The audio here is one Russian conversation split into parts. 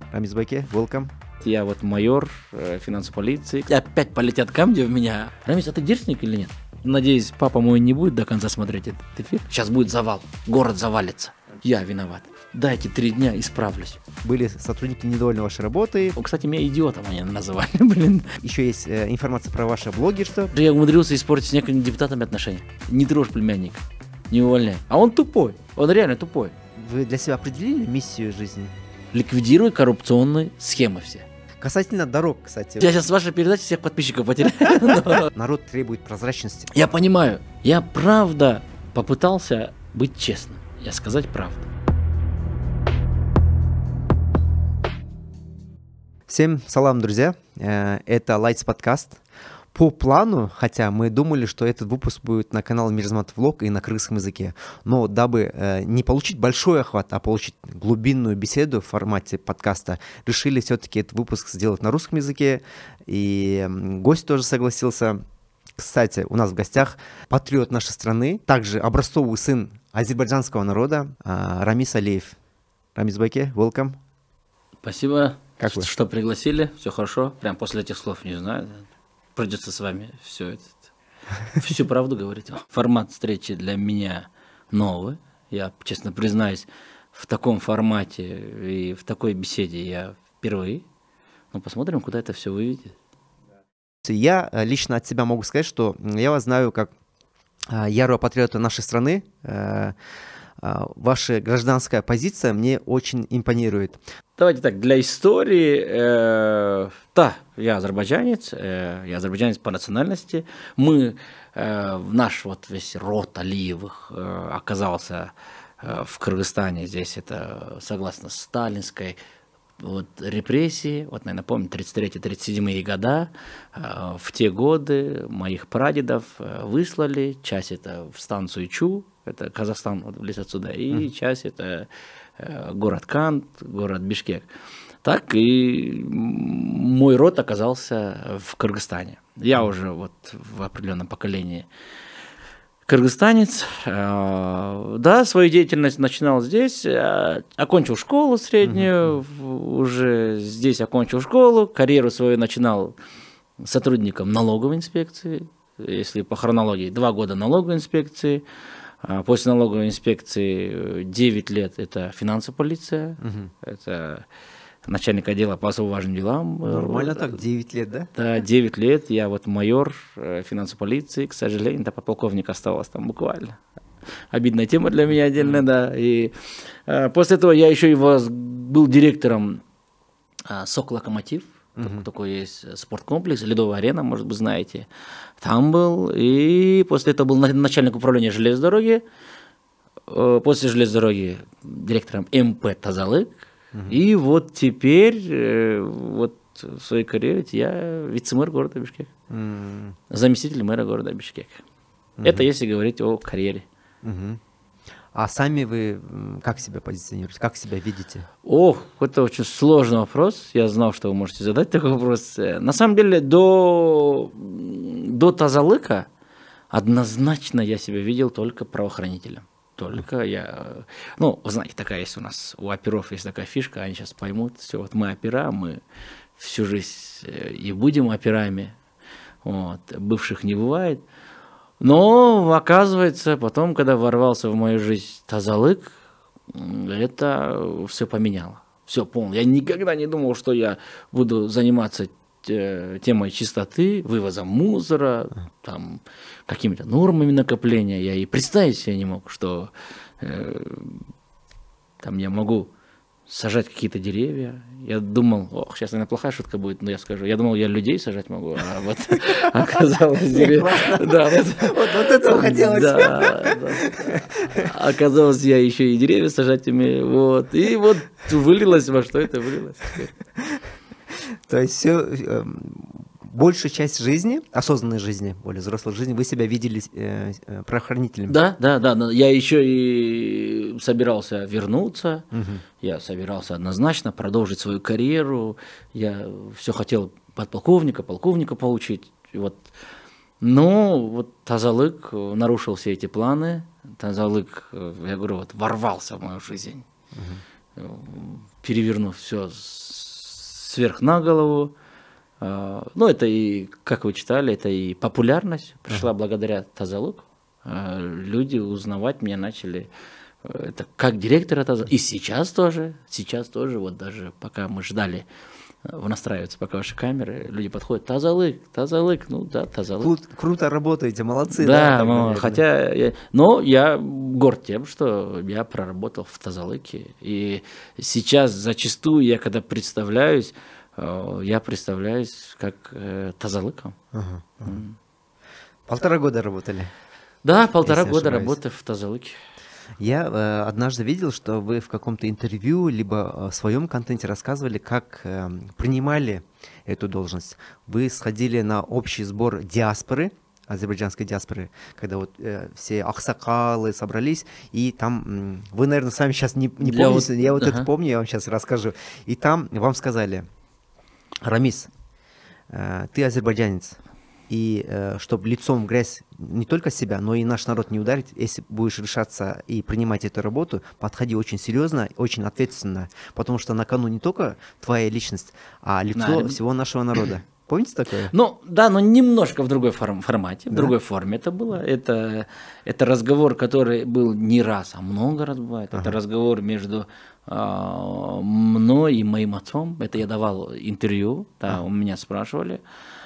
Рамис Байке, welcome. Я вот майор финансовой полиции. И опять полетят камни в меня. Рамис, а ты дерзник или нет? Надеюсь, папа мой не будет до конца смотреть этот эфир. Сейчас будет завал. Город завалится. Я виноват. Дайте 3 дня, исправлюсь. Были сотрудники недовольны вашей работой. Кстати, меня идиотом они называли, блин. Еще есть информация про ваши блоги, что... Я умудрился испортить с некоторыми депутатами отношения. Не трожь племянника, не увольняй. А он тупой, он реально тупой. Вы для себя определили миссию жизни? Ликвидируй коррупционные схемы все. Касательно дорог, кстати. Я сейчас с вашей передачи всех подписчиков потеряю. Народ требует прозрачности. Я понимаю. Я правда попытался быть честным. Я сказать правду. Всем салам, друзья. Это Lights подкаст. По плану, хотя мы думали, что этот выпуск будет на канале Мирзамат Влог и на кыргызском языке, но дабы не получить большой охват, а получить глубинную беседу в формате подкаста, решили все-таки этот выпуск сделать на русском языке, и гость тоже согласился. Кстати, у нас в гостях патриот нашей страны, также образцовый сын азербайджанского народа Рамис Алиев. Рамис Байке, welcome. Спасибо, как вы? Что пригласили, все хорошо. Прям после этих слов, не знаю, придется с вами всю правду говорить. Формат встречи для меня новый. Я, честно признаюсь, в таком формате и в такой беседе я впервые. Но посмотрим, куда это все выведет. Я лично от себя могу сказать, что я вас знаю как ярого патриота нашей страны. Ваша гражданская позиция мне очень импонирует. Давайте так, для истории, да, я азербайджанец по национальности. Наш вот весь род Алиевых оказался в Кыргызстане. Здесь это согласно сталинской репрессии, наверное, помню, 33-37 года. В те годы моих прадедов выслали, часть это в станцию Чу, это Казахстан, близ отсюда, и часть это город Кант, город Бишкек. Так и мой род оказался в Кыргызстане. Я уже в определенном поколении кыргызстанец. Да, свою деятельность начинал здесь, окончил школу среднюю, уже здесь окончил школу, карьеру свою начинал сотрудником налоговой инспекции, если по хронологии, 2 года налоговой инспекции. После налоговой инспекции 9 лет это финансовая полиция, это начальник отдела по особо важным делам. Нормально так, 9 лет, да? Да, 9 лет, я майор финансовой полиции, к сожалению, до подполковника осталось там буквально. Обидная тема для меня отдельно, да. И после этого я еще и был директором СОК «Локомотив». Такой есть спорткомплекс, Ледовая арена, может быть, знаете. Там был, и после этого был начальник управления железной дороги, после железной дороги директором МП «Тазалык». И теперь, в своей карьере я вице-мэр города Бишкек, заместитель мэра города Бишкек. Это если говорить о карьере. А сами вы как себя позиционируете, как себя видите? Это очень сложный вопрос. Я знал, что вы можете задать такой вопрос. На самом деле, до Тазалыка однозначно я себя видел только правоохранителем. Только я... вы знаете, такая есть у нас, у оперов есть такая фишка, они сейчас поймут, все, мы опера, мы всю жизнь и будем операми, бывших не бывает. Но, оказывается, потом, когда ворвался в мою жизнь Тазалык, это все поменяло. Все полностью. Я никогда не думал, что я буду заниматься темой чистоты, вывозом мусора, какими-то нормами накопления. Я и представить себе не мог, что я могу сажать какие-то деревья. Я думал, сейчас, наверное, плохая шутка будет, но я скажу. Я думал, я людей сажать могу, а оказалось деревья. Вот этого хотелось. Да. Оказалось, я еще и деревья сажать умею. И вылилось, во что это вылилось. То есть все, большую часть жизни, осознанной жизни, более взрослой жизни, вы себя видели правоохранителем? Да. Я еще и собирался вернуться, я собирался однозначно продолжить свою карьеру, я все хотел подполковника, полковника получить. Но Тазалык нарушил все эти планы. Тазалык, я говорю, ворвался в мою жизнь, перевернув все с сверх на голову. Ну, это и, как вы читали, это и популярность пришла благодаря Тазалыку. Люди узнавать меня начали это как директора Тазалыка. И сейчас тоже, вот даже пока мы ждали, настраиваются пока ваши камеры, люди подходят, Тазалык, ну да, Тазалык. Круто работаете, молодцы. Да, но я горд тем, что я проработал в Тазалыке. И сейчас зачастую я, когда представляюсь, я представляюсь как Тазалыком. Ага. 1,5 года работали? Да, 1,5 года работы в Тазалыке. Я однажды видел, что вы в каком-то интервью, либо в своем контенте рассказывали, как принимали эту должность. Вы сходили на общий сбор диаспоры, азербайджанской диаспоры, когда вот все аксакалы собрались, и там, вы, наверное, сами сейчас не помните, я вот это помню, я вам сейчас расскажу. И там вам сказали: Рамис, ты азербайджанец, и чтобы лицом в грязь не только себя, но и наш народ не ударить, если будешь решаться и принимать эту работу, подходи очень серьезно, очень ответственно, потому что на кону не только твоя личность, а лицо всего нашего народа. Помните такое? Ну, да, но немножко в другой формате, в другой форме это было. Это разговор, который был не раз, а много раз бывает. Это разговор между мной и моим отцом. Это я давал интервью, да, у меня спрашивали.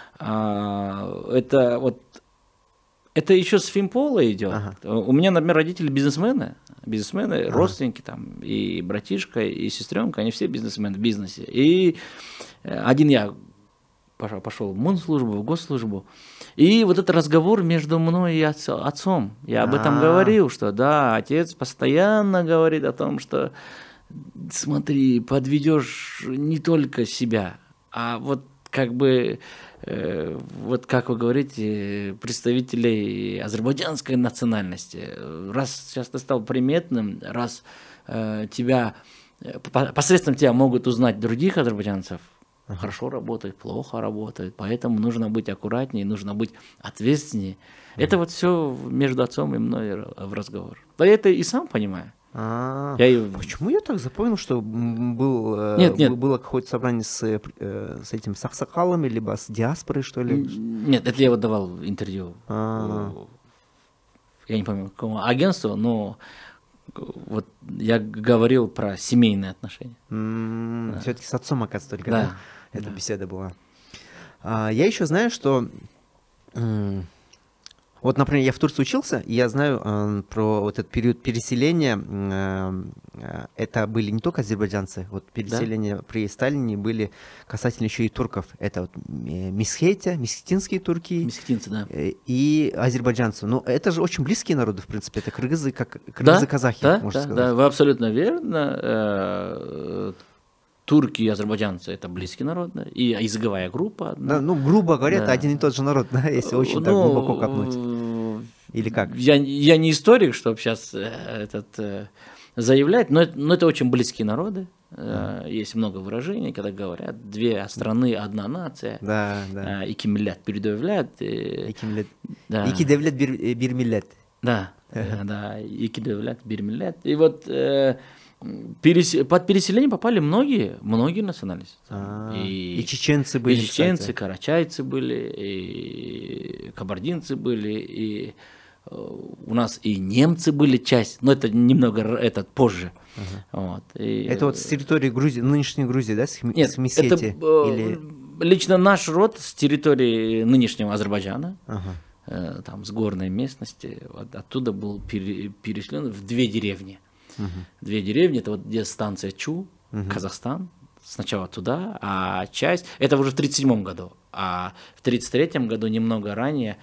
Это еще с Фимпола идет. У меня, например, родители бизнесмены, родственники там, и братишка, и сестренка, они все бизнесмены в бизнесе. И один я пошел в Мунслужбу, в госслужбу. И вот этот разговор между мной и отцом. Я об этом говорил, что да, отец постоянно говорит о том, что смотри, подведешь не только себя, а вот как бы, вот как вы говорите, представителей азербайджанской национальности. Раз сейчас ты стал приметным, раз посредством тебя могут узнать других азербайджанцев, хорошо работает, плохо работает, поэтому нужно быть аккуратнее, нужно быть ответственнее. Это вот все между отцом и мной в разговор. Да я это и сам понимаю. Почему я так запомнил, что было какое-то собрание с этими саксакалами, либо с диаспорой, что ли? Нет, это я вот давал интервью. Я не помню, какому агентству, но вот я говорил про семейные отношения. Все-таки с отцом, оказывается, только да? Эта беседа была. Я еще знаю, что... Вот, например, я в Турции учился, и я знаю про вот этот период переселения. Это были не только азербайджанцы. Вот переселения при Сталине были касательно еще и турков. Это вот месхетинские турки. Месхетинцы, да. И азербайджанцы. Но это же очень близкие народы, в принципе. Это кыргызы-казахи, можно сказать. Да, вы абсолютно верно. Турки и азербайджанцы – это близкий народ, да? И языковая группа. Да, ну, грубо говоря, это один и тот же народ, да, если очень так глубоко копнуть. Или как? Я не историк, чтобы сейчас заявлять, но это очень близкие народы. Есть много выражений, когда говорят «две страны, одна нация». Да, да. «Ики миллят передавлят». «Ики девлет бир миллет». Да, «Ики девлет бир миллет». И вот... Под переселение попали многие национальности. И чеченцы были. И чеченцы, карачайцы были, и кабардинцы были, и у нас и немцы были часть, но это немного позже. Это вот с территории Грузии, нынешней Грузии, да, с Месхети? Лично наш род с территории нынешнего Азербайджана, там с горной местности, оттуда был переселен в 2 деревни. Две деревни, это вот где станция Чу, Казахстан, сначала туда, а часть, это уже в 1937 году, а в 1933 году, немного ранее,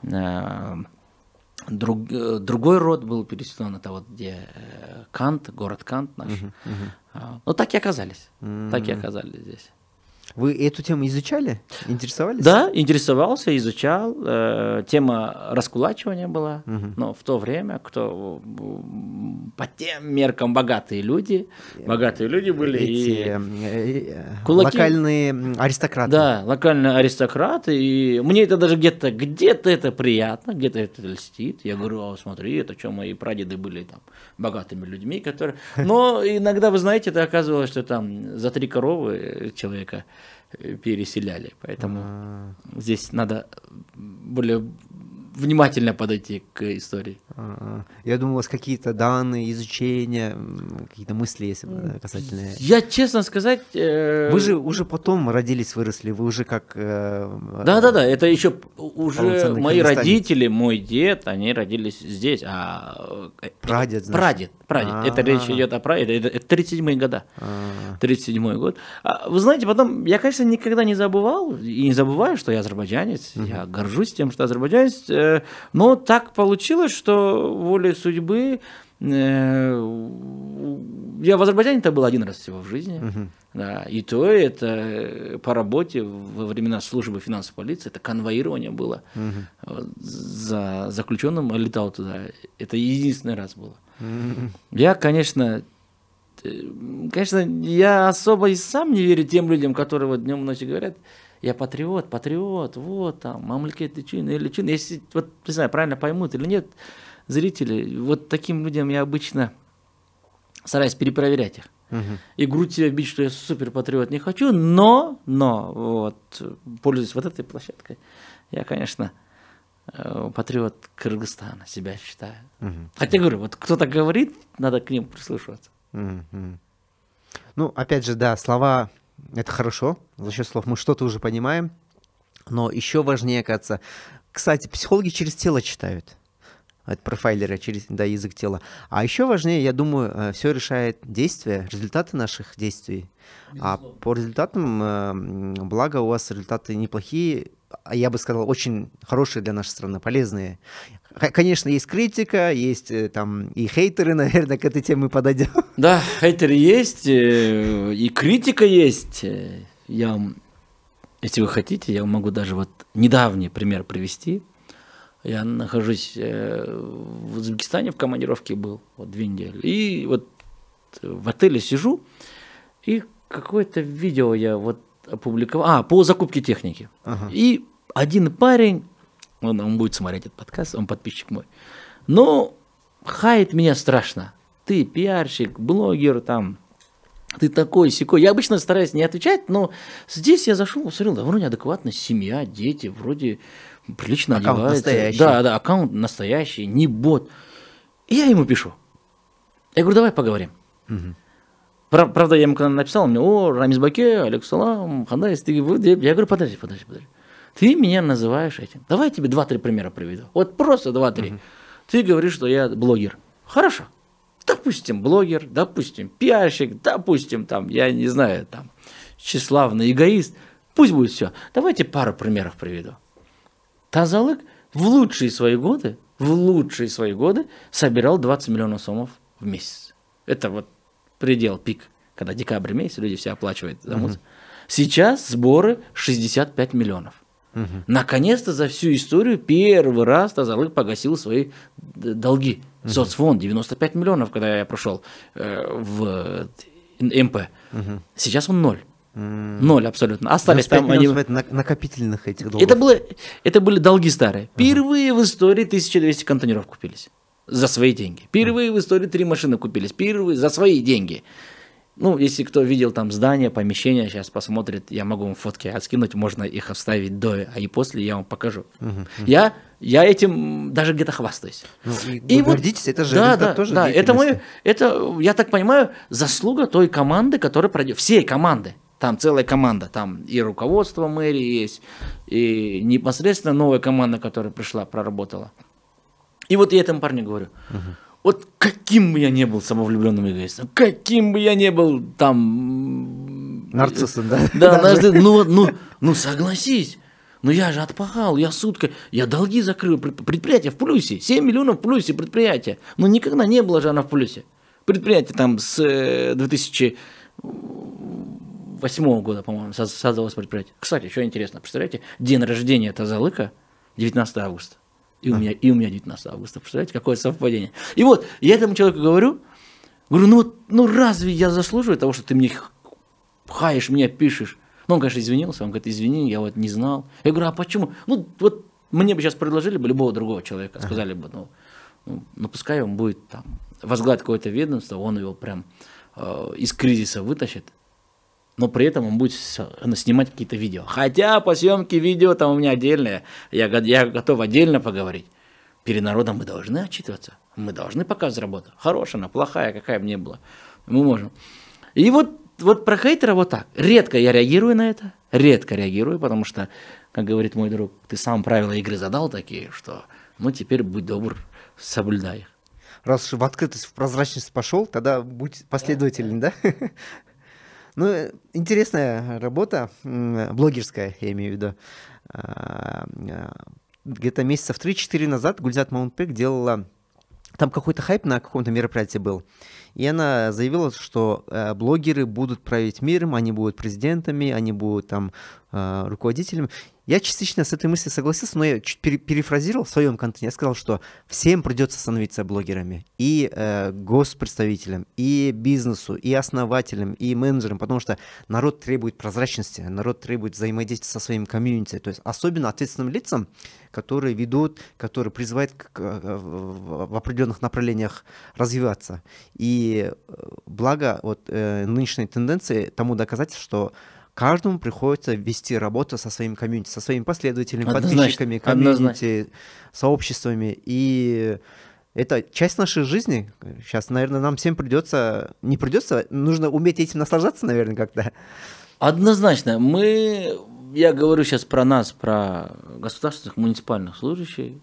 другой род был переселен, это вот где Кант, город Кант наш. Ну так и оказались здесь. Вы эту тему изучали? Интересовались? Да, интересовался, изучал. Тема раскулачивания была. Но в то время, кто по тем меркам богатые люди были. Эти локальные аристократы. Да, локальные аристократы. И мне это даже где-то это приятно, где-то это льстит. Я говорю, смотри, это что, мои прадеды были там богатыми людьми, которые... Но иногда, вы знаете, это оказывалось, что там за 3 коровы человека переселяли. Поэтому здесь надо более внимательно подойти к истории. Я думал, у вас какие-то данные, изучения, какие-то мысли есть касательно... Я, честно сказать... Вы же уже потом родились, выросли, вы уже как... Да, это еще уже мои родители, мой дед, они родились здесь. Прадед, значит? Прадед. Это речь идет о прадеде, это 37-е года. 37-й год. Вы знаете, потом, я, конечно, никогда не забывал и не забываю, что я азербайджанец, я горжусь тем, что азербайджанец, но так получилось, что волей судьбы я в Азербайджане-то был один раз всего в жизни, да, и то это по работе во времена службы финансовой полиции, это конвоирование было, за заключенным летал туда, это единственный раз было. Я, конечно, я особо и сам не верю тем людям, которые вот днем и ночью говорят, я патриот, вот там, мамлькет личин, если, вот, не знаю, правильно поймут или нет, зрители, вот таким людям я обычно стараюсь перепроверять их. И грудь себе бить, что я супер патриот не хочу, но, вот, пользуясь вот этой площадкой, я, конечно, патриот Кыргызстана себя считаю. Хотя, говорю, вот кто-то говорит, надо к ним прислушиваться. Ну, опять же, да, слова — это хорошо, за счет слов мы что-то уже понимаем, но еще важнее, кажется, кстати, психологи через тело читают. Это профайлеры через язык тела. А еще важнее, я думаю, все решает действие, результаты наших действий. А по результатам, благо у вас результаты неплохие, а я бы сказал, очень хорошие для нашей страны, полезные. Конечно, есть критика, есть там и хейтеры, наверное, к этой теме мы подойдем. Да, хейтеры есть, и критика есть. Если вы хотите, я могу даже вот недавний пример привести. Я нахожусь в Узбекистане, в командировке был, вот 2 недели. И вот в отеле сижу, и какое-то видео я вот опубликовал, по закупке техники. И один парень, он будет смотреть этот подкаст, он подписчик мой, но хаять меня страшно. Ты пиарщик, блогер, там, ты такой сякой. Я обычно стараюсь не отвечать, но здесь я зашел, посмотрел, да, вроде адекватная семья, дети, вроде прилично аккаунт одеваются. Настоящий. Да, аккаунт настоящий, не бот. И я ему пишу. Я говорю, давай поговорим. Правда, я ему когда написал, он мне, Рамизбаке, алейкум, хандай, я говорю, подожди. Ты меня называешь этим. Давай я тебе 2-3 примера приведу. Вот просто 2-3. Ты говоришь, что я блогер. Хорошо. Допустим, блогер, допустим, пиарщик, допустим, там, я не знаю, там, тщеславный эгоист. Пусть будет все. Давайте пару примеров приведу. Тазалык в лучшие свои годы собирал 20 миллионов сомов в месяц. Это вот предел, пик, когда декабрь месяц, люди все оплачивают за музыку. Сейчас сборы 65 миллионов. Наконец-то за всю историю первый раз Тазалык погасил свои долги. Соцфонд 95 миллионов, когда я прошел в МП. Сейчас он 0. 0 абсолютно. Остались там они... накопительных этих долгов. Это были долги старые. Впервые в истории 1200 контейнеров купились за свои деньги. Впервые в истории 3 машины купились. Впервые за свои деньги. Ну, если кто видел там здание, помещение, сейчас посмотрит, я могу вам фотки отскинуть, можно их оставить до, и после я вам покажу. Я этим даже где-то хвастаюсь. И вы гордитесь, это же результат тоже деятельности. Это, я так понимаю, заслуга той команды, которая пройдет, всей команды. Там целая команда, там и руководство мэрии есть, и непосредственно новая команда, которая пришла, проработала. И вот я этому парню говорю, вот каким бы я не был самовлюбленным эгоистом, каким бы я не был там... Нарциссом, да? Да, ну согласись, но я же отпахал, я долги закрыл, предприятие в плюсе, 7 миллионов в плюсе предприятие, но никогда не было же оно в плюсе. Предприятие там с 2008 года, по-моему, создалось предприятие. Кстати, что интересно, представляете, день рождения Тазалыка 19 августа. И у меня 19 августа, представляете, какое совпадение. И вот, я этому человеку говорю, ну разве я заслуживаю того, что ты мне хаешь, меня пишешь? Ну, он, конечно, извинился, он говорит, извини, я вот не знал. Я говорю, а почему? Ну, вот мне бы сейчас предложили бы любого другого человека, сказали бы, ну пускай он будет там возглавить какое-то ведомство, он его прям из кризиса вытащит. но при этом он будет снимать какие-то видео. Хотя по съемке видео там у меня отдельное, я готов отдельно поговорить. Перед народом мы должны отчитываться, мы должны показывать работу. Хорошая она, плохая, какая бы ни была. Мы можем. И вот про хейтера вот так. Редко я реагирую на это, редко реагирую, потому что, как говорит мой друг, ты сам правила игры задал такие, что ну теперь будь добр, соблюдай их. Раз в открытость, в прозрачность пошел, тогда будь последователен, да? Ну, интересная работа, блогерская, я имею в виду. Где-то месяцев 3-4 назад Гульзат Маунтбек делала... Там какой-то хайп на каком-то мероприятии был. И она заявила, что блогеры будут править миром, они будут президентами, они будут там руководителями. Я частично с этой мыслью согласился, но я чуть перефразировал в своем контенте. Я сказал, что всем придется становиться блогерами. И госпредставителям, и бизнесу, и основателям, и менеджерам, потому что народ требует прозрачности, народ требует взаимодействия со своим комьюнити. То есть особенно ответственным лицам, которые ведут, которые призывают в определенных направлениях развиваться. И благо вот нынешней тенденции тому доказательство, что каждому приходится вести работу со своим комьюнити, со своими последователями, подписчиками, комьюнити, сообществами. И это часть нашей жизни. Сейчас, наверное, нам всем не придется, нужно уметь этим наслаждаться, наверное, как-то. Однозначно. Я говорю сейчас про нас, про государственных муниципальных служащих.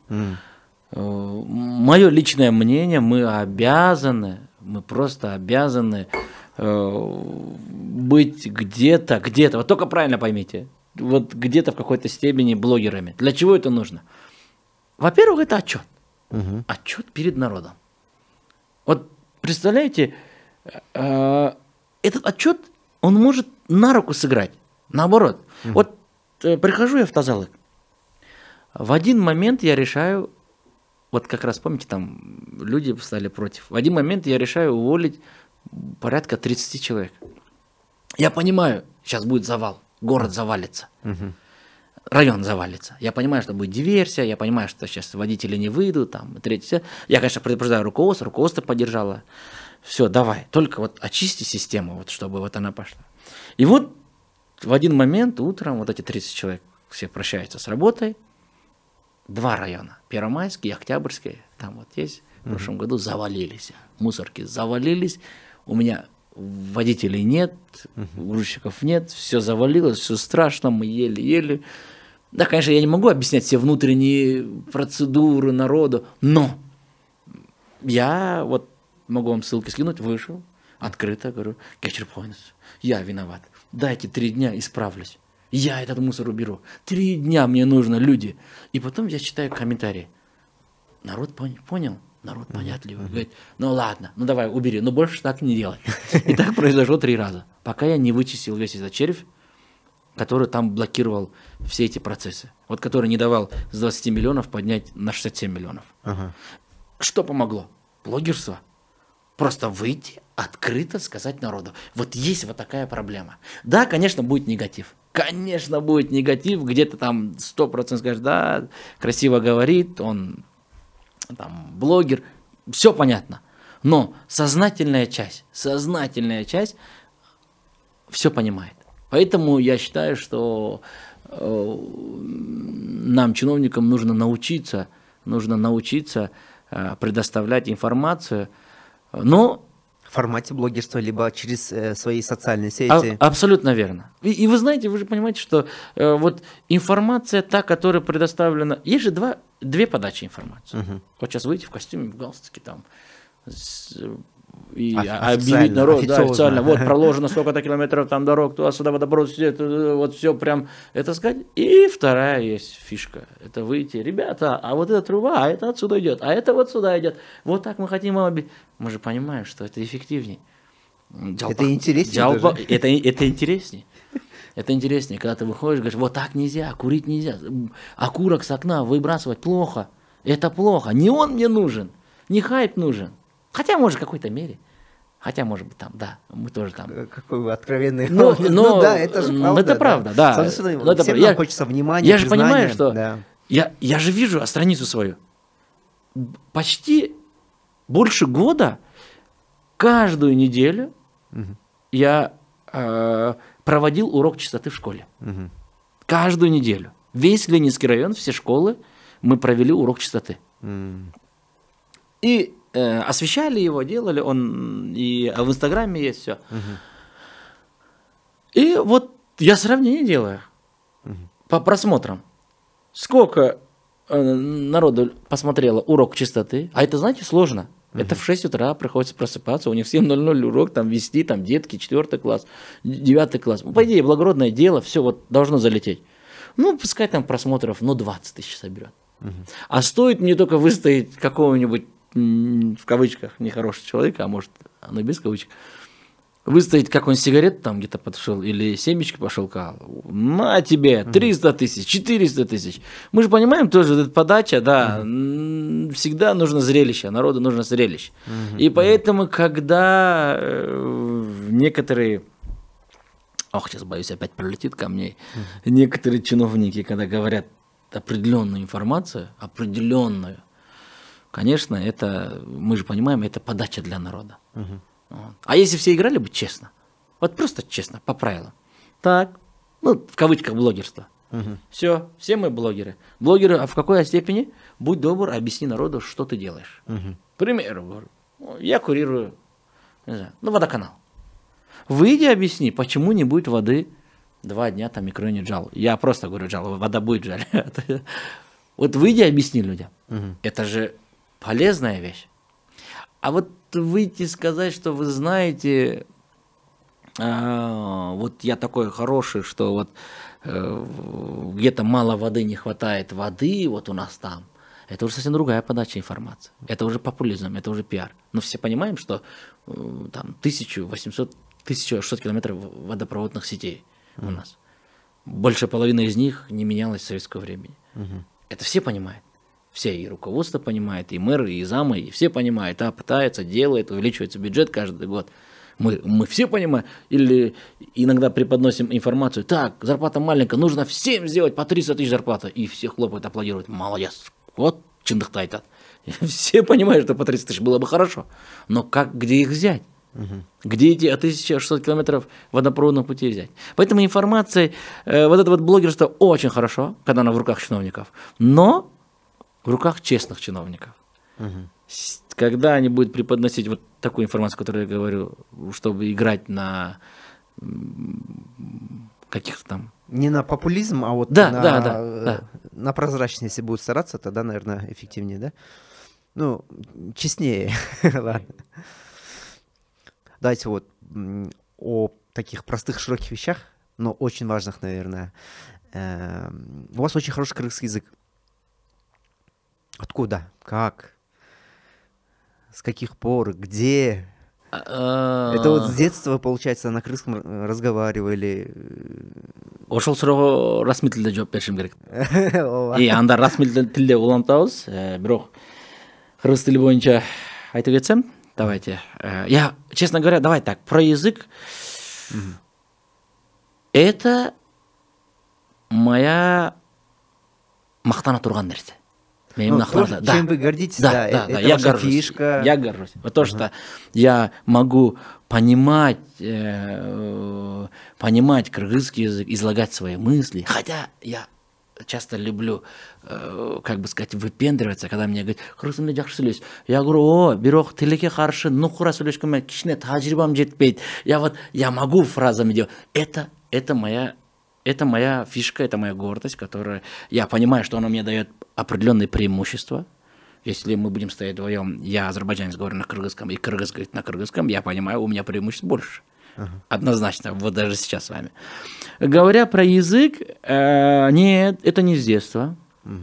Мое личное мнение, мы просто обязаны быть где-то, вот только правильно поймите, вот где-то в какой-то степени блогерами. Для чего это нужно? Во-первых, это отчет. Отчет перед народом. Вот представляете, этот отчет, он может на руку сыграть. Наоборот. Вот прихожу я в Тазалык. В один момент я решаю, вот как раз помните, там люди стали против. В один момент я решаю уволить порядка 30 человек. Я понимаю, сейчас будет завал, город завалится, район завалится. Я понимаю, что будет диверсия, я понимаю, что сейчас водители не выйдут, там, третье. Я, конечно, предупреждаю руководство поддержало. Все, давай, только вот очисти систему, вот, чтобы вот она пошла. И вот в один момент утром вот эти 30 человек все прощаются с работой. 2 района, Первомайский и Октябрьский, там вот есть, в прошлом году завалились, мусорки завалились, у меня водителей нет, грузчиков нет, все завалилось, все страшно, мы еле-еле. Да, конечно, я не могу объяснять все внутренние процедуры народу, но я вот могу вам ссылки скинуть, вышел, открыто говорю, Кечерпойнс, я виноват, дайте 3 дня, исправлюсь. Я этот мусор уберу. 3 дня мне нужно, люди. И потом я читаю комментарии. Народ понял? Народ понятливый. Говорит, ну ладно, ну давай, убери, но больше так не делай. И так произошло 3 раза. Пока я не вычистил весь этот червь, который там блокировал все эти процессы. Вот который не давал с 20 миллионов поднять на 67 миллионов. Что помогло? Блогерство. Просто выйти, открыто сказать народу. Вот есть вот такая проблема. Да, конечно, будет негатив. Конечно, будет негатив, где-то там 100% скажешь, да, красиво говорит, он там блогер, все понятно. Но сознательная часть все понимает. Поэтому я считаю, что нам, чиновникам, нужно научиться предоставлять информацию, но в формате блогерства, либо через свои социальные сети. Абсолютно верно. И вы знаете, вы же понимаете, что вот информация та, которая предоставлена... Есть же две подачи информации. Вот сейчас выйти в костюме, в галстуке там и объявить народ, да, официально, вот проложено столько-то километров там дорог, туда-сюда водопровод, вот все прям, это сказать. И вторая есть фишка, это выйти, ребята, а вот эта труба, а это отсюда идет, а это вот сюда идет, вот так мы хотим вам объявить. Мы же понимаем, что это эффективнее. Это интереснее. Это интереснее. Это интереснее, когда ты выходишь, говоришь, вот так нельзя, курить нельзя, окурок с окна выбрасывать плохо, это плохо, не он мне нужен, не хайп нужен. Хотя, может, в какой-то мере. Хотя, может быть, там, да, мы тоже там. Какой вы откровенный. Ну, да, это же правда. Это правда, да. Всем нам хочется внимания, я же понимаю, что... Да. Я же вижу страницу свою. Почти больше года, каждую неделю я проводил урок чистоты в школе. Каждую неделю. Весь Ленинский район, все школы, мы провели урок чистоты. И освещали его, делали, в Инстаграме есть все. И вот я сравнение делаю по просмотрам. Сколько народу посмотрело урок чистоты, а это, знаете, сложно. Это в 6 утра приходится просыпаться, у них в 7:00 урок, там вести, там детки, 4 класс, 9 класс. По идее, благородное дело, все вот должно залететь. Ну, пускай там просмотров, 20 тысяч соберет. А стоит мне только выставить какого-нибудь, в кавычках, нехорошего человека, а может, оно и без кавычек, выставить, как он сигарет там где-то подошел, или семечки пошелкал, на тебе 300 тысяч, 400 тысяч. Мы же понимаем тоже, эта подача, да, всегда нужно зрелище, народу нужно зрелище. И поэтому, когда некоторые, сейчас боюсь, опять прилетит ко мне, некоторые чиновники, когда говорят определенную информацию, определенную, конечно, это, мы же понимаем, это подача для народа. А если все играли бы честно, вот просто честно, по правилам, так, в кавычках блогерство, все мы блогеры. Блогеры, а в какой степени? Будь добр, объясни народу, что ты делаешь. К примеру, я курирую, не знаю, водоканал. Выйди, объясни, почему не будет воды 2 дня, там микрорайоне Джал. Я просто говорю Джал, вода будет Джал. Вот выйди, объясни людям. Это же полезная вещь. А вот выйти и сказать, что вы знаете, вот я такой хороший, что вот где-то мало воды, не хватает воды, вот у нас там. Это уже совсем другая подача информации. Это уже популизм, это уже пиар. Но все понимаем, что там 1600 километров водопроводных сетей у нас. Больше половины из них не менялось в советское время. Это все понимают. Все, и руководство понимает, и мэры, и замы, и все понимают, пытаются, делают, увеличивается бюджет каждый год. Мы все понимаем, или иногда преподносим информацию, так, зарплата маленькая, нужно всем сделать по 300 тысяч зарплаты, и все хлопают, аплодируют, молодец, вот чындықты айтады. Все понимают, что по 30 тысяч было бы хорошо, но где их взять? Где эти 1600 километров водопроводных путей взять? Поэтому информация, вот это вот блогерство очень хорошо, когда она в руках чиновников, но в руках честных чиновников. Когда они будут преподносить вот такую информацию, которую я говорю, чтобы играть на каких-то там... Не на популизм, а вот на прозрачность, если будут стараться, тогда, наверное, эффективнее, да? Честнее. Ладно. Давайте вот о таких простых, широких вещах, но очень важных, наверное. У вас очень хороший кыргызский язык. Откуда? Как? С каких пор? Где? Это вот с детства, получается, на кыргызском разговаривали. Ошол суроого расмий тилде жооп беришим керек. И анда расмий тилде улантабыз, бирок кыргыз тили боюнча айтып кетсем, давайте. Я, честно говоря, давай так, про язык. Это моя мактана турган нерсе. Чем вы гордитесь? Да, это я ваша горжусь. фишка. Я горжусь. Вот то, что я могу понимать кыргызский язык, излагать свои мысли. Хотя я часто люблю, как бы сказать, выпендриваться, когда мне говорят, кыргызымда жакшы сүйлөйсүз. Я говорю, бирок тилекке каршы нукура сүйлөшкөмө кичине тажрыйбам жетпейт. Я могу фразами делать. Это моя фишка, это моя гордость, которая... Я понимаю, что она мне дает определенные преимущества. Если мы будем стоять вдвоем, я азербайджанец говорю на кыргызском, и кыргыз говорит на кыргызском, я понимаю, у меня преимуществ больше. Однозначно, вот даже сейчас с вами. Говоря про язык, нет, это не с детства.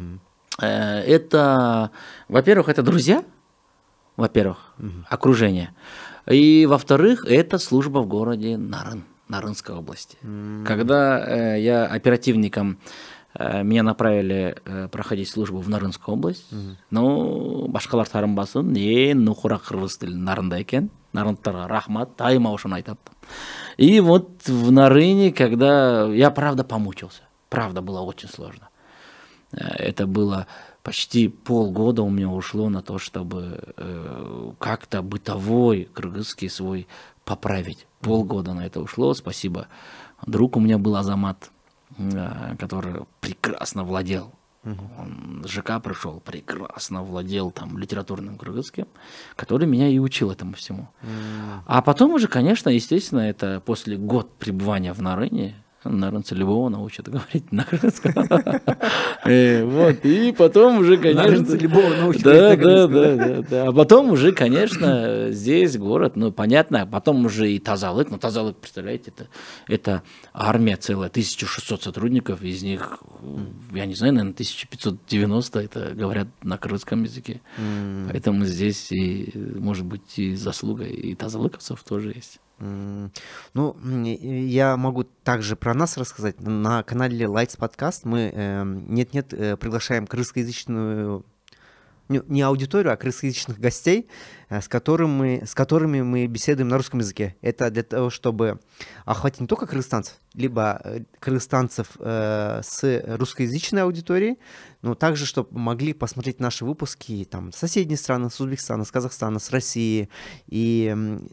Это, во-первых, это друзья, окружение. И, во-вторых, это служба в городе Нарынской области. Когда я оперативником, меня направили проходить службу в Нарынскую область, башкалар тарынбасын, нухура кыргыз тили Нарында экен, нарындтарга рахмат, тайма ошону айтат. И вот в Нарыне, когда я, правда, помучился, правда, было очень сложно. Это было почти полгода у меня ушло на то, чтобы как-то бытовой кыргызский свой поправить. Полгода на это ушло. Спасибо Друг у меня был Азамат, который прекрасно владел. Он с ЖК пришел, прекрасно владел там литературным кыргызским, который меня и учил этому всему. А потом уже, конечно, естественно, это после года пребывания в Нарыне, нарынцы любого научат говорить на кыргызском. Вот, и потом уже, конечно... Нарынцы любого научат говорить на кыргызском. Да. А потом уже, конечно, здесь город, ну, понятно, потом уже и Тазалык. Ну, Тазалык, представляете, это армия целая, 1600 сотрудников, из них, я не знаю, наверное, 1590 это говорят на кыргызском языке. Поэтому здесь, и, может быть, и заслуга и тазалыковцев тоже есть. Ну, я могу также про нас рассказать. На канале Lights Podcast мы приглашаем кыргызскоязычную, не аудиторию, а кыргызскоязычных гостей, с которыми мы беседуем на русском языке. Это для того, чтобы охватить не только кыргызстанцев, либо кыргызстанцев с русскоязычной аудиторией, но также, чтобы могли посмотреть наши выпуски там, с соседней страны, с Узбекистана, с Казахстана, с России. И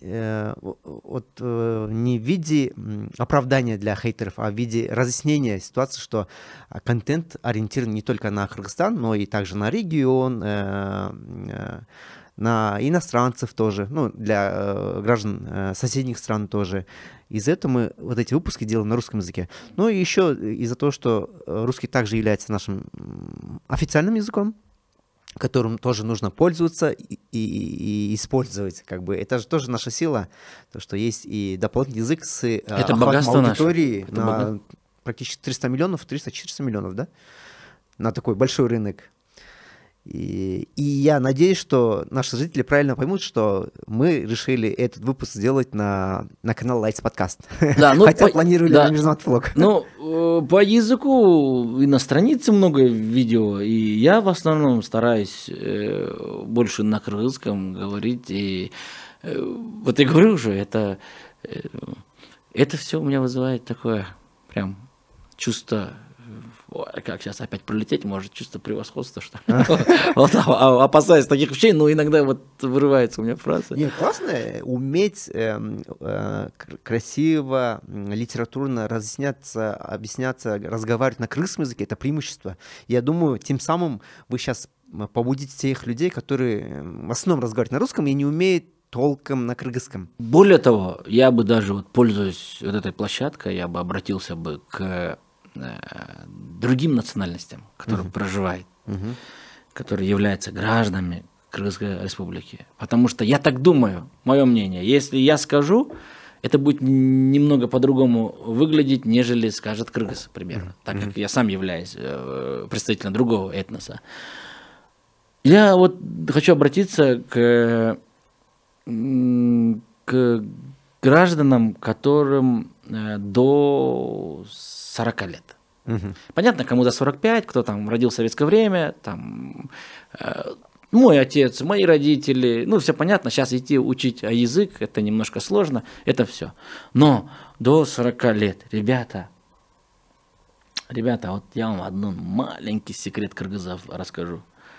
не в виде оправдания для хейтеров, а в виде разъяснения ситуации, что контент ориентирован не только на Кыргызстан, но и также на регион, на иностранцев тоже, ну, для граждан соседних стран тоже. Из-за этого мы вот эти выпуски делаем на русском языке. Ну и еще из-за того, что русский также является нашим официальным языком, которым тоже нужно пользоваться и использовать. Как бы. Это же тоже наша сила, то, что есть и дополнительный язык с охватом аудитории на практически 300 миллионов, 300-400 миллионов, да? На такой большой рынок. И я надеюсь, что наши зрители правильно поймут, что мы решили этот выпуск сделать на канал Lights Podcast. Да, хотя планировали на Мирзамат-влог. Ну, по языку и на странице много видео, и я в основном стараюсь больше на кыргызском говорить. И вот я говорю уже, это все у меня вызывает такое прям чувство... Как сейчас опять пролететь, может, чувство превосходства, что опасаюсь таких вещей, но иногда вот вырывается у меня фраза. Нет, классно уметь красиво, литературно разъясняться, объясняться, разговаривать на кыргызском языке, это преимущество. Я думаю, тем самым вы сейчас побудите тех людей, которые в основном разговаривают на русском и не умеют толком на кыргызском. Более того, я бы даже, вот, пользуясь вот этой площадкой, я бы обратился бы к другим национальностям, которые проживают, которые являются гражданами Кыргызской республики. Потому что я так думаю, мое мнение, если я скажу, это будет немного по-другому выглядеть, нежели скажет кыргыз, примерно, так как я сам являюсь представителем другого этноса. Я вот хочу обратиться к гражданам, которым до 40 лет. Понятно, кому за 45, кто там родил в советское время, там мой отец, мои родители, ну, все понятно, сейчас идти учить язык, это немножко сложно, это все. Но до 40 лет, ребята, вот я вам один маленький секрет кыргызов расскажу.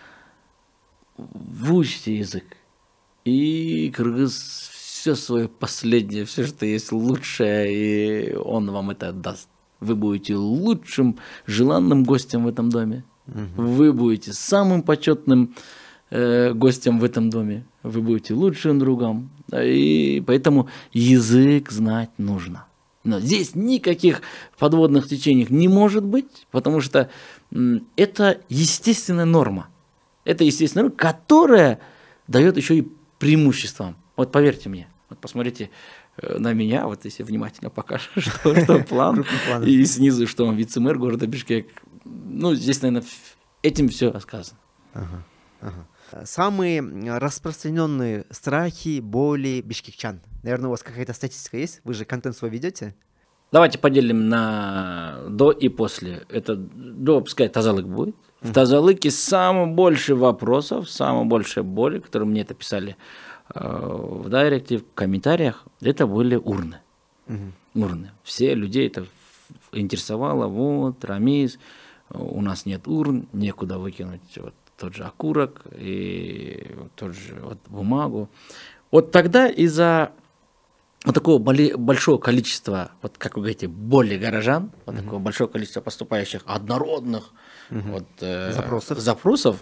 Выучите язык, и кыргыз все свое последнее, все, что есть лучшее, и он вам это даст. Вы будете лучшим, желанным гостем в этом доме. Вы будете самым почетным гостем в этом доме. Вы будете лучшим другом. И поэтому язык знать нужно. Но здесь никаких подводных течений не может быть, потому что это естественная норма. Это естественная норма, которая дает еще и преимущества. Вот поверьте мне. Вот посмотрите на меня, вот если внимательно покажешь, что план, и снизу, что он вице-мэр города Бишкек. Ну, здесь, наверное, этим все рассказано. Самые распространенные страхи, боли бишкекчан. Наверное, у вас какая-то статистика есть? Вы же контент свой ведете? Давайте поделим на до и после. Это до, пускай Тазалык будет. В Тазалыке самое больше вопросов, самое больше боли, которые мне это писали в директе, в комментариях, это были урны. Урны. Все людей это интересовало. Вот, Рамис, у нас нет урн, некуда выкинуть вот тот же окурок и тот же вот бумагу. Вот тогда из-за вот такого большого количества, вот как вы говорите, боли горожан, вот такого большого количества поступающих однородных запросов,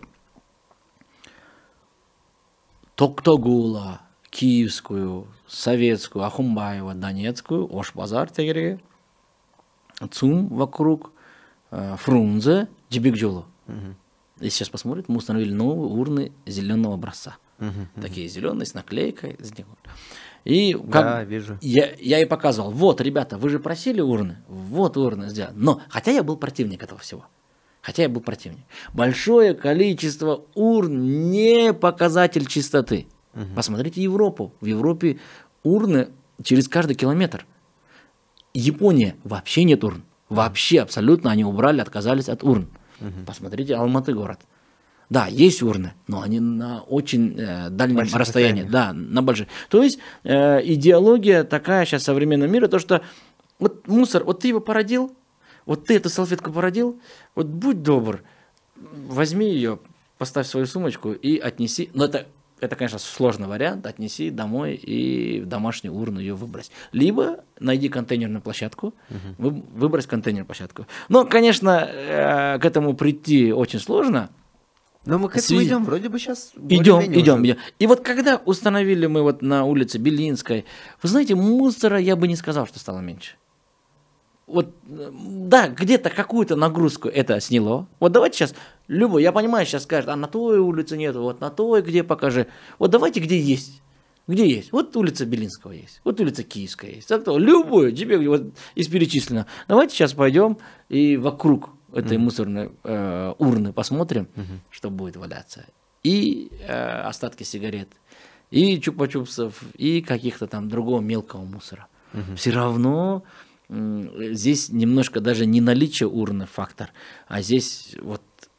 Токтогула, Киевскую, Советскую, Ахумбаева, Донецкую, Ош-Базар, Тегереге, ЦУМ вокруг, Фрунзе, Джибекджолу. И сейчас посмотрите, мы установили новые урны зеленого образца. Такие зеленые, с наклейкой. И да, вижу. Я и показывал, вот, ребята, вы же просили урны, вот урны сделаны. Но, хотя я был противник этого всего. Большое количество урн не показатель чистоты. Посмотрите Европу. В Европе урны через каждый километр. Япония вообще нет урн. Вообще абсолютно они убрали, отказались от урн. Посмотрите Алматы город. Да, есть урны, но они на очень дальнем расстоянии. Да, на большом. То есть идеология такая сейчас современного мира, то что вот мусор, вот ты его породил, вот ты эту салфетку породил, вот будь добр, возьми ее, поставь в свою сумочку и отнеси. Но это, конечно, сложный вариант. Отнеси домой и в домашнюю урну ее выбрось. Либо найди контейнерную площадку, выбрось контейнерную площадку. Но, конечно, к этому прийти очень сложно. Но мы к этому идем, вроде бы сейчас. Идем. И вот когда установили мы вот на улице Белинской, вы знаете, мусора я бы не сказал, что стало меньше. Вот, да, где-то какую-то нагрузку это сняло. Вот давайте сейчас, любой, я понимаю, сейчас скажет, а на той улице нет, вот на той, где покажи. Вот давайте, где есть. Где есть? Вот улица Белинского есть, вот улица Киевская есть. Любую, тебе вот из перечислено. Давайте сейчас пойдем и вокруг этой мусорной урны посмотрим, что будет валяться. И остатки сигарет, и чупа-чупсов, и каких-то там другого мелкого мусора. Все равно здесь немножко даже не наличие урны фактор, а здесь вот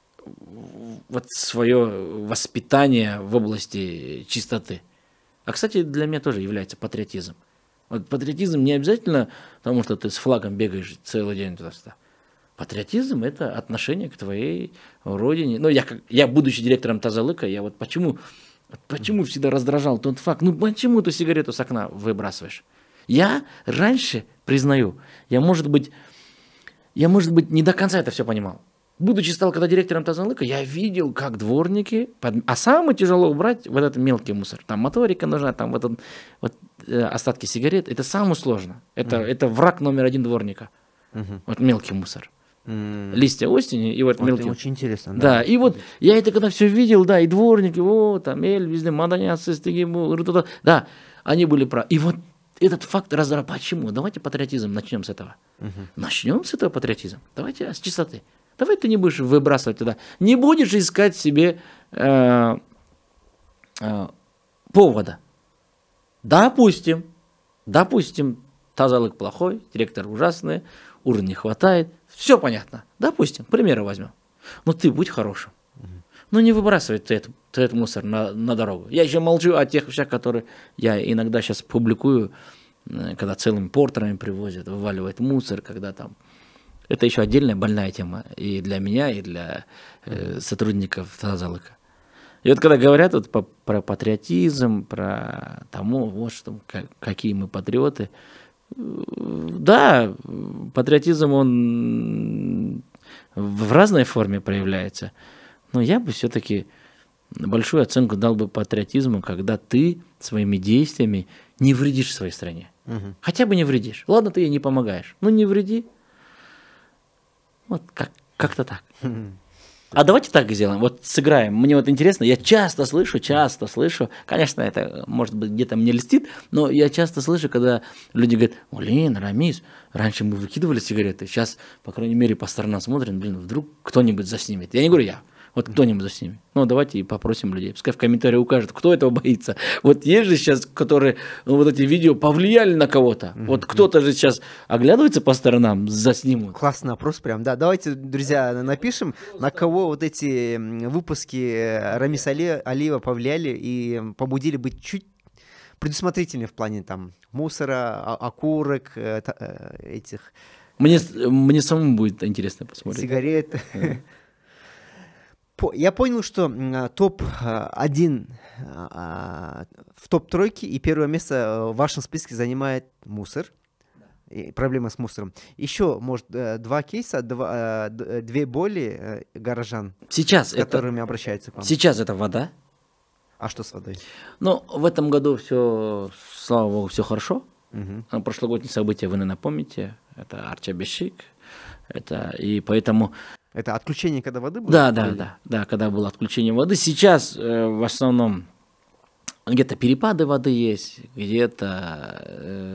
свое воспитание в области чистоты. А, кстати, для меня тоже является патриотизм. Вот патриотизм не обязательно потому, что ты с флагом бегаешь целый день туда-сюда. Патриотизм – это отношение к твоей родине. Ну, я будучи директором Тазалыка, я вот почему всегда раздражал тот факт, ну почему ты сигарету с окна выбрасываешь? Я раньше, признаю, я, может быть, не до конца это все понимал. Будучи стал когда директором Тазалыка, я видел, как дворники, а самое тяжело убрать вот этот мелкий мусор. Там моторика нужна, там вот остатки сигарет, это самое сложное. Это враг номер один дворника. Вот мелкий мусор. Листья осени и вот мелкие. Это очень интересно. Да, и вот я это когда все видел, да, и дворники, вот там, везде, маданяцы, стыгибу, да, они были правы. И вот этот факт раздражает. Почему? Давайте патриотизм начнем с этого. Начнем с этого патриотизма. Давайте с чистоты. Давай ты не будешь выбрасывать туда. Не будешь искать себе повода. Допустим, Тазалык плохой, директор ужасный, урн не хватает. Все понятно. Допустим, примеры возьмем. Но ты будь хорошим. Ну не выбрасывай ты этот мусор на дорогу. Я еще молчу о тех вещах, которые я иногда сейчас публикую, когда целыми портерами привозят, вываливают мусор, когда там... Это еще отдельная больная тема и для меня, и для сотрудников Тазалыка. И вот когда говорят вот про патриотизм, про тому, вот что, какие мы патриоты, да, патриотизм, он в разной форме проявляется, но я бы все-таки большую оценку дал бы патриотизму, когда ты своими действиями не вредишь своей стране. Хотя бы не вредишь. Ладно, ты ей не помогаешь, но не вреди. Вот как-то так. А давайте так сделаем, вот сыграем. Мне вот интересно, я часто слышу, конечно, это, может быть, где-то мне льстит, но я часто слышу, когда люди говорят, блин, Рамис, раньше мы выкидывали сигареты, сейчас, по крайней мере, по сторонам смотрим, блин, вдруг кто-нибудь заснимет. Я не говорю я, вот кто-нибудь заснимет. Ну, давайте и попросим людей, пускай в комментариях укажут, кто этого боится. Вот есть же сейчас, которые, вот эти видео повлияли на кого-то. Вот кто-то же сейчас оглядывается по сторонам, заснимут. Классный опрос прям, да. Давайте, друзья, напишем, на кого вот эти выпуски Рамиса Алиева повлияли и побудили быть чуть предусмотрительнее в плане там мусора, окурок, этих... Мне самому будет интересно посмотреть. Сигарет. Я понял, что топ-1 в топ-тройке и первое место в вашем списке занимает мусор. И проблема с мусором. Еще, может, 2 кейса, 2 боли горожан, Сейчас с которыми обращаются к вам. Сейчас это вода. А что с водой? Ну, в этом году все, слава богу, все хорошо. Угу. Прошлогодние события, вы, наверное, помните. Это Арчабешик. И поэтому... Это отключение, когда воды было? Да, когда было отключение воды. Сейчас в основном где-то перепады воды есть, где-то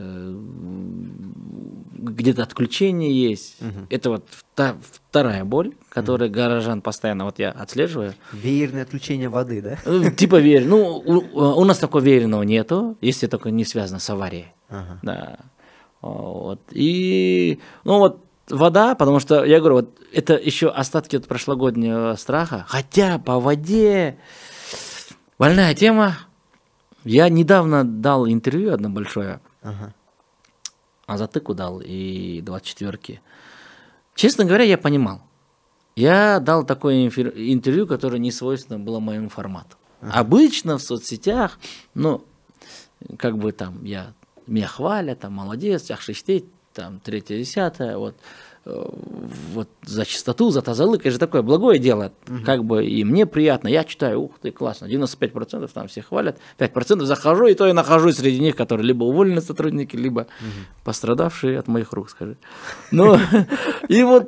отключение есть. Угу. Это вот вторая боль, которую горожан постоянно, вот я отслеживаю. Веерное отключение воды, да? Типа веер. Ну, у нас такого веерного нету, если только не связано с аварией. Ага. Да. Вот. И, ну вот, вода, потому что, я говорю, вот это еще остатки от прошлогоднего страха, хотя по воде больная тема. Я недавно дал интервью одно большое, а затыку дал и 24-ки. Честно говоря, я понимал. Я дал такое интервью, которое не свойственно было моему формату. Обычно в соцсетях, ну, как бы там меня хвалят, там, молодец, ахшиштей, там, 3-10, вот за чистоту, за тазалык, это же такое благое дело, как бы и мне приятно, я читаю, ух ты, классно, 95% там все хвалят, 5% захожу, и то я нахожусь среди них, которые либо уволены сотрудники, либо пострадавшие от моих рук, скажи. Ну, и вот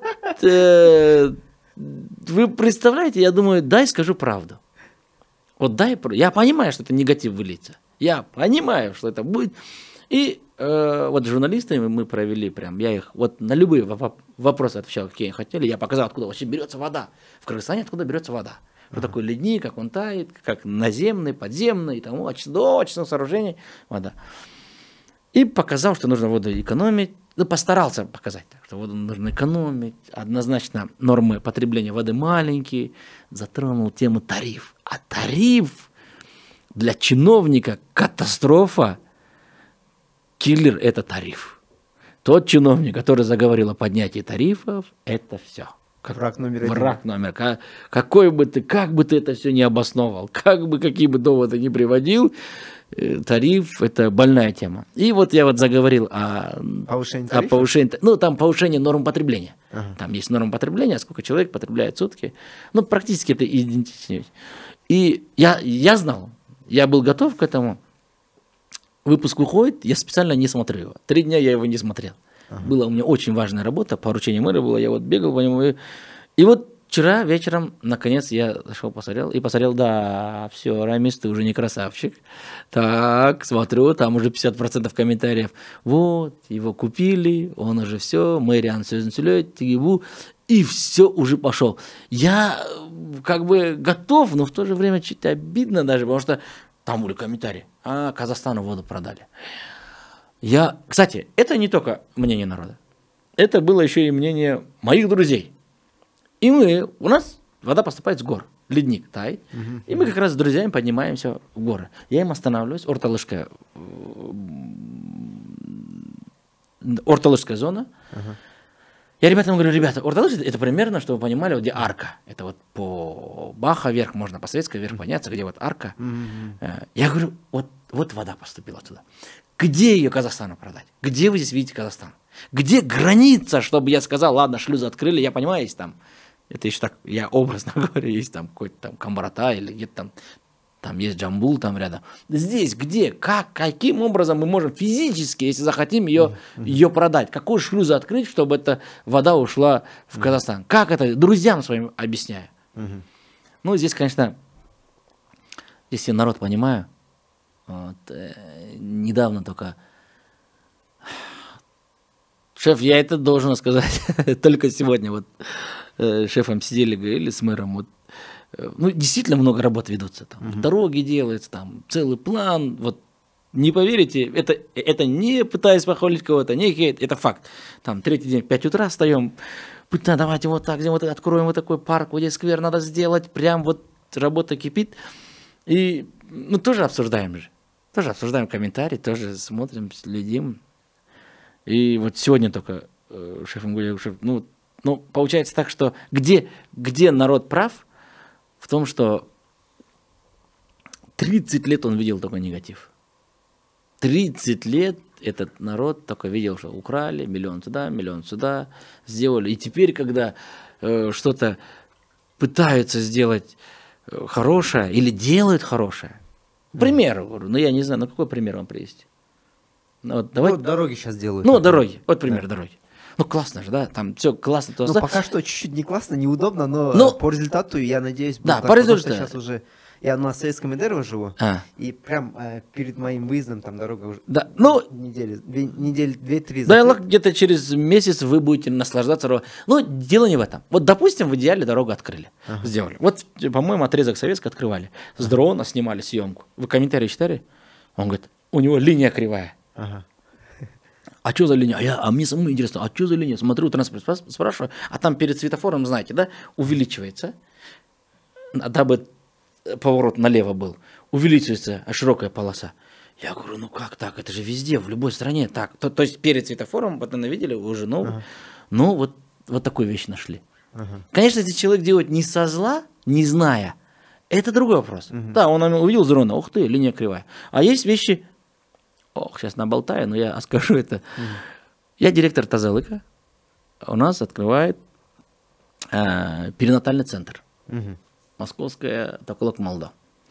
вы представляете, я думаю, дай скажу правду. Вот дай, я понимаю, что это негатив выльется, я понимаю, что это будет, и вот с журналистами мы провели прям, я их вот на любые вопросы отвечал, какие они хотели, я показал, откуда вообще берется вода. В Кыргызстане откуда берется вода. Что такое ледник, как он тает, как наземный, подземный, и тому, до очистных сооружений вода. И показал, что нужно воду экономить, ну, постарался показать, что воду нужно экономить, однозначно нормы потребления воды маленькие, затронул тему тариф. А тариф для чиновника катастрофа. Киллер – это тариф. Тот чиновник, который заговорил о поднятии тарифов, это все. Враг номер один. Враг номер. Как бы ты это все не обосновал, какие бы доводы ни приводил, тариф – это больная тема. И вот я вот заговорил о повышении, ну, там повышение норм потребления. Там есть норма потребления, сколько человек потребляет в сутки. Ну, практически это идентично. И я знал, я был готов к этому. Выпуск выходит, я специально не смотрю его. 3 дня я его не смотрел. Была у меня очень важная работа, поручение мэра было, я вот бегал по нему. И вот вчера вечером, наконец, я зашел, посмотрел, да, все, Рамис, ты уже не красавчик. Так, смотрю, там уже 50% комментариев. Вот, его купили, он уже все, мэриан сөзін тигибу, и все уже пошел. Я как бы готов, но в то же время чуть обидно даже, потому что там были комментарии. Казахстану воду продали. Кстати, это не только мнение народа. Это было еще и мнение моих друзей. И у нас вода поступает с гор. Ледник тает. И мы как раз с друзьями поднимаемся в горы. Я им останавливаюсь. Орталышская зона. Я ребятам говорю, ребята, Орталыш это примерно, чтобы вы понимали, вот где арка. Это вот по Баха вверх, можно по Советской вверх подняться, где вот арка. Я говорю, вот вода поступила туда. Где ее Казахстану продать? Где вы здесь видите Казахстан? Где граница, чтобы я сказал, ладно, шлюзы открыли, я понимаю, есть там, это еще так, я образно говорю, есть там какой-то там Камбарата или где-то там есть Джамбул там рядом. Здесь где, каким образом мы можем физически, если захотим, ее продать? Какой шлюз открыть, чтобы эта вода ушла в Казахстан? Как это? Друзьям своим объясняю. Ну, здесь, конечно, здесь я народ понимаю. Вот, недавно только... Шеф, я это должен сказать. Только сегодня вот шефом сидели, говорили с мэром, вот, ну, действительно много работ ведутся. Там, дороги делаются, там целый план. Вот, не поверите, это не пытаясь похвалить кого-то, не хейт, это факт. Там 3-й день, 5 утра встаем, давайте вот так, вот откроем вот такой парк, вот здесь сквер надо сделать, прям вот работа кипит. И мы тоже обсуждаем же. Тоже обсуждаем комментарии, тоже смотрим, следим. И вот сегодня только шефом говорю, ну, получается так, что где народ прав, в том, что 30 лет он видел только негатив. 30 лет этот народ только видел, что украли, миллион сюда сделали. И теперь, когда что-то пытаются сделать хорошее или делают хорошее, пример, говорю, ну я не знаю, какой пример вам привести? Вот дороги сейчас делают. Дороги, вот пример дороги. Ну, классно же, да, там все классно. Ну, пока что чуть-чуть не классно, неудобно, но по результату, я надеюсь, будет так, по результату. Сейчас уже, я на Советском Эдерово живу, и прям перед моим выездом там дорога уже недели 2-3. Да, где-то через месяц вы будете наслаждаться. Но дело не в этом. Вот, допустим, в идеале дорогу открыли, сделали. Вот, по-моему, отрезок Советский открывали, с дрона снимали съемку. Вы комментарии читали? Он говорит, у него линия кривая. А что за линия? А мне самому интересно, а что за линия? Смотрю, транспорт спрашиваю, а там перед светофором, знаете, да, увеличивается, дабы поворот налево был, увеличивается широкая полоса. Я говорю, ну как так? Это же везде, в любой стране так. То есть перед светофором, вот вы видели, уже новый. Ну, вот такую вещь нашли. Конечно, если человек делает не со зла, не зная, это другой вопрос. Да, он увидел с дрона, ух ты, линия кривая. А есть вещи... сейчас наболтаю, но я скажу это. Я директор Тазалыка. У нас открывает перинатальный центр. Московская Токолок Молдо.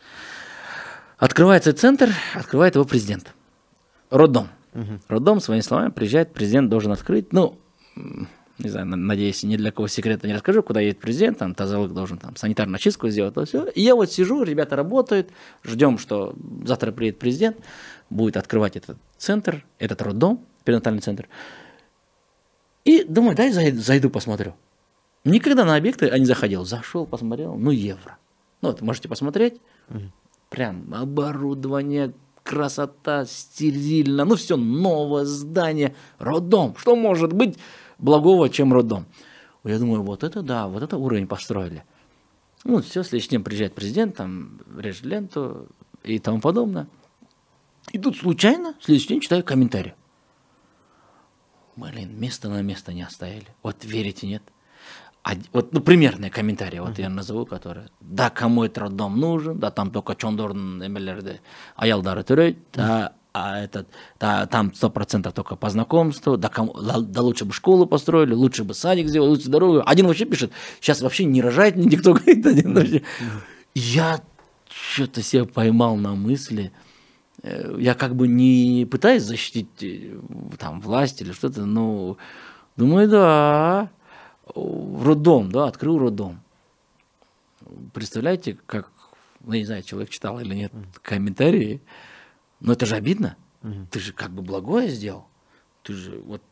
Открывается центр, открывает его президент. Роддом. Роддом, своими словами, приезжает, президент должен открыть. Ну, не знаю, надеюсь, ни для кого секрета не расскажу, куда едет президент, там Тазалык должен там санитарную чистку сделать, то все. И я вот сижу, ребята работают, ждем, что завтра приедет президент, будет открывать этот центр, этот роддом, перинатальный центр. И думаю, дай зайду посмотрю. Никогда на объекты я не заходил. Зашел, посмотрел, евро. Ну вот, можете посмотреть. Прям оборудование, красота, стерильно. Ну все, новое здание, роддом. Что может быть благого, чем роддом? Я думаю, вот это да, вот это уровень построили. Ну все, следующий день приезжает президент, там режет ленту и тому подобное. И тут случайно, в следующий день читаю комментарий. Место на место не оставили. Вот верите, нет? Примерные комментарии, вот я назову, которые. Да, кому этот роддом нужен, да, там только чондорн эмелерде аялдары төрөйт, там 100% только по знакомству, да лучше бы школу построили, лучше бы садик сделали, лучше дорогу. Один вообще пишет, сейчас вообще не рожает никто, говорит, один вообще. Я что-то себя поймал на мысли. Я как бы не пытаюсь защитить там власть или что-то, но думаю, да, роддом, да, открыл роддом. Представляете, как, ну, не знаю, человек читал или нет комментарии, но это же обидно. Ты же как бы благое сделал. Ты же вот,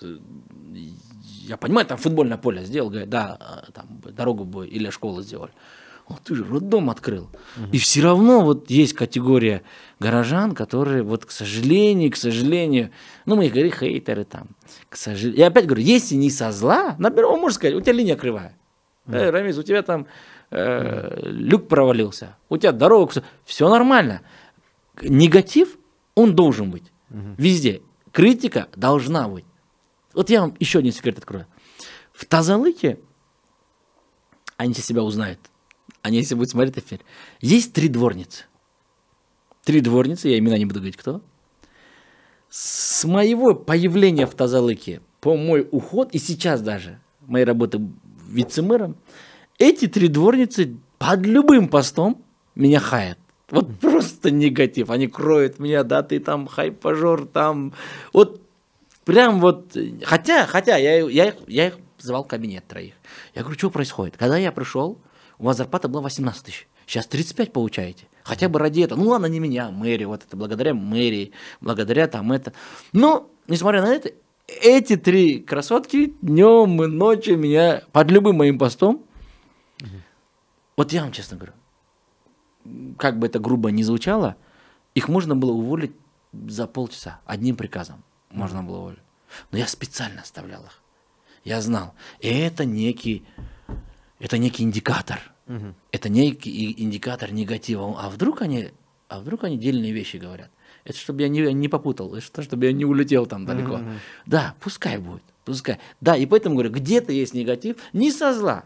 я понимаю, там футбольное поле сделал, говорит, да, там дорогу бы или школу сделали. Ты же роддом открыл. И все равно вот есть категория горожан, которые вот, к сожалению, ну, мы их говорим, хейтеры там, к сожалению. Я опять говорю, если не со зла, например, он может сказать, у тебя линия кривая. Рамис, у тебя там люк провалился, у тебя дорога, все нормально. Негатив, он должен быть везде. Критика должна быть. Вот я вам еще один секрет открою. В Тазалыке они себя узнают. Они, если будут смотреть эфир, есть 3 дворницы. 3 дворницы, я имена не буду говорить, кто. С моего появления в Тазалыке, по мой уход, и сейчас даже, моей работы вице-мэром, эти 3 дворницы под любым постом меня хаят. Вот просто негатив. Они кроют меня, да, ты там хайп-пажор, там. Вот прям вот. Хотя я их звал в кабинет 3. Я говорю, что происходит? Когда я пришел, у вас зарплата была 18 тысяч, сейчас 35 получаете. Хотя бы ради этого. Ну ладно, не меня, мэрии, вот это благодаря мэрии, благодаря там это. Но, несмотря на это, эти 3 красотки днем и ночью меня под любым моим постом. Вот я вам честно говорю, как бы это грубо ни звучало, их можно было уволить за полчаса. Одним приказом можно было уволить. Но я специально оставлял их. Я знал. И это некий индикатор. Это некий индикатор негатива. А вдруг они дельные вещи говорят? Это чтобы я не попутал, это чтобы я не улетел там далеко. Да, пускай будет, пускай. Да, и поэтому говорю, где-то есть негатив, не со зла.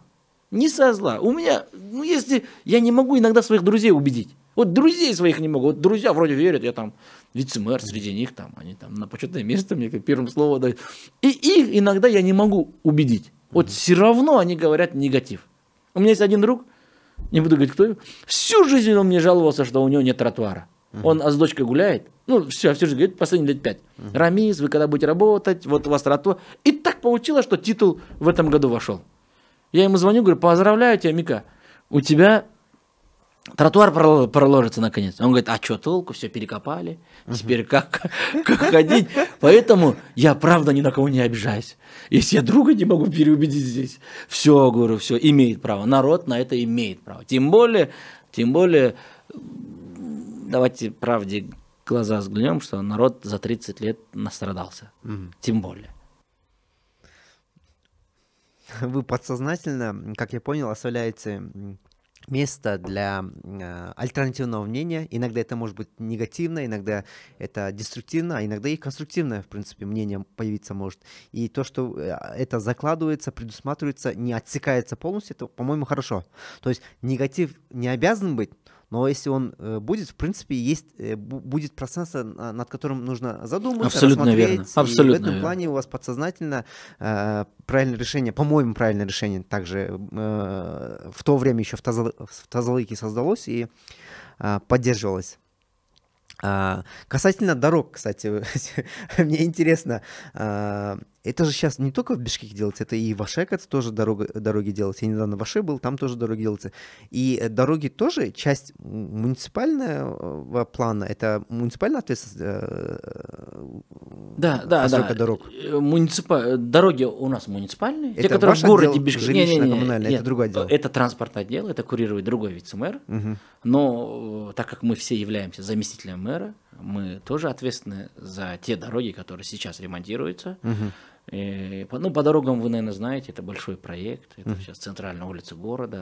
Не со зла. У меня, ну если я не могу иногда своих друзей убедить. Вот друзей своих не могу. Вот друзья вроде верят, я там вице-мэр среди них, там, они там на почетное место мне как первым словом дают. И их иногда я не могу убедить. Вот все равно они говорят негатив. У меня есть один друг, не буду говорить, кто, всю жизнь он мне жаловался, что у него нет тротуара. Он с дочкой гуляет, ну все жизнь говорит, последние лет 5. Рамис, вы когда будете работать, вот у вас тротуар. И так получилось, что титул в этом году вошел. Я ему звоню, говорю, поздравляю тебя, Мика, у тебя тротуар проложится наконец. Он говорит, а что толку, все перекопали, теперь как ходить? Поэтому я правда ни на кого не обижаюсь. Если я друга не могу переубедить здесь, все, говорю, все, имеет право. Народ на это имеет право. Тем более, давайте правде в глаза взглянем, что народ за 30 лет настрадался. Тем более. Вы подсознательно, как я понял, оставляете место для альтернативного мнения. Иногда это может быть негативно, иногда это деструктивно, а иногда и конструктивное, в принципе, мнение появиться может. И то, что это закладывается, предусматривается, не отсекается полностью, это, по-моему, хорошо. То есть негатив не обязан быть, но если он будет, в принципе, будет пространство, над которым нужно задуматься, абсолютно рассмотреть. Верно. Абсолютно и в этом верно. плане у вас подсознательно правильное решение, по-моему, правильное решение также в то время еще в Тазалыке создалось и поддерживалось. Касательно дорог, кстати, мне интересно, это же сейчас не только в Бишкеке делается, это и в Ашекаце тоже дороги делаются. Я недавно в Аше был, там тоже дороги делаются. И дороги тоже часть муниципального плана, это муниципальная ответственность постройка дорог? Дороги у нас муниципальные, это те, которые в городе Бишкек. Жилищно-коммунальное, это другое дело. Это транспортное дело, это курирует другой вице-мэр. Но так как мы все являемся заместителем мэра, мы тоже ответственны за те дороги, которые сейчас ремонтируются. По дорогам вы, наверное, знаете, это большой проект, это сейчас центральная улица города,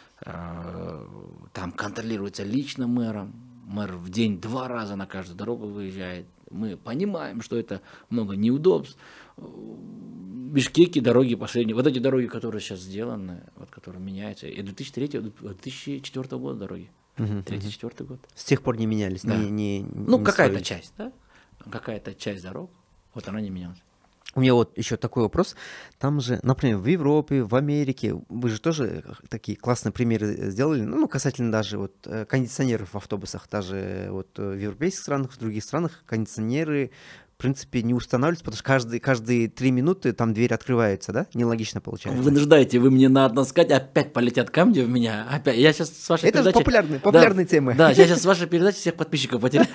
там контролируется лично мэром, мэр в день 2 раза на каждую дорогу выезжает, мы понимаем, что это много неудобств. В Бишкеке дороги последние, вот эти дороги, которые сейчас сделаны, вот, которые меняются, и 2003-2004 года дороги. 3-4 год. С тех пор не менялись? Да. Какая-то часть, да? Какая-то часть дорог, вот она не менялась. У меня вот еще такой вопрос. Там же, например, в Европе, в Америке, вы же тоже такие классные примеры сделали, ну, касательно даже вот кондиционеров в автобусах, даже вот в европейских странах, в других странах кондиционеры, в принципе, не устанавливаются, потому что каждые 3 минуты там дверь открывается, да? Нелогично получается. Вы нуждаете, вы мне надо сказать, опять полетят камни в меня, опять. Я сейчас с вашей это передачи... Это популярные темы. Да, я сейчас с вашей передачи всех подписчиков потеряю.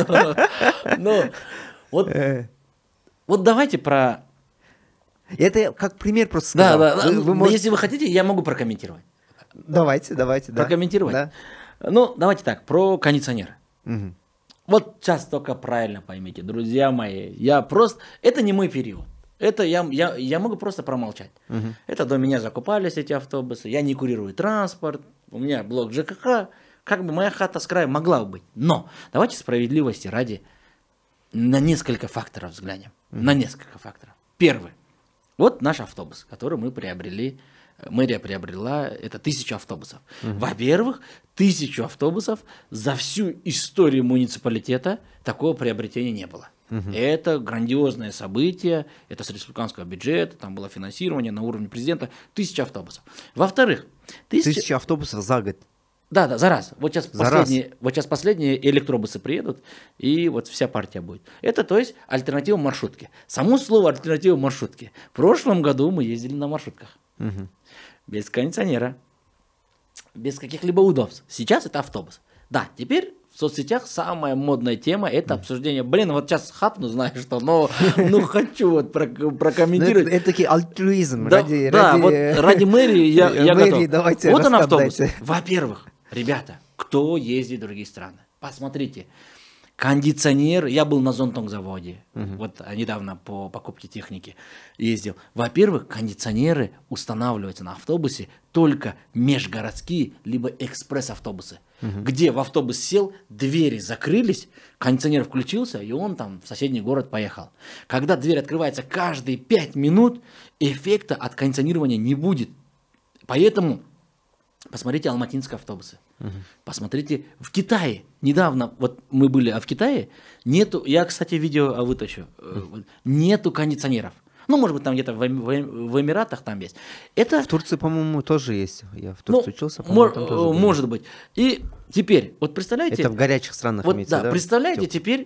Вот давайте про... Это как пример просто сказал. Да. Если вы хотите, я могу прокомментировать. Давайте. Прокомментировать? Да. Ну, давайте так, про кондиционеры. Вот сейчас только правильно поймите, друзья мои, это не мой период. Это я могу просто промолчать. Это до меня закупались эти автобусы, я не курирую транспорт, у меня блок ЖКХ, как бы моя хата с края могла быть. Но давайте справедливости ради на несколько факторов взглянем. На несколько факторов. Первый. Вот наш автобус, который мы приобрели. Мэрия приобрела, это 1000 автобусов. Во-первых, 1000 автобусов за всю историю муниципалитета такого приобретения не было. Это грандиозное событие, это с республиканского бюджета, там было финансирование на уровне президента, 1000 автобусов. Во-вторых, 1000 автобусов за год. Да, за раз. Вот сейчас последние электробусы приедут, и вот вся партия будет. Это, то есть, альтернатива маршрутке. Само слово альтернатива маршрутке. В прошлом году мы ездили на маршрутках. Без кондиционера, без каких-либо удобств. Сейчас это автобус. Да, теперь в соцсетях самая модная тема – это обсуждение. Вот сейчас хапну, знаешь что, но хочу вот прокомментировать. Это такой альтруизм. Ради мэрии я готов. Вот он автобус. Во-первых, ребята, кто ездит в другие страны? Посмотрите. Кондиционер, я был на Зонтонг-заводе, вот недавно по покупке техники ездил. Во-первых, кондиционеры устанавливаются на автобусе только межгородские, либо экспресс-автобусы, где в автобус сел, двери закрылись, кондиционер включился, и он там в соседний город поехал. Когда дверь открывается каждые 5 минут, эффекта от кондиционирования не будет. Поэтому посмотрите алматинские автобусы. Посмотрите, в Китае, недавно, вот мы были, в Китае нету, я, кстати, видео вытащу, нету кондиционеров. Ну, может быть, там где-то в Эмиратах там есть. Это... В Турции, по-моему, тоже есть. Я в Турции учился, по-моему, там тоже может быть. И теперь, вот представляете... Это в горячих странах вот, имеется, да? Представляете, теперь,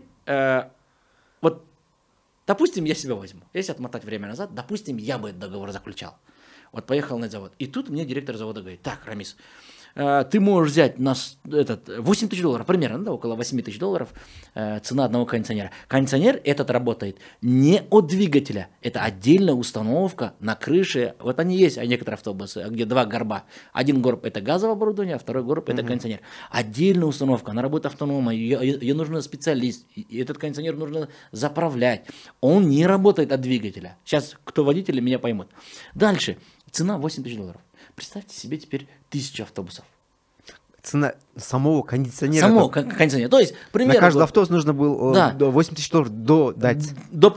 вот, допустим, я себя возьму. Если отмотать время назад, допустим, я бы этот договор заключал. Вот поехал на завод. И тут мне директор завода говорит: так, Рамис, ты можешь взять $8 тысяч, примерно, да, около $8 тысяч, цена одного кондиционера. Кондиционер этот работает не от двигателя, это отдельная установка на крыше. Вот они есть, некоторые автобусы, где два горба. Один горб это газовое оборудование, а второй горб это кондиционер. Отдельная установка, она работает автономно, ее нужен специалист, и этот кондиционер нужно заправлять. Он не работает от двигателя. Сейчас кто водители меня поймут. Дальше, цена $8 тысяч. Представьте себе теперь 1000 автобусов. Цена самого кондиционера. Самого кондиционера. То есть, примерно... На каждый автобус нужно было $8 тысяч дать.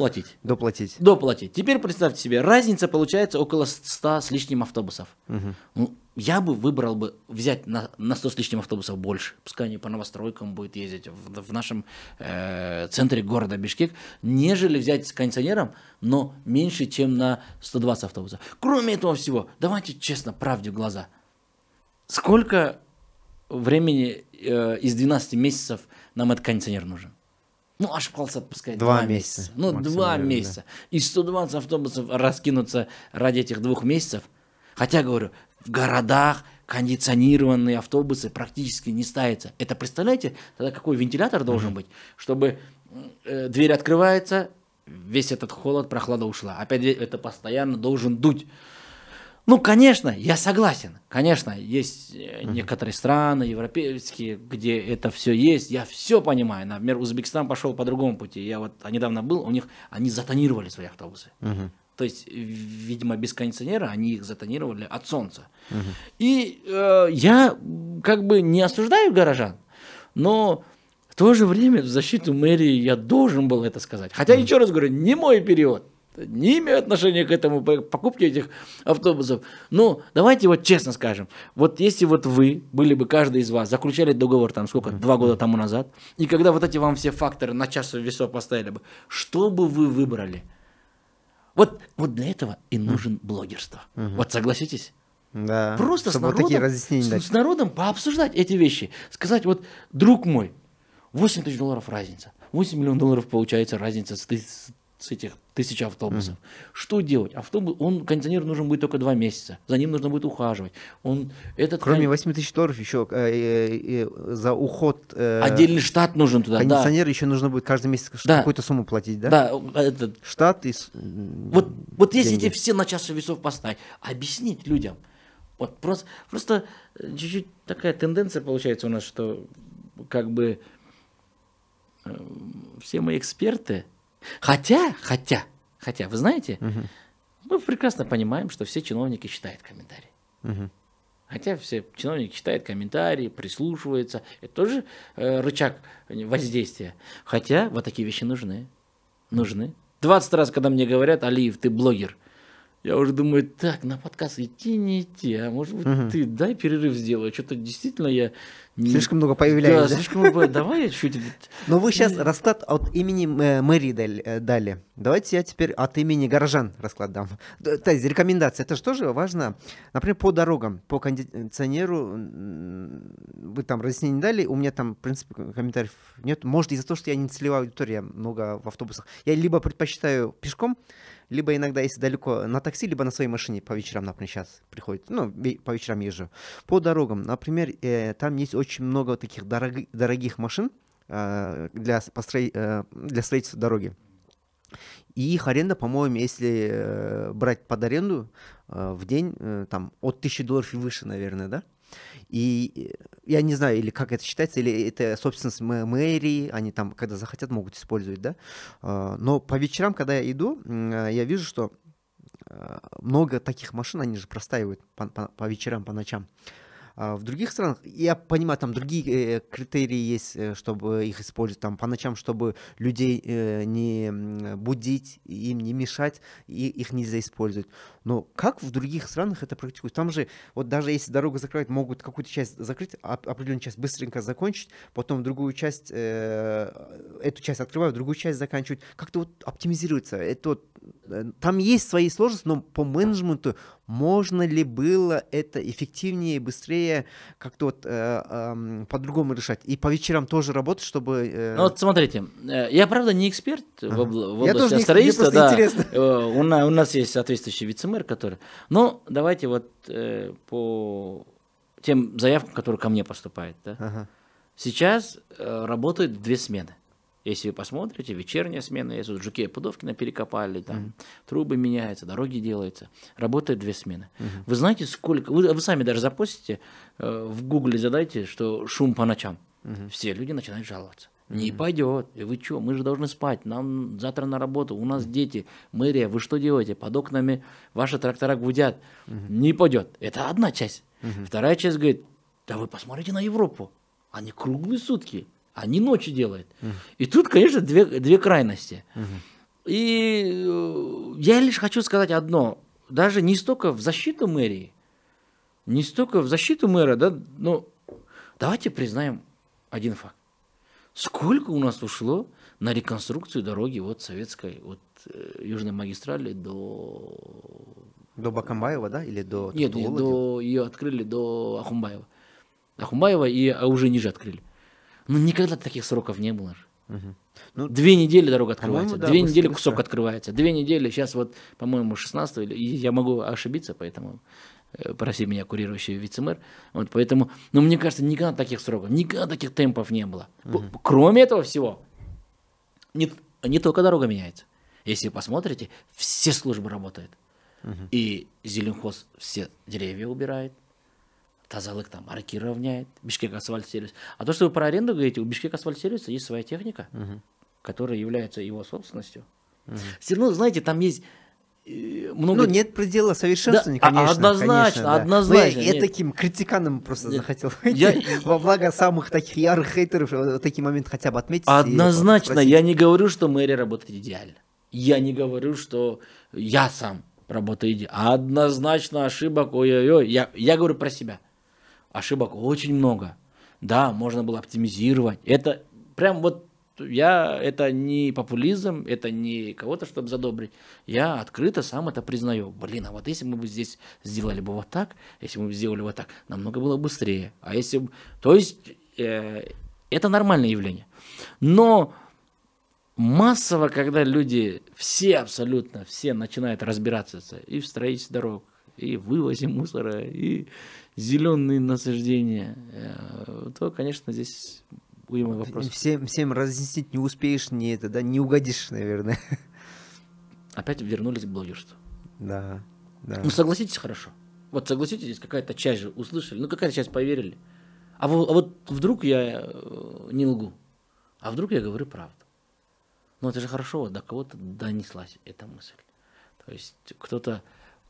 Доплатить. Теперь представьте себе, разница получается около 100 с лишним автобусов. Ну, я бы выбрал взять на 100 с лишним автобусов больше. Пускай они по новостройкам будут ездить в нашем центре города Бишкек, нежели взять с кондиционером, но меньше, чем на 120 автобусов. Кроме этого всего, давайте честно, правде в глаза. Сколько времени из 12 месяцев нам этот кондиционер нужен? Ну, аж полса, пускай 2 месяца. Ну, 2 месяца. Да. И 120 автобусов раскинуться ради этих 2 месяцев. Хотя, говорю, в городах кондиционированные автобусы практически не ставятся. Это, представляете, тогда какой вентилятор должен быть, чтобы дверь открывается, весь этот холод, прохлада ушла. Опять это постоянно должен дуть. Ну, конечно, я согласен. Конечно, есть некоторые страны европейские, где это все есть. Я все понимаю. Например, Узбекистан пошел по другому пути. Я вот недавно был, у них они затонировали свои автобусы. То есть, видимо, без кондиционера они их затонировали от солнца. И я как бы не осуждаю горожан, но в то же время в защиту мэрии я должен был это сказать. Хотя, еще раз говорю, не мой период. Не имею отношения к этому, покупке этих автобусов. Но давайте вот честно скажем, вот если вот вы, были бы каждый из вас, заключали договор там сколько, 2 года тому назад, и когда вот эти вам все факторы на чашу весов поставили бы, что бы вы выбрали? Вот для этого и нужен блогерство. Вот согласитесь? Да. Просто такие разъяснения дать. С народом пообсуждать эти вещи. Сказать, вот, друг мой, $8 тысяч разница. $8 миллионов получается разница с этих 1000 автобусов. Что делать? Кондиционер нужен будет только 2 месяца. За ним нужно будет ухаживать. Кроме $8 тысяч еще за уход... отдельный штат нужен туда. Кондиционер еще нужно будет каждый месяц какую-то сумму платить, да? Да. Штат и Вот если эти все на чашу весов поставить, объяснить людям. Вот просто чуть-чуть такая тенденция получается у нас, что как бы все мы эксперты. Хотя, вы знаете, мы прекрасно понимаем, что все чиновники читают комментарии. Хотя все чиновники читают комментарии, прислушиваются. Это тоже рычаг воздействия. Хотя вот такие вещи нужны. 20 раз, когда мне говорят: Алиев, ты блогер, я уже думаю, так, на подкаст идти, не идти, а может быть ты дай перерыв сделаю, что-то действительно я... Слишком много появляюсь. Да, слишком много, давай я чуть... Но вы сейчас расклад от имени мэрии дали. Давайте я теперь от имени горожан расклад дам. То есть рекомендация, это же тоже важно. Например, по дорогам, по кондиционеру, вы там разъяснение дали, у меня там, в принципе, комментариев нет. Может, из-за того, что я не целевая аудитория, много в автобусах. Я либо предпочитаю пешком, либо иногда, если далеко, на такси, либо на своей машине по вечерам, например, сейчас приходит. По вечерам езжу. По дорогам, например, там есть очень много таких дорогих машин для строительства дороги. И их аренда, по-моему, если брать под аренду в день, там от $1000 и выше, наверное, да? И я не знаю, или как это считается, или это собственность мэрии, они там, когда захотят, могут использовать, да. Но по вечерам, когда я иду, я вижу, что много таких машин, они же простаивают по вечерам, по ночам. А в других странах, я понимаю, там другие критерии есть, чтобы их использовать, там по ночам, чтобы людей не будить, им не мешать, и их нельзя использовать. Но как в других странах это практикуется? Там же, вот даже если дорогу закрывать, могут какую-то часть закрыть, определенную часть быстренько закончить, потом другую часть, эту часть открывают, другую часть заканчивают. Как-то вот оптимизируется. Это вот, там есть свои сложности, но по менеджменту можно ли было это эффективнее, быстрее, как-то вот по-другому решать? И по вечерам тоже работать, чтобы... Ну вот смотрите, я правда не эксперт в области тоже строительства, мне да. интересно. У нас есть соответствующий вице-мэр, который... Но давайте вот по тем заявкам, которые ко мне поступают, да. Ага. Сейчас работают 2 смены. Если вы посмотрите, вечерняя смена, если вот жуки и Пудовкина перекопали, там трубы меняются, дороги делаются, работают 2 смены. Вы знаете, сколько... Вы сами даже запостите, в Гугле задайте, что шум по ночам. Все люди начинают жаловаться. Не пойдет. И вы что, мы же должны спать, нам завтра на работу, у нас дети, мэрия, вы что делаете? Под окнами ваши трактора гудят. Не пойдет. Это одна часть. Вторая часть говорит, да вы посмотрите на Европу. Они круглые сутки, они ночи делают. И тут, конечно, две крайности. И я лишь хочу сказать одно. Даже не столько в защиту мэрии, не столько в защиту мэра, да, но давайте признаем один факт. Сколько у нас ушло на реконструкцию дороги от советской, от Южной магистрали до... До Бакамбаева, да? Или до... Нет, ее открыли до Ахумбаева. Ахумбаева и уже ниже открыли. Но никогда таких сроков не было. Ну, 2 недели дорога открывается, да, 2 недели быстро. кусок открывается, 2 недели, сейчас вот, по-моему, 16-го, я могу ошибиться, поэтому проси меня курирующий вице-мэр. Вот поэтому, но мне кажется, никогда таких сроков, никогда таких темпов не было. Кроме этого всего, не только дорога меняется. Если вы посмотрите, все службы работают. И Зеленхоз все деревья убирает, Тазалык там арки равняет, Бишкек асфальт-сервис. А то, что вы про аренду говорите, у Бишкек асфальт-сервиса есть своя техника, которая является его собственностью. Все равно, знаете, там есть много... Ну, нет предела совершенствования, Да, конечно. однозначно, да. однозначно. Я нет. таким критиканом просто захотел Я- выйти. Во благо самых таких ярых хейтеров такие моменты хотя бы отметить. и Однозначно, спросить. я не говорю, что мэрия работает идеально. Я не говорю, что я сам работаю идеально. Однозначно ошибок, ой-ой-ой. Я говорю про себя. Ошибок очень много. Да, можно было оптимизировать. Это прям вот это не популизм, это не кого-то, чтобы задобрить. Я открыто сам это признаю. Блин, а вот если мы бы здесь сделали бы вот так, если мы бы сделали вот так, намного было быстрее. А если бы... То есть это нормальное явление. Но массово, когда люди, абсолютно все начинают разбираться и в строительстве дорог, и в вывозе мусора, и зеленые насаждения, то, конечно, здесь уйма вопросов. Всем разъяснить не успеешь, не угодишь, наверное. Опять вернулись к блогерству. Да. Ну, согласитесь, хорошо. Вот согласитесь, здесь какая-то часть же услышали, ну, какая-то часть поверили. А вот вдруг я не лгу, а вдруг я говорю правду. Ну, это же хорошо, вот до кого-то донеслась эта мысль. То есть кто-то,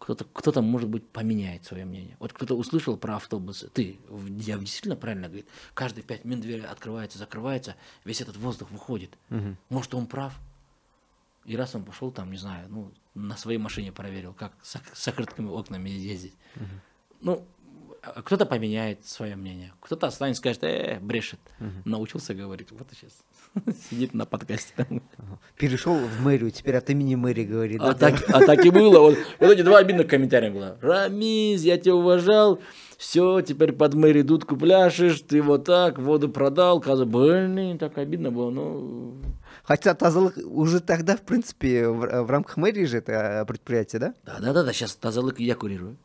может быть, поменяет свое мнение. Вот кто-то услышал про автобусы. Я действительно правильно говорит, каждые 5 минут дверь открывается, закрывается, весь этот воздух выходит. Может, он прав. И раз он пошел там, не знаю, ну, на своей машине проверил, как с открытыми окнами ездить. Ну, кто-то поменяет свое мнение, кто-то останется, скажет, брешет. Научился говорить, вот и сейчас сидит на подкасте. Перешел в мэрию, теперь от имени мэрии говорит. Так и было. Вот эти 2 обидных комментария было. Рамиз, я тебя уважал, все, теперь под мэрию дудку пляшешь, ты вот так, воду продал. Блин, так обидно было, ну... Хотя Тазалык уже тогда, в принципе, в рамках мэрии же это предприятие, да? Да, сейчас Тазалык я курирую.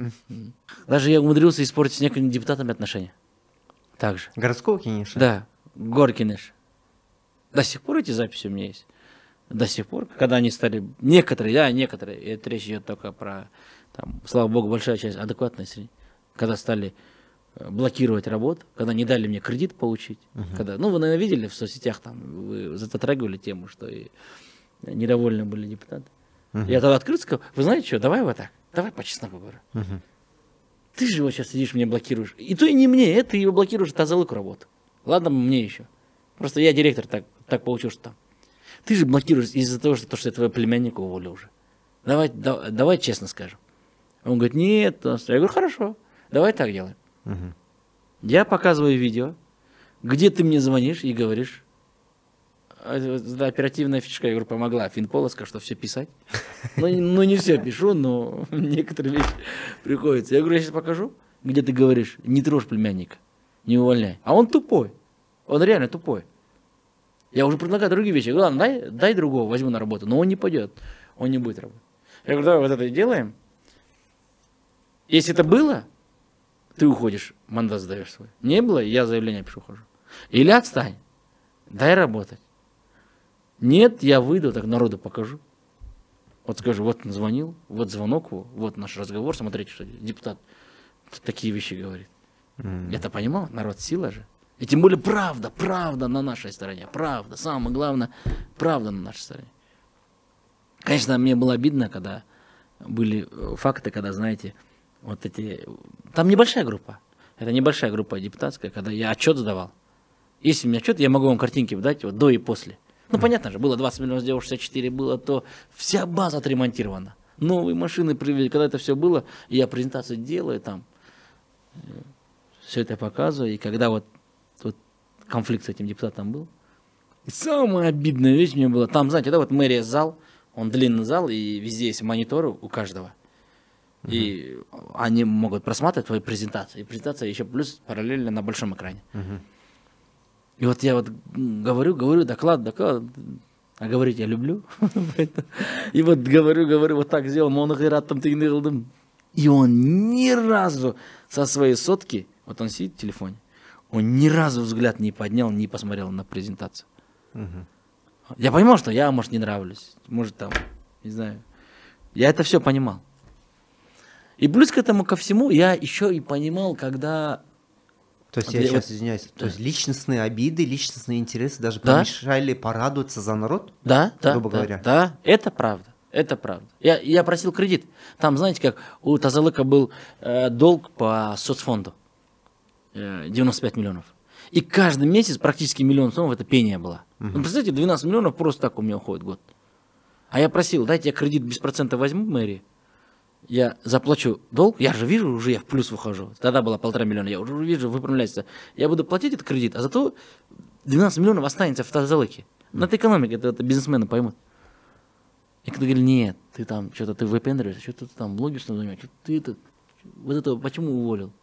Даже я умудрился испортить с некоторыми депутатами отношения. Так же. Городского, конечно. Да, Горкинеш. До сих пор эти записи у меня есть. До сих пор, когда они стали... Некоторые, это речь идет только про... Там, слава богу, большая часть адекватной среди. Когда стали блокировать работу, когда не дали мне кредит получить. Когда, ну, вы, наверное, видели в соцсетях, там, вы затрагивали тему, что и недовольны были депутаты. Я тогда открыто сказал, вы знаете что, давай вот так, давай по чесноку говорю. ты же вот сейчас сидишь, меня блокируешь. И то и не мне, ты его блокируешь, Тазалыку работу. Ладно, мне еще. Просто я директор, так получилось, что там. Ты же блокируешь из-за того, что я твоего племянника уволил уже. Давай честно скажем. Он говорит, нет. Я говорю, хорошо, давай так делаем. Мгм. Я показываю видео, где ты мне звонишь и говоришь, оперативная фишка, я говорю, помогла Финполоска, что все писать. Ну, не все пишу, но некоторые вещи приходится. Я говорю, я сейчас покажу, где ты говоришь, не трожь племянника, не увольняй. А он тупой, он реально тупой. Я уже предлагаю другие вещи. Я говорю, ладно, дай другого, возьму на работу, но он не пойдет, он не будет работать. Я говорю, давай вот это делаем. Если это было, ты уходишь, мандат сдаешь свой. Не было, я заявление пишу, ухожу. Или отстань, дай работать. Нет, я выйду, так народу покажу. Вот скажу, вот он звонил, вот звонок его, вот наш разговор, смотрите, что депутат такие вещи говорит. Я-то понимал, народ сила же. И тем более правда на нашей стороне, правда. Самое главное, правда на нашей стороне. Конечно, мне было обидно, когда были факты, когда, знаете, вот эти... Там небольшая группа. Это небольшая группа депутатская, когда я отчет сдавал. Если у меня отчет, я могу вам картинки дать вот до и после. Ну, понятно же, было 20 миллионов, сделал 64, было то. Вся база отремонтирована. Новые машины привели. Когда это все было, я презентацию делаю там. Все это показываю. И когда вот конфликт с этим депутатом был, и самая обидная вещь мне была, там, знаете, да, вот мэрия зал, он длинный зал, и везде есть мониторы у каждого. И они могут просматривать твои презентации. И презентация еще плюс параллельно на большом экране. И вот я вот говорю, доклад, а говорить я люблю. И вот говорю, вот так сделал, и он ни разу со своей сотки, вот он сидит в телефоне, он ни разу взгляд не поднял, не посмотрел на презентацию. Я понимал, что я, может, не нравлюсь, может, там, не знаю. Я это все понимал. И плюс к этому ко всему я еще и понимал, когда... То есть, я сейчас извиняюсь, то есть личностные обиды, личностные интересы даже помешали порадоваться за народ? Да, грубо говоря. Да, это правда. Это правда. Я просил кредит. Там, знаете, как у Тазалыка был долг по соцфонду. 95 миллионов. И каждый месяц практически миллион сомов это пения была. Ну, представляете, 12 миллионов просто так у меня уходит год. А я просил, дайте я кредит без процента возьму в мэрии. Я заплачу долг, я же вижу, уже я в плюс выхожу. Тогда было 1,5 миллиона, я уже вижу, выпрямляется. Я буду платить этот кредит, а зато 12 миллионов останется в Тазалыке. На этой экономике это бизнесмены поймут. И кто говорит, нет, ты там что-то ты выпендриваешься, что-то ты там блогер, что ты это, вот это почему уволил?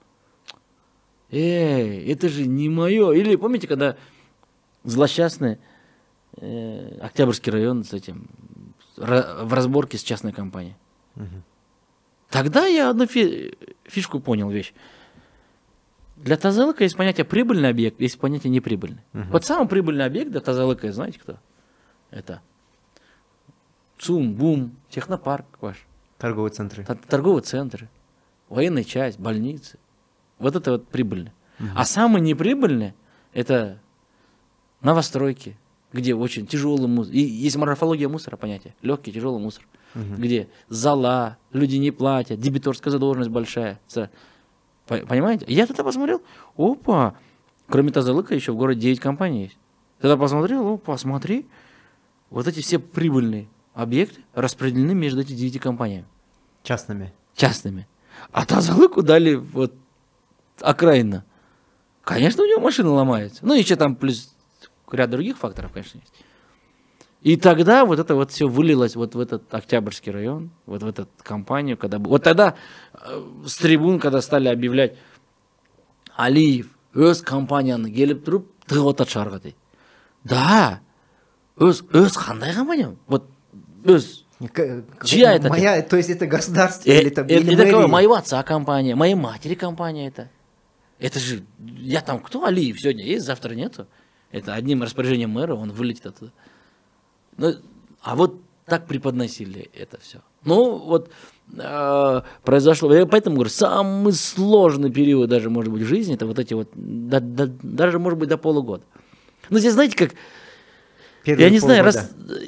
Это же не мое. Или помните, когда злосчастный Октябрьский район с этим в разборке с частной компанией. Тогда я одну фишку понял, вещь. Для Тазалыка есть понятие прибыльный объект, есть понятие неприбыльный. Вот самый прибыльный объект для Тазалыка, знаете кто? Это ЦУМ, БУМ, технопарк ваш. Торговые центры. Торговые центры, военная часть, больницы. Вот это вот прибыльно. А самый неприбыльный это новостройки, где очень тяжелый мусор. И есть морфология мусора, понятие. Легкий, тяжелый мусор. Где зала, люди не платят, дебиторская задолженность большая. Понимаете? Я тогда посмотрел, опа, кроме Тазалыка еще в городе 9 компаний есть. Тогда посмотрел, опа, смотри, вот эти все прибыльные объекты распределены между этими 9 компаниями. Частными. А Тазалыку дали вот окраинно. Конечно, у него машина ломается. Ну, еще там плюс ряд других факторов, конечно, есть. И тогда вот это вот все вылилось вот в этот Октябрьский район, вот в эту компанию, когда... Вот тогда с трибун, когда стали объявлять Алиев, өз компанияны келіп тұрып, тығып атшарға дейді. Да, өз қандай компания? Вот өз... Чья это? Моя, то есть это государство или там... Это кого? Моего отца компания, моей матери компания это. Это же... Я там кто? Алиев сегодня есть, завтра нету. Это одним распоряжением мэра он вылетит оттуда. Ну, а вот так преподносили это все. Ну, вот произошло. Я поэтому говорю, самый сложный период даже, может быть, в жизни, это вот эти вот, даже, может быть, до полугода. Но здесь, знаете, как... Первые я не знаю,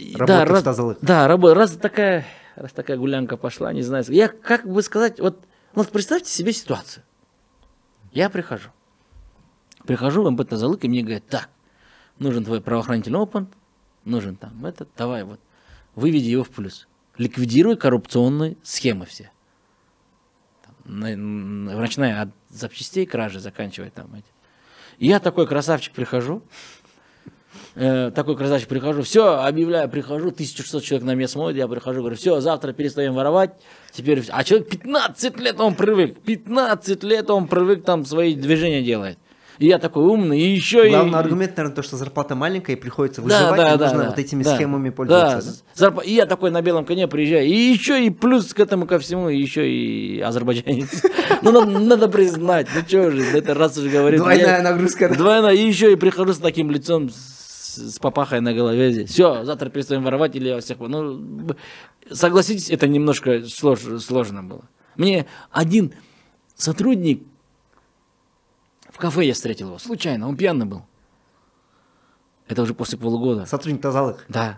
раз такая гулянка пошла, не знаю. Я, как бы сказать, вот Вот представьте себе ситуацию. Я прихожу в МП Тазалык, и мне говорят, так, нужен твой правоохранительный опыт, нужен там этот, давай вот, выведи его в плюс. Ликвидируй коррупционные схемы все. Начиная от запчастей кражи, заканчивая там эти. И я такой красавчик прихожу, все, объявляю, прихожу, 1600 человек на меня смотрят, я прихожу, говорю, все, завтра перестаем воровать, теперь... А человек 15 лет он привык, там свои движения делает. И я такой умный, и еще Главный аргумент, наверное, то, что зарплата маленькая, и приходится выживать, и нужно вот этими схемами пользоваться. Да. И я такой на белом коне приезжаю, и еще и плюс к этому ко всему, еще и азербайджанец. Ну, надо признать, ну что же, это раз уже говорит. Двойная нагрузка. Двойная, и еще и прихожу с таким лицом, с папахой на голове. Все, завтра перестаем воровать, или я всех... Ну, согласитесь, это немножко сложно было. Мне один сотрудник, в кафе я встретил его, случайно, он пьяный был. Это уже после полугода. Сотрудник Тазалык? Да.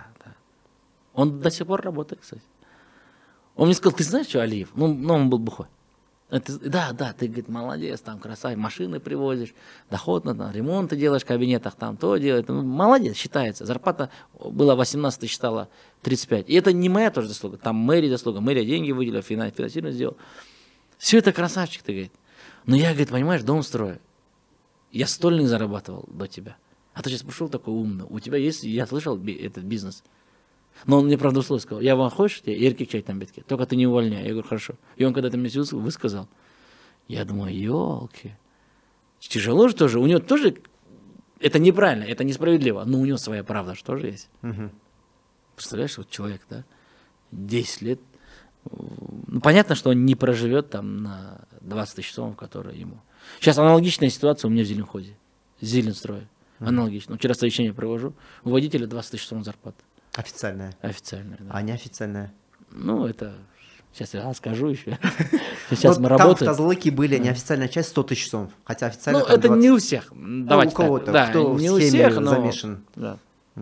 Он до сих пор работает, кстати. Он мне сказал, ты знаешь, что Алиев? Ну он был бухой. Да, ты, говорит, молодец, там красавец, машины привозишь, доходно, там, ремонты делаешь в кабинетах, там то делает. Ну, молодец, считается. Зарплата была 18 тысяч, стала 35. И это не моя тоже заслуга, там мэрия заслуга. Мэрия деньги выделила, финансирование сделал. Все это красавчик, ты, говорит. Но я, говорит, понимаешь, дом строю. Я стольник зарабатывал до тебя. А ты сейчас пришел такой умный. У тебя есть, я слышал, этот бизнес. Но он мне правда условие сказал. Я вам хочешь, я эркек чай там битки. Только ты не увольняй. Я говорю, хорошо. И он когда-то мне высказал. Я думаю, елки. Тяжело же тоже. У него тоже, это неправильно, это несправедливо. Но у него своя правда же тоже есть. Угу. Представляешь, вот человек, да, 10 лет. Ну, понятно, что он не проживет там на 20 тысяч сомов, которые ему. Сейчас аналогичная ситуация у меня в Зеленходе. Зеленстрое. Аналогично. Вчера совещание провожу. У водителя 20 тысяч сомов зарплата. Официальная? Официальная, да. А неофициальная? Ну, это... Сейчас я скажу еще. Сейчас мы работаем. Там в Тазалыке были неофициальная часть 100 тысяч сомов. Хотя официально ну, это 20... не у всех. Давайте у кого-то, да, кто не в схеме всех, но... замешан. Да.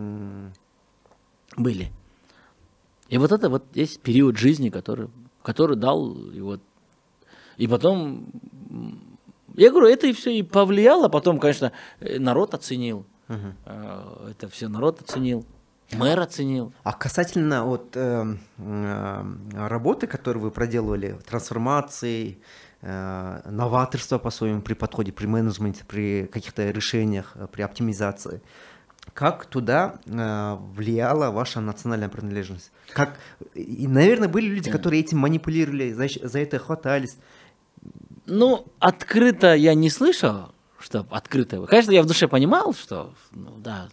Были. И вот это вот есть период жизни, который дал, и потом, я говорю, это и все и повлияло, потом, конечно, народ оценил, это все народ оценил, мэр оценил. А касательно вот работы, которую вы проделывали, трансформации, новаторства по-своему при подходе, при менеджменте, при каких-то решениях, при оптимизации, как туда влияла ваша национальная принадлежность? И, наверное, были люди, которые этим манипулировали, за это хватались. Ну, открыто я не слышал, что открыто. Конечно, я в душе понимал, что, ну да,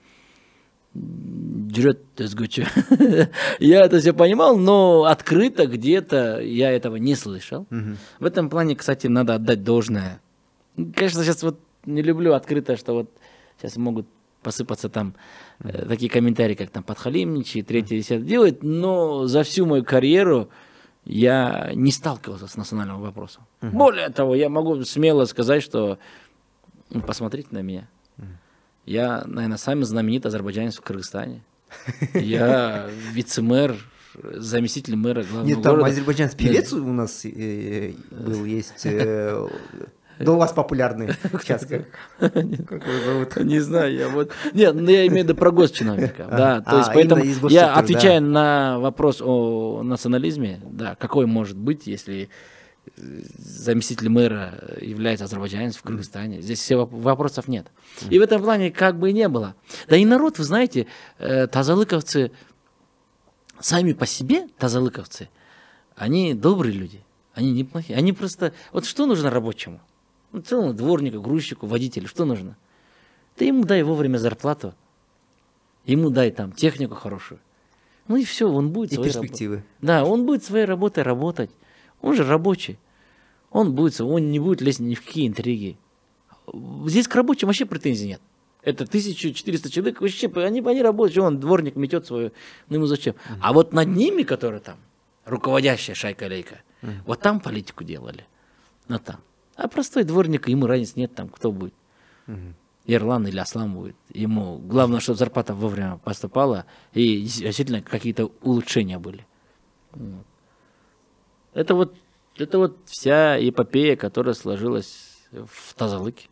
я это все понимал, но открыто где-то я этого не слышал. В этом плане, кстати, надо отдать должное. Конечно, сейчас вот не люблю открыто, что вот сейчас могут посыпаться там такие комментарии, как там подхалимничает, третье, десятое делает, но за всю мою карьеру я не сталкивался с национальным вопросом. Более того, я могу смело сказать, что посмотрите на меня. Я, наверное, самый знаменитый азербайджанец в Кыргызстане. Я вице-мэр, заместитель мэра главного города. Нет, там города. азербайджанец певец у нас был, есть... Да у вас популярный сейчас, как его зовут? Не знаю, я вот... Нет, я имею в виду про госчиновника, да, то есть поэтому я отвечаю на вопрос о национализме, да, какой может быть, если заместитель мэра является азербайджанцем в Кыргызстане, здесь все вопросов нет. И в этом плане как бы и не было. Да и народ, вы знаете, тазалыковцы сами по себе, тазалыковцы, они добрые люди, они неплохие, они просто... Вот что нужно рабочему? Ну, целому дворнику, грузчику, водителю, что нужно? Ты ему дай вовремя зарплату, ему дай там технику хорошую. Ну и все, он будет своей перспективы. Да, он будет своей работой работать. Он же рабочий. Он не будет лезть ни в какие интриги. Здесь к рабочим вообще претензий нет. Это 1400 человек, вообще, они работают, он дворник метет свою, ну ему зачем? А вот над ними, которые там, руководящая шайка-лейка, вот там политику делали. Вот там. А простой дворник, ему разницы нет, там кто будет. Ерлан или Аслан будет. Ему главное, чтобы зарплата вовремя поступала, и действительно какие-то улучшения были. Это вот Это вот вся эпопея, которая сложилась в Тазалыке.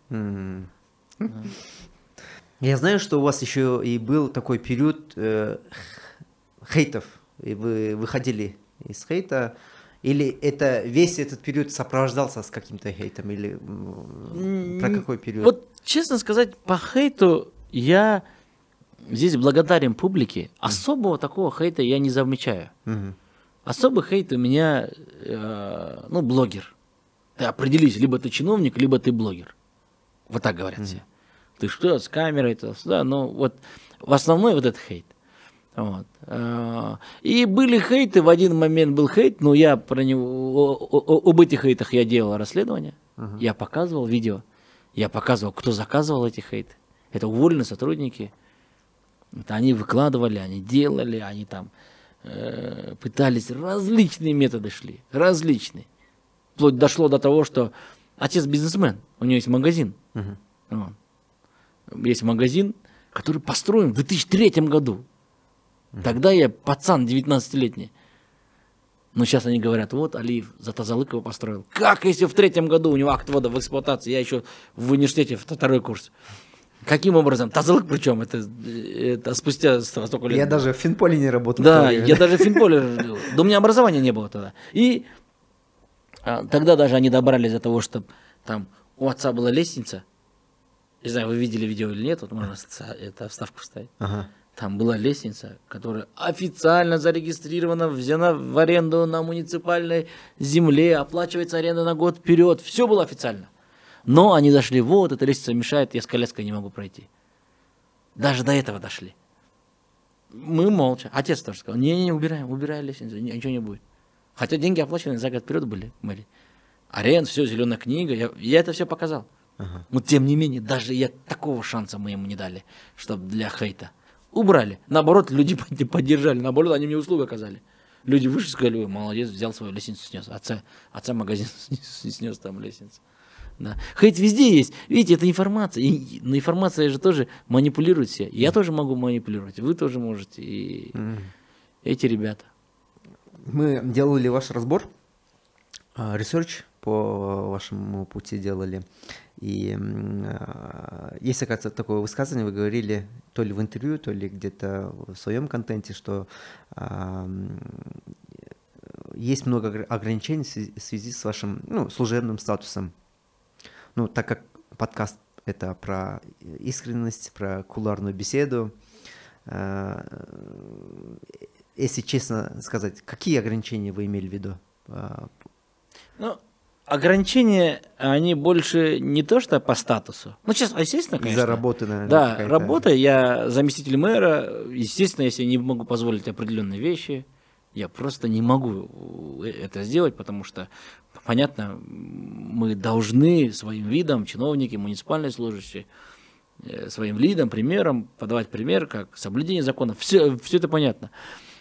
Я знаю, что у вас еще и был такой период хейтов, и вы выходили из хейта, или это весь этот период сопровождался с каким-то хейтом, или про какой период? Вот, честно сказать, по хейту я здесь благодарен публике. Особого такого хейта я не замечаю. Особый хейт у меня, блогер. Ты определись, либо ты чиновник, либо ты блогер. Вот так говорят все. Ты что, с камерой, да, ну вот в основном вот этот хейт. Вот. И были хейты, в один момент был хейт, но я про него, об этих хейтах я делал расследование, я показывал видео, я показывал, кто заказывал эти хейты. Это уволенные сотрудники, это они выкладывали, они делали, они там пытались, различные методы шли, различные. Вплоть дошло до того, что отец бизнесмен, у него есть магазин. Вот. Есть магазин, который построен в 2003 году. Тогда я пацан 19-летний. Но сейчас они говорят, вот Алиев за Тазалыкова построил. Как, если в 3-м году у него акт ввода в эксплуатации, я еще в университете, второй курс. Каким образом? Тазалык причем? Это спустя столько лет. Я даже в Финполе не работал. Да, я даже в Финполе. Да у меня образования не было тогда. И тогда даже они добрались до того, что там у отца была лестница. Не знаю, вы видели видео или нет, вот можно это вставку вставить. Там была лестница, которая официально зарегистрирована, взята в аренду на муниципальной земле, оплачивается аренда на год вперед. Все было официально. Но они дошли, вот, эта лестница мешает, я с коляской не могу пройти. Даже до этого дошли. Мы молча. Отец тоже сказал, не, убираем лестницу, ничего не будет. Хотя деньги оплачены за год вперед были, Мэри. Аренд, все, зеленая книга, я это все показал. Но тем не менее, даже такого шанса мы ему не дали, чтобы для хейта. Убрали. Наоборот, люди поддержали, наоборот, они мне услугу оказали. Люди вышли и сказали, ой, молодец, взял свою лестницу, снес. Отца магазин снес там лестницу. Да. Хейт везде есть. Видите, это информация. И на информация же тоже манипулирует все. Я тоже могу манипулировать, вы тоже можете. И эти ребята. Мы делали ваш разбор, ресерч по вашему пути делали. И есть, оказывается, такое высказывание, вы говорили то ли в интервью, то ли где-то в своем контенте, что есть много ограничений в связи с вашим служебным статусом. Так как подкаст — это про искренность, про кулуарную беседу. Если честно сказать, какие ограничения вы имели в виду? Ограничения, они больше не то, что по статусу. Сейчас, естественно, конечно. За работы, наверное. Да, работа, я заместитель мэра. Естественно, если я не могу позволить определенные вещи, я просто не могу это сделать, потому что, понятно, мы должны своим видом, чиновники, муниципальные служащие, своим видом, примером, подавать пример, как соблюдение законов. Все это понятно.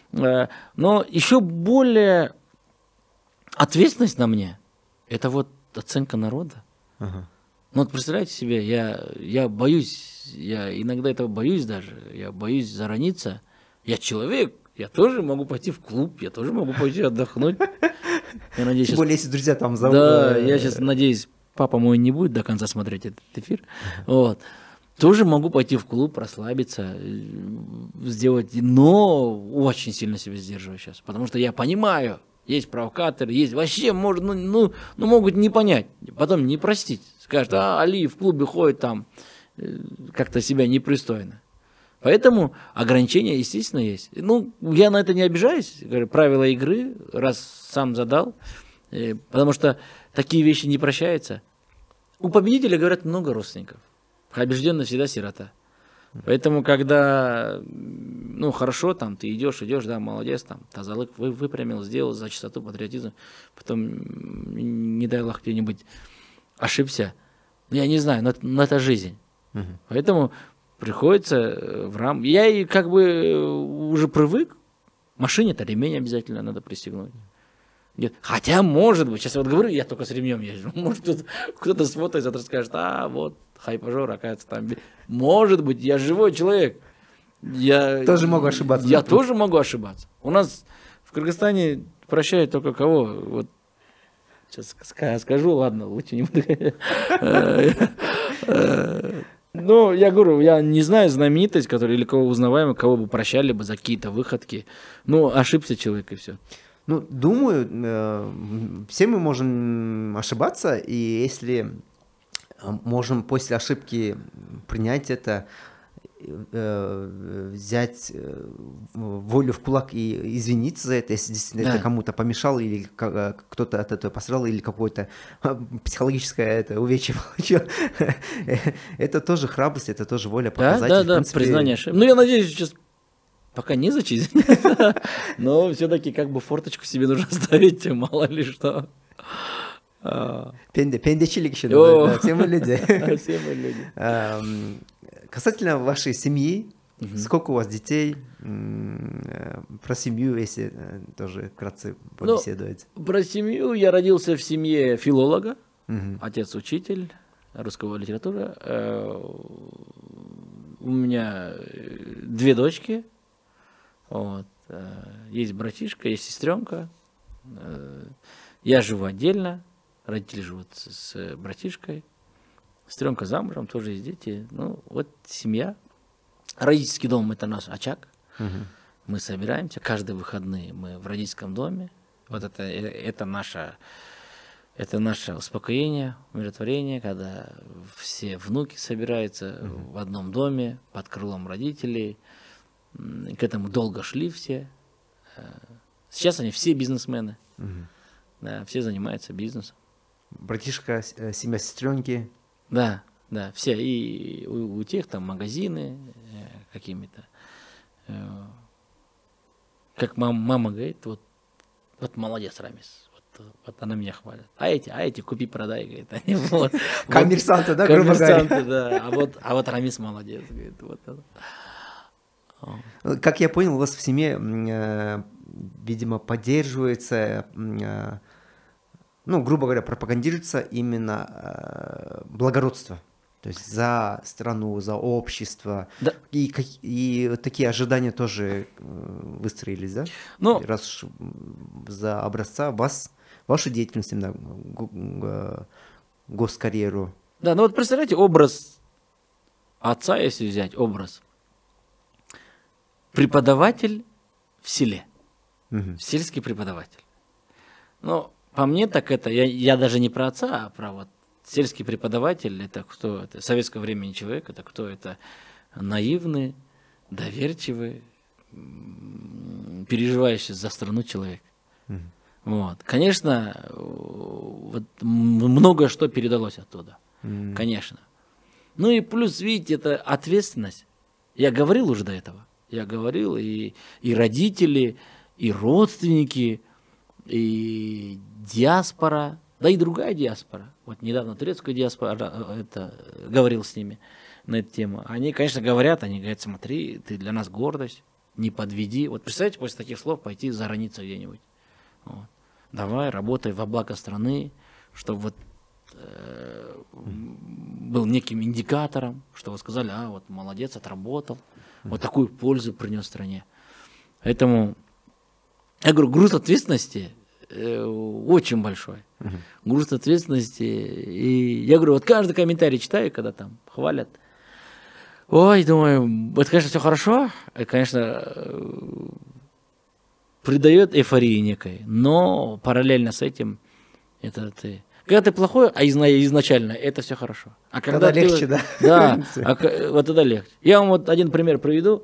Но еще более ответственность на мне. Это вот оценка народа. Представляете себе, я боюсь, я иногда этого боюсь даже, я боюсь зараниться. Я человек, я тоже могу пойти в клуб, я тоже могу пойти отдохнуть. Я надеюсь, тем более, если друзья там зовут. Да, я сейчас надеюсь, папа мой не будет до конца смотреть этот эфир. Вот. Тоже могу пойти в клуб, расслабиться, сделать, но очень сильно себя сдерживаю сейчас, потому что я понимаю, есть провокаторы, есть вообще, может, могут не понять, потом не простить. Скажут, Алиев в клубе ходит там, как-то себя непристойно. Поэтому ограничения, естественно, есть. Я на это не обижаюсь. Говорю, правила игры, раз сам задал, потому что такие вещи не прощаются. У победителя, говорят, много родственников. Побежденный всегда сирота. Поэтому, когда, хорошо, там, ты идешь, да, молодец, там, Тазалык выпрямил, сделал за чистоту, патриотизм, потом, не дай Аллах, где-нибудь ошибся. Я не знаю, но это жизнь. Поэтому приходится в рамках. Я и как бы уже привык, в машине-то ремень обязательно надо пристегнуть. Нет. Хотя, может быть, сейчас я вот говорю, я только с ремнем езжу, может, кто-то сфотает, завтра скажет, вот, хайпажор, оказывается, там. Может быть, я живой человек. Я тоже могу ошибаться. Я тоже могу ошибаться. У нас в Кыргызстане прощают только кого? Вот Сейчас скажу, ладно, лучше не буду. Ну, я говорю, я не знаю знаменитость, которая или кого узнаваемый, кого бы прощали бы за какие-то выходки. Ну, ошибся человек и все. Ну, думаю, все мы можем ошибаться, и если можем после ошибки принять это, взять волю в кулак и извиниться за это, если действительно это кому-то помешало, или кто-то от этого пострадал, или какое-то психологическое увечье получил. Это тоже храбрость, это тоже воля показать. Да, признание ошибки. Ну, я надеюсь, сейчас пока незачем извиняться, но все-таки как бы форточку себе нужно ставить, мало ли что. Пендечилик еще, все мы люди. Все мы люди. Касательно вашей семьи, сколько у вас детей? Про семью, если тоже вкратце побеседовать. Про семью я родился в семье филолога, отец учитель русского литературы. У меня 2 дочки, вот. Есть братишка, есть сестренка. Я живу отдельно, родители живут с братишкой. Сестренка замужем, тоже есть дети. Ну, вот семья. Родительский дом – это наш очаг. Мы собираемся каждые выходные. Мы в родительском доме. Вот это наше успокоение, умиротворение, когда все внуки собираются в одном доме, под крылом родителей. К этому долго шли все. Сейчас они все бизнесмены. Да, все занимаются бизнесом. Братишка, семья сестренки. Да, все. И у тех там магазины какими-то. Как мама говорит, вот молодец, Рамис. Вот она меня хвалит. А эти купи-продай, говорит. Они, вот, коммерсанты, да, грубо говоря. Коммерсанты, да. А вот Рамис молодец, говорит. Вот это. Как я понял, у вас в семье, видимо, поддерживается, ну, грубо говоря, пропагандируется именно благородство. То есть за страну, за общество. Да. И такие ожидания тоже выстроились, да? Ну, раз уж за образца вашу деятельность, именно госкарьеру. Да, ну вот представляете, образ отца, если взять образ. Преподаватель в селе. Сельский преподаватель. Ну, по мне так это, я даже не про отца, а про вот сельский преподаватель, это кто? Это советского времени человек, это кто? Это наивный, доверчивый, переживающий за страну человек. Вот. Конечно, вот многое что передалось оттуда. Конечно. Ну и плюс, видите, это ответственность. Я говорил уже до этого. Я говорил, и родители, и родственники, и диаспора, да и другая диаспора. Вот недавно турецкая диаспора, говорил с ними на эту тему. Они, конечно, говорят, смотри, ты для нас гордость, не подведи. Вот представьте, после таких слов пойти за границу где-нибудь. Вот. Давай, работай во благо страны, чтобы вот был неким индикатором, что вы сказали, вот молодец, отработал, вот такую пользу принес стране. Поэтому, я говорю, груз ответственности очень большой. Груз ответственности. И я говорю, вот каждый комментарий читаю, когда там хвалят. Ой, думаю, это, конечно, все хорошо, и, конечно, придает эйфории некой, но параллельно с этим это ты... Когда ты плохой, а изначально, это все хорошо. А когда ты, легче, да? Да, вот тогда легче. Я вам вот один пример приведу.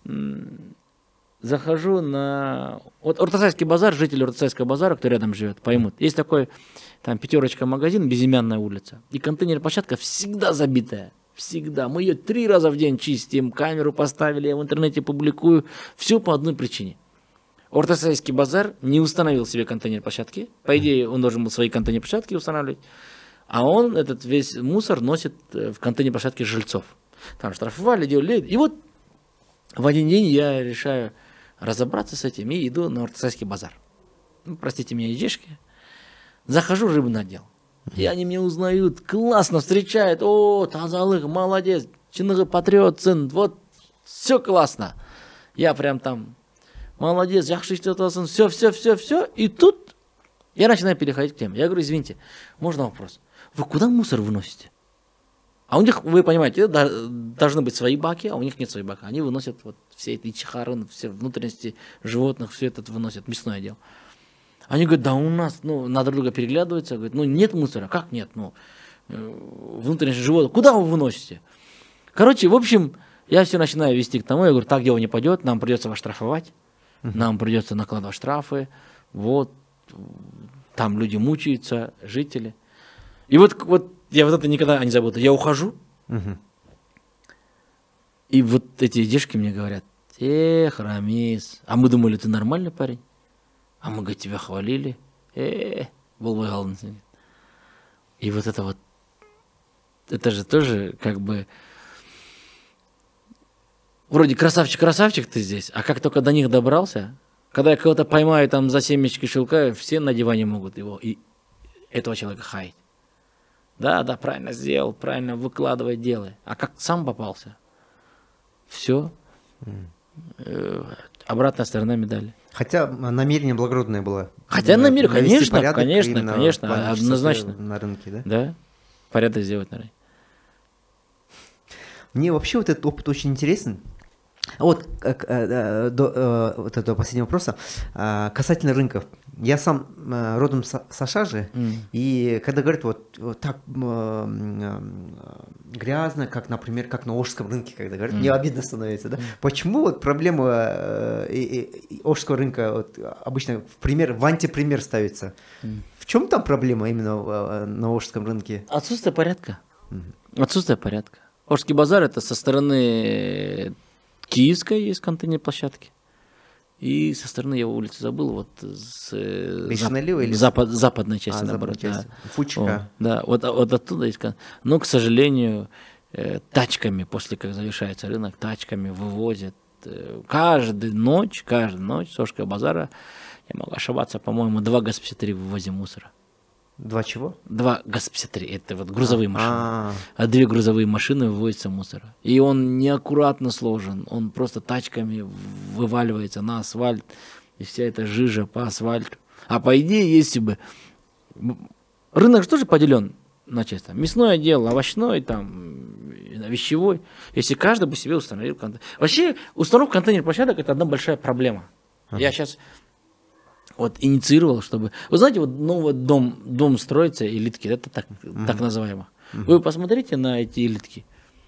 Захожу на... Вот Ортосайский базар, жители Ортосайского базара, кто рядом живет, поймут. Есть такой, там, 5 магазин, безымянная улица. И контейнер-площадка всегда забитая. Всегда. Мы ее 3 раза в день чистим, камеру поставили, я в интернете публикую. Все по одной причине. Ортосайский базар не установил себе контейнер-площадки. По идее, он должен был свои контейнер-площадки устанавливать. А он этот весь мусор носит в контейнер-площадке жильцов. Там штрафовали, делали. И вот в один день я решаю разобраться с этим и иду на Ортосайский базар. Ну, простите меня, ежешки. Захожу в рыбный отдел. И они меня узнают, классно встречают. О, тазалык, молодец, чиныгы патриот, сын. Вот, все классно. Я прям там... Молодец, яхши что-то, все. И тут Я начинаю переходить к теме. Я говорю, извините, можно вопрос? Вы куда мусор выносите? А у них, вы понимаете, должны быть свои баки, а у них нет своих баков. Они выносят вот все эти чехары, все внутренности животных, все это выносят, мясное дело. Они говорят, да у нас, на друг друга переглядываются, говорят, нет мусора. Как нет? Внутренности животных. Куда вы выносите? Короче, в общем, я все начинаю вести к тому, я говорю, так дело не пойдет, нам придется вас штрафовать, нам придется накладывать штрафы, вот, там люди мучаются, жители. И вот я вот это никогда не забуду. Я ухожу, и вот эти дедушки мне говорят, Рамис, а мы думали, ты нормальный парень? А мы, говорит, тебя хвалили. Болбай қалдың. И вот, это же тоже как бы, вроде красавчик ты здесь, а как только до них добрался, когда я кого-то поймаю, там за семечки щелкаю, все на диване могут его и этого человека хаять. Да, правильно сделал, правильно выкладывай, делай. А как сам попался? Все. Обратная сторона медали. Хотя намерение благородное было. Хотя намерение, конечно, однозначно. На рынке, да? Да, порядок сделать на рынке. Мне вообще вот этот опыт очень интересен. Вот до последнего вопроса. Касательно рынков. Я сам родом с Ашажи, и когда говорят вот так грязно, как, например, как на Ошском рынке, когда говорят, мне обидно становится, да? Почему вот проблема Ошского рынка вот, обычно в антипример ставится? В чем там проблема именно на Ошском рынке? Отсутствие порядка. Отсутствие порядка. Ошский базар — это со стороны Киевской есть контейнерные площадки. И со стороны, я улицу забыл, вот с западной части, наоборот. Да. Фучка. Да, вот оттуда есть. Но, к сожалению, тачками, после как завершается рынок, тачками вывозят. Каждую ночь с Ошского базара, я могу ошибаться, по-моему, 2 ГАЗ-53 вывозим мусора. 2 чего? 2 ГАЗ-53, это вот грузовые машины. А 2 грузовые машины вывозятся мусора. И он неаккуратно сложен, он просто тачками вываливается на асфальт, и вся эта жижа по асфальту. А по идее, если бы... Рынок же тоже поделен на части. Мясное отдел, овощной, там, вещевой. Если каждый бы себе установил контейнер. Вообще, установка контейнерных площадок — это одна большая проблема. Я сейчас... Вот инициировал, чтобы... Вы знаете, вот новый дом строится, элитки, это так называемо. Вы посмотрите на эти элитки.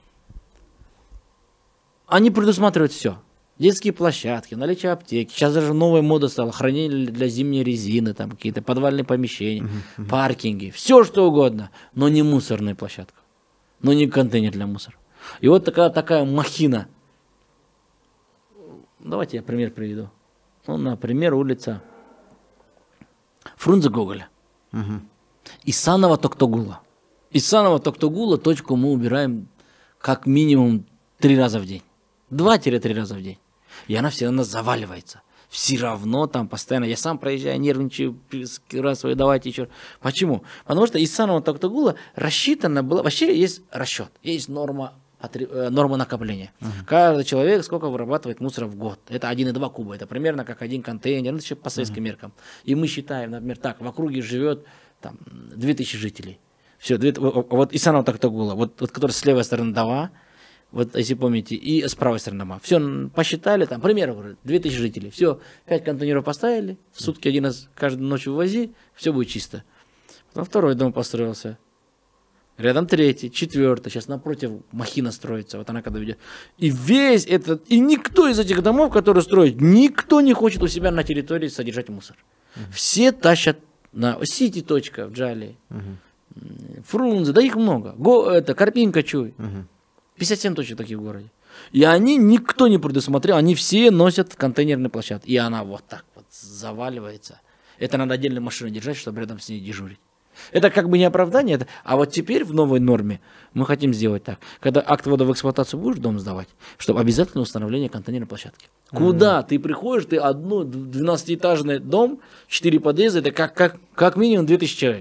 Они предусматривают все. Детские площадки, наличие аптеки. Сейчас даже новая мода стала. Хранилище для зимней резины, там какие-то подвальные помещения, паркинги. Все что угодно, но не мусорная площадка. Но не контейнер для мусора. И вот такая махина. Давайте я пример приведу. Например, улица Фрунзе Гоголя. Исанова Токтогула. Исанова Токтогула точку мы убираем как минимум 3 раза в день. 2-3 раза в день. И она все равно заваливается. Все равно там постоянно. Я сам проезжаю, нервничаю, раз вы давайте еще. Почему? Потому что Исанова Токтогула рассчитана была. Вообще есть расчет, есть норма накопления. Каждый человек сколько вырабатывает мусора в год. Это 1,2 куба. Это примерно как 1 контейнер. Это еще по советским меркам. И мы считаем, например, так, в округе живет там 2000 жителей. Все, вот Исанова Токтогула, вот который с левой стороны Дава, вот если помните, и с правой стороны Дава. Все, посчитали, там, примерно, 2000 жителей. Все, 5 контейнеров поставили, в сутки 1 раз каждую ночь вывози, все будет чисто. Потом второй дом построился. Рядом 3-й, 4-й, сейчас напротив махина строится, вот она когда ведет. И весь этот, и никто из этих домов, которые строят, никто не хочет у себя на территории содержать мусор. Все тащат на Сити точка в Джалии, Фрунзе, да их много, Карпинка Чуй, 57 точек таких в городе. И они, никто не предусмотрел, они все носят в контейнерный площадь. И она вот так вот заваливается. Это надо отдельную машину держать, чтобы рядом с ней дежурить. Это как бы не оправдание, а вот теперь в новой норме мы хотим сделать так. Когда акт ввода в эксплуатацию будешь дом сдавать, чтобы обязательно установление контейнерной площадки. Куда ты приходишь, ты 12-этажный дом, 4 подъезда, это как минимум 2000 человек.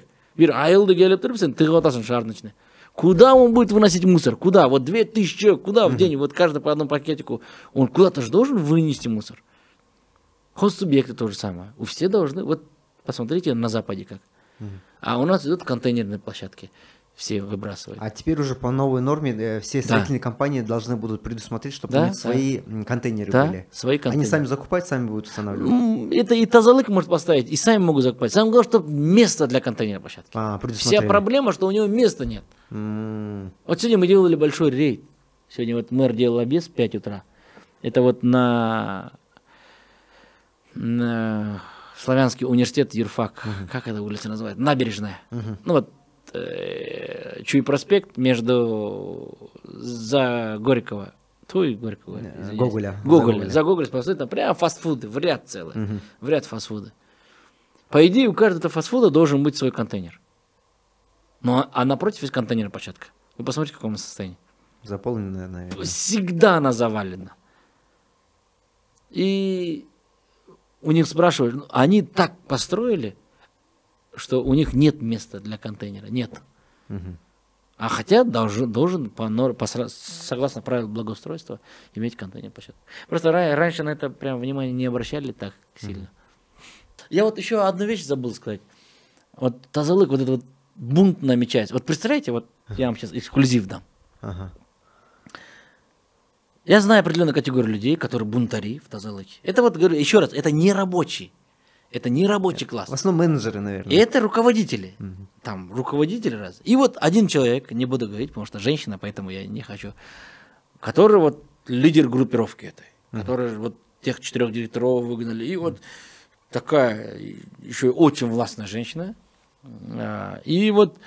Куда он будет выносить мусор? Куда? Вот 2000 человек, куда в день? Вот каждый по одному пакетику. Он куда-то же должен вынести мусор. Хоссубъекты то же самое. Все должны... Вот посмотрите на Западе как. А у нас идут контейнерные площадки. Все выбрасывают. А теперь уже по новой норме все строительные компании должны будут предусмотреть, чтобы у них свои контейнеры были. Свои контейнеры. Они сами закупают, сами будут устанавливать. Это и тазалык может поставить, и сами могут закупать. Самое главное, чтобы место для контейнерной площадки. Вся проблема, что у него места нет. Вот сегодня мы делали большой рейд. Сегодня вот мэр делал обед в 5 утра. Это вот на Славянский университет юрфак. Как эта улица называется? Набережная. Ну вот Чуй проспект между за Горького. Горького. Гоголя. За Гоголя проспект, там прям фастфуды, в ряд целый. В ряд фастфуды. По идее, у каждого фастфуда должен быть свой контейнер. А напротив есть контейнерная площадка. Вы посмотрите, в каком состоянии. Заполненная, наверное. Всегда она завалена. И у них спрашивают, они так построили, что у них нет места для контейнера. Нет. А хотя должен согласно правилам благоустройства, иметь контейнер площадку. Просто раньше на это прям внимание не обращали так сильно. Я вот еще одну вещь забыл сказать. Вот тазалык, вот этот вот бунт намечается. Вот представляете, вот я вам сейчас эксклюзив дам. Я знаю определенную категорию людей, которые бунтари в тазалыке. Это вот, говорю еще раз, это не рабочий. Это не рабочий класс. В основном менеджеры, наверное. И это руководители. Там руководители раз. И вот один человек, не буду говорить, потому что женщина, поэтому я не хочу, который вот лидер группировки этой, который вот тех 4 директоров выгнали. И вот такая еще очень властная женщина. И вот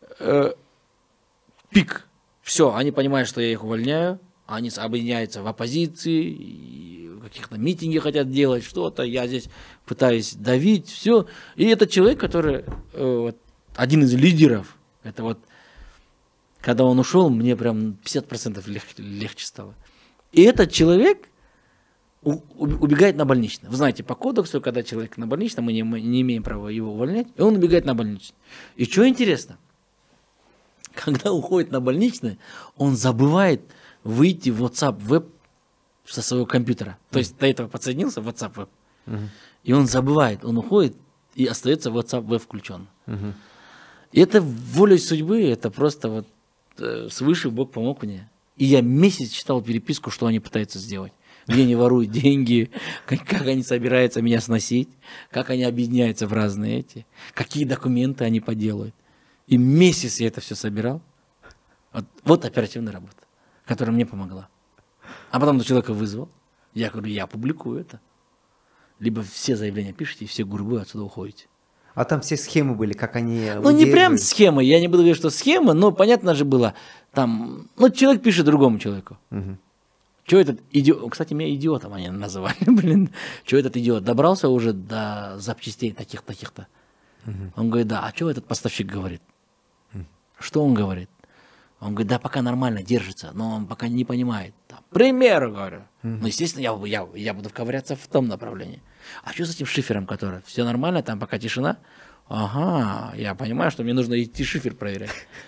пик. Все, они понимают, что я их увольняю. Они объединяются в оппозиции, каких-то митинги хотят делать, что-то. Я здесь пытаюсь давить, все. И этот человек, который вот, один из лидеров, это вот, когда он ушел, мне прям 50% легче стало. И этот человек убегает на больничный. Вы знаете, по кодексу, когда человек на больничном, мы не имеем права его увольнять, и он убегает на больничный. И что интересно, когда уходит на больничный, он забывает выйти в WhatsApp веб со своего компьютера. То есть до этого подсоединился в WhatsApp веб. И он забывает, он уходит и остается WhatsApp веб включен. И это волей судьбы, это просто вот свыше Бог помог мне. И я месяц читал переписку, что они пытаются сделать. Где они воруют деньги, как они собираются меня сносить, как они объединяются в разные эти, какие документы они поделают. И месяц я это все собирал. Вот оперативная работа, которая мне помогла. А потом человека вызвал. Я говорю, я публикую это. Либо все заявления пишите, и все гурьбой отсюда уходите. А там все схемы были, как они... Ну, не прям схемы, я не буду говорить, что схема, но понятно же было, там, ну, человек пишет другому человеку. Что этот идиот, кстати, меня идиотом они называли, блин, что этот идиот добрался уже до запчастей таких-то. Он говорит, да, а что этот поставщик говорит? Что он говорит? Он говорит, да, пока нормально держится, но он пока не понимает. Там, к примеру, говорю. Ну, естественно, я буду ковыряться в том направлении. А что с этим шифером, который? Все нормально, там пока тишина? Ага, я понимаю, что мне нужно идти шифер проверять.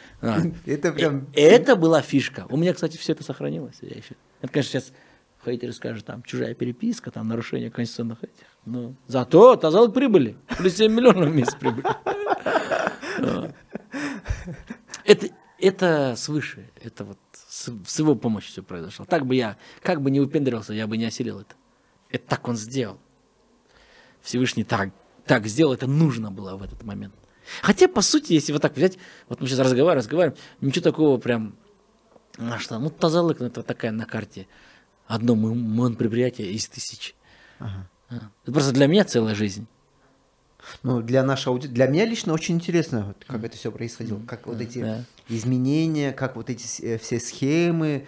Это была фишка. У меня, кстати, все это сохранилось. Это, конечно, сейчас хейтеры скажут, там, чужая переписка, там, нарушение конституционных этих. Но зато тазалык прибыли. Плюс 7 миллионов в месяц прибыли. Это свыше, это вот с его помощью все произошло. Так бы я, как бы не выпендривался, я бы не осилил это. Это так он сделал. Всевышний так сделал, это нужно было в этот момент. Хотя, по сути, если вот так взять, вот мы сейчас разговариваем, ничего такого прям, ну, тазалык, это такая на карте, одно предприятие из 1000. Это просто для меня целая жизнь. Ну, для нашей аудитории, для меня лично очень интересно, как это все происходило, как вот эти изменения, как вот эти все схемы,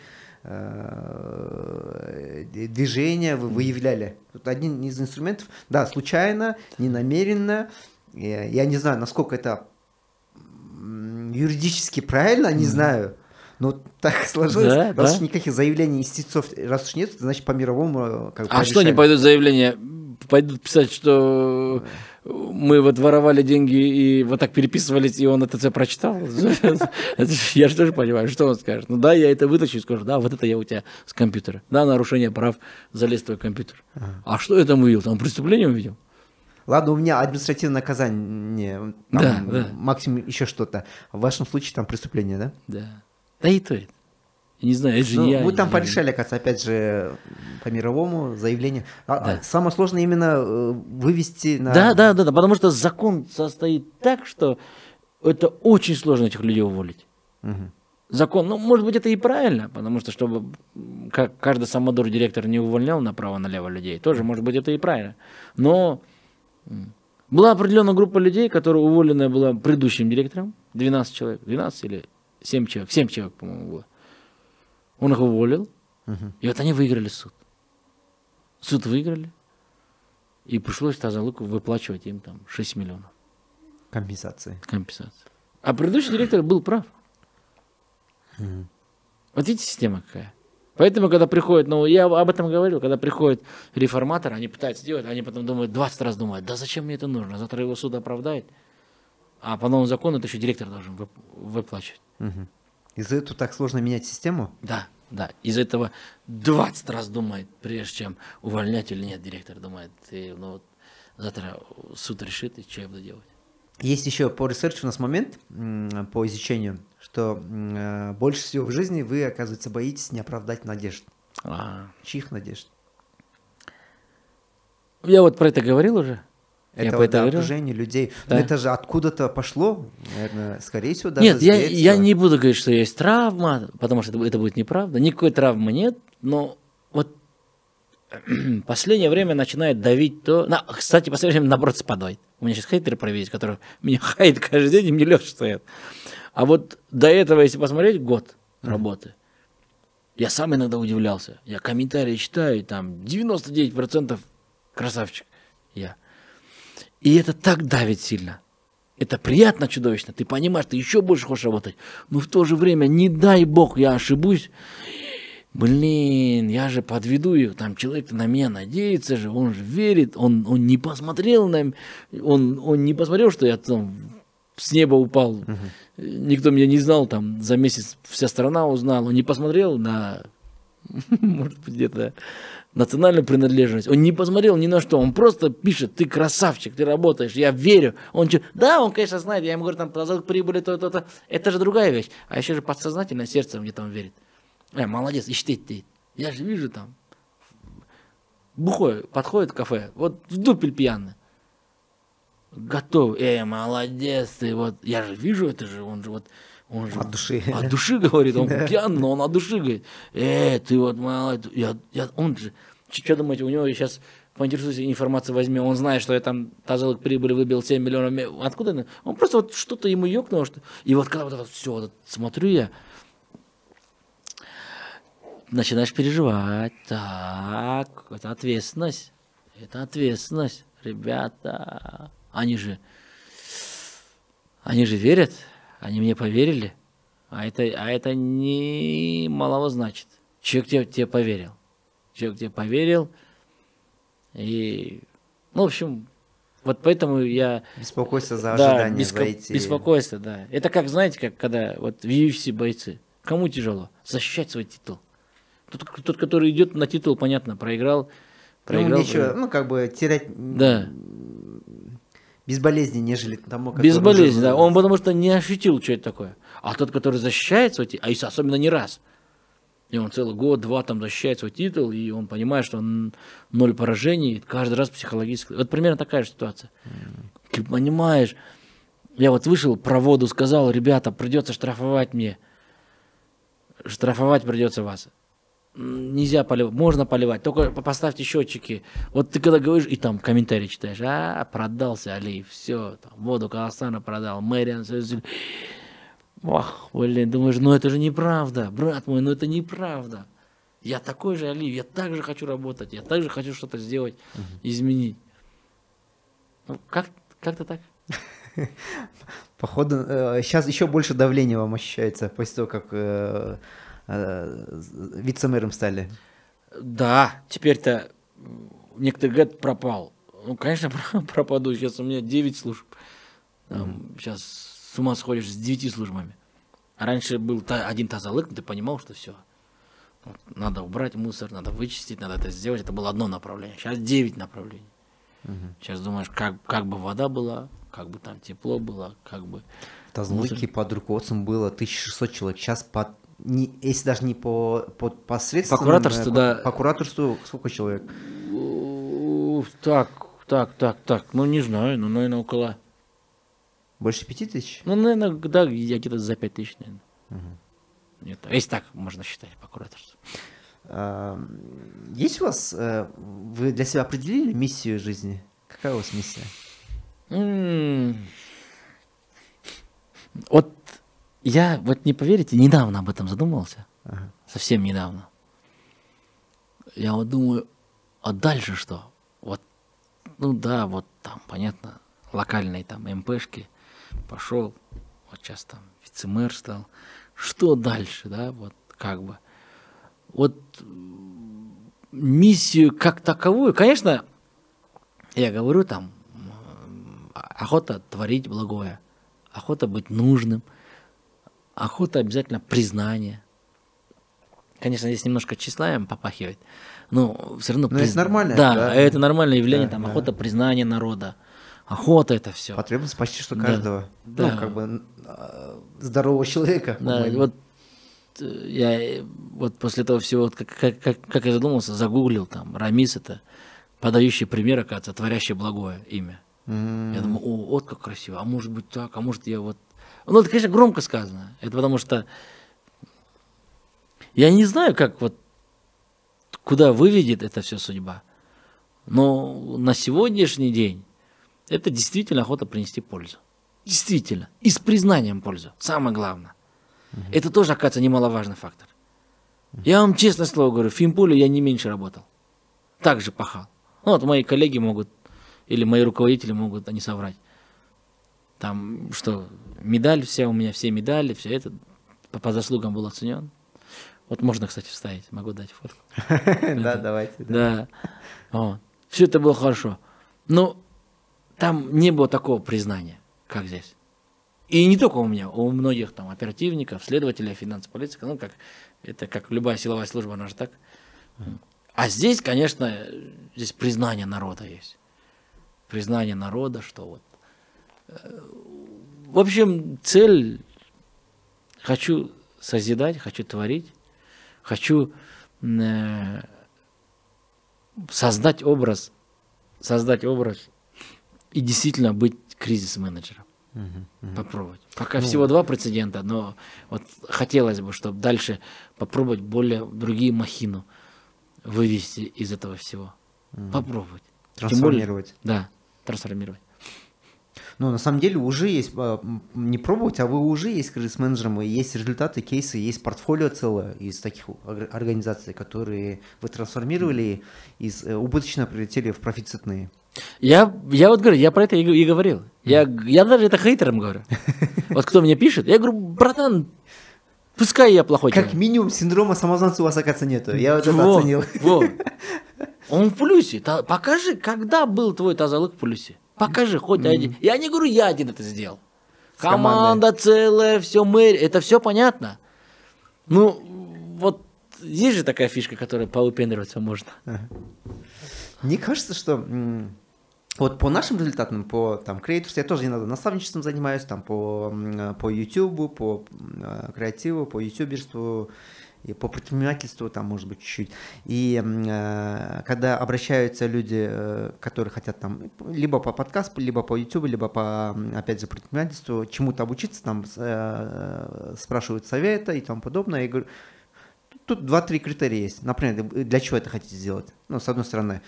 движения вы выявляли. Тут один из инструментов, да, случайно, ненамеренно, я не знаю, насколько это юридически правильно, не знаю, но так сложилось, раз уж никаких заявлений институтов, раз уж нет, значит по мировому как бы А что не пойдут заявления? Пойдут писать, что мы вот воровали деньги и вот так переписывались, и он это все прочитал. Я же тоже понимаю, что он скажет. Ну да, я это вытащу и скажу, да, вот это я у тебя с компьютера. Да, нарушение прав, залез в твой компьютер. А что я там увидел? Там преступление увидел? Ладно, у меня административное наказание, там, максимум еще что-то. В вашем случае там преступление, да? Да. Да и то это. Я не знаю, это же я. Вы там порешали, оказывается, опять же, по мировому заявлению. Самое сложное именно вывести на... Да, потому что закон состоит так, что это очень сложно этих людей уволить. Закон, ну, может быть, это и правильно, потому что, чтобы каждый самодур директор не увольнял направо-налево людей, тоже, может быть, это и правильно. Но была определенная группа людей, которая уволенная была предыдущим директором, 12 человек, 12 или 7 человек, 7 человек, по-моему, было. Он их уволил, и вот они выиграли суд. Суд выиграли, и пришлось Тазалыку выплачивать им там 6 миллионов. Компенсации. А предыдущий директор был прав. Вот видите, система какая. Поэтому, когда приходят, ну, я об этом говорил, когда приходят реформаторы, они пытаются делать, они потом думают, 20 раз думают, да зачем мне это нужно, завтра его суд оправдает, а по новому закону это еще директор должен выплачивать. Из-за этого так сложно менять систему? Да. Из-за этого 20 раз думает, прежде чем увольнять или нет, директор думает, ну, вот, завтра суд решит, и что я буду делать. Есть еще по ресерчу у нас момент, по изучению, что больше всего в жизни вы, оказывается, боитесь не оправдать надежд. Чьих надежд? Я вот про это говорил уже. Это вот окружение людей. Да. Но это же откуда-то пошло, наверное, скорее всего, даже нет, я не буду говорить, что есть травма, потому что это будет неправда. Никакой травмы нет, но вот последнее время начинает давить то... Кстати, последнее время, наоборот, спадает. У меня сейчас хейтеры проведут, которые меня хейтят каждый день, и мне легче стоят. А вот до этого, если посмотреть, год работы, я сам иногда удивлялся. Я комментарии читаю, там 99% красавчик я. И это так давит сильно. Это приятно чудовищно. Ты понимаешь, ты еще больше хочешь работать. Но в то же время, не дай бог, я ошибусь. Блин, я же подведу их. Там человек на меня надеется же, он же верит. Он не посмотрел на... Он не посмотрел, что я там с неба упал. Никто меня не знал. Там за месяц вся страна узнала. Он не посмотрел на... Может быть, где-то... национальную принадлежность. Он не посмотрел ни на что. Он просто пишет, ты красавчик, ты работаешь, я верю. Он конечно, знает. Я ему говорю, там, прибыли, то. Это же другая вещь. А еще же подсознательно сердце мне там верит. Молодец, ищите. Я же вижу там. Бухой, подходит в кафе, вот в дупель пьяный. Готов. Молодец ты. Вот. Я же вижу, это же, он же от души. От души говорит, он пьян, но он от души говорит. Ты вот молодец. Он же, что думаете, у него сейчас, поинтересуйся, информацию возьми, он знает, что я там Тазалык прибыли выбил 7 миллионов. Откуда? Он просто вот что-то ему ёкнуло. И вот когда вот все, вот смотрю я, начинаешь переживать. Так, это ответственность. Ребята, они же верят. Они мне поверили, а это не малого значит. Человек тебе поверил. И, ну, в общем, вот поэтому я... Беспокойство за ожидания, за эти... Беспокойство, да. Это как, знаете, как когда вот в UFC бойцы. Кому тяжело? Защищать свой титул. Тот, который идет на титул, понятно, проиграл. Нечего, как бы терять... Да. Безболезненнее, нежели тому, который... Безболезненно, да. Он потому что не ощутил, что это такое. А тот, который защищает свой титул, а особенно не раз, и он целый год-два там защищает свой титул, и он понимает, что он 0 поражений, каждый раз психологически... Вот примерно такая же ситуация. Ты понимаешь, я вот вышел, про воду сказал, ребята, придется штрафовать мне. Штрафовать придется вас. Нельзя поливать, можно поливать, только поставьте счетчики. Вот ты когда говоришь, и там комментарии читаешь, продался Алиев, все, там, воду Казахстана продал, Мэриан, ох, блин, думаешь, это же неправда, брат мой, это неправда. Я такой же Алиев, я так же хочу работать, я так же хочу что-то сделать, изменить. Как-то так. Походу, сейчас еще больше давления вам ощущается после того, как вице-мэром стали. Да, теперь-то некоторые говорят, пропал. Ну, конечно, пропаду. Сейчас у меня 9 служб. Сейчас с ума сходишь с 9 службами. А раньше был один Тазалык, ты понимал, что все. Надо убрать мусор, надо вычистить, надо это сделать. Это было одно направление. Сейчас 9 направлений. Сейчас думаешь, как бы вода была, как бы там тепло было, как бы... В Тазлыке под руководством было 1600 человек. Сейчас, если даже не по посредственным... По кураторству, да. По кураторству сколько человек? Так, ну не знаю, ну, наверное, около... Больше 5000? Ну, наверное, да, я где-то за 5000, наверное. Нет, если так можно считать по кураторству. Есть у вас... Вы для себя определили миссию жизни? Какая у вас миссия? Вот я, вот не поверите, недавно об этом задумался. Совсем недавно. Я вот думаю, а дальше что? Вот, ну да, вот там, понятно, локальные там МПшки, пошел, вот сейчас там вице-мэр стал. Что дальше, да, вот как бы. Вот миссию как таковую, конечно, я говорю там, охота творить благое, охота быть нужным, охота обязательно признание. Конечно, здесь немножко тщеславием попахивает, но все равно... это нормально. Да, это нормальное явление, там охота признания народа, охота это все. Потребность почти что каждого, да. Ну, как бы здорового человека. Да, вот я вот после этого всего, вот как я задумался, загуглил там, Рамис это подающий пример, оказывается, творящий благое имя. Я думаю, вот как красиво, а может быть так, а может я вот... Ну, это, конечно, громко сказано, это потому что я не знаю, как вот, куда выведет это все судьба, но на сегодняшний день это действительно охота принести пользу. Действительно. И с признанием пользу. Самое главное. Это тоже, оказывается, немаловажный фактор. Я вам честное слово говорю, в Финполе я не меньше работал. Так же пахал. Ну, вот мои коллеги могут, или мои руководители могут, они соврать. Там, что, медаль вся у меня, все медали, все это по заслугам был оценен. Вот можно, кстати, вставить, могу дать фотку. Да, давайте. Да. Все это было хорошо. Но там не было такого признания, как здесь. И не только у меня, у многих там оперативников, следователей, финансовой полиции, ну, как, это как любая силовая служба, она же так. А здесь, конечно, здесь признание народа есть. Признание народа, что вот. В общем, цель, хочу созидать, хочу творить, хочу создать образ и действительно быть кризис-менеджером. Попробовать. Пока всего 2 прецедента, но вот хотелось бы, чтобы дальше попробовать более другие махину вывести из этого всего. Попробовать. Трансформировать. Да, трансформировать. Ну, на самом деле уже есть, не пробовать, а вы уже есть кризис-менеджером, и есть результаты, кейсы, есть портфолио целое из таких организаций, которые вы трансформировали, из убыточного превратили в профицитные. Я вот говорю, я про это и говорил. Я даже это хейтерам говорю. Вот кто мне пишет, я говорю, братан, пускай я плохой человек. Как минимум синдрома самозванца у вас, оказывается, нету. Я вот это оценил. Он в плюсе. Покажи, когда был твой тазалык в плюсе. Покажи хоть один. Я не говорю, я один это сделал. Команда целая, все мэрия, это все понятно. Ну, вот есть же такая фишка, которая повыпендриваться можно. Мне кажется, что вот по нашим результатам, по там креаторству, я тоже иногда наставничеством занимаюсь, там по YouTube, по креативу, по ютуберству, и по предпринимательству, там, может быть, чуть-чуть. И когда обращаются люди, которые хотят там либо по подкасту, либо по YouTube, либо по, опять же, предпринимательству, чему-то обучиться, там спрашивают совета и тому подобное, я говорю, тут 2-3 критерия есть. Например, для чего это хотите сделать? Ну, с одной стороны,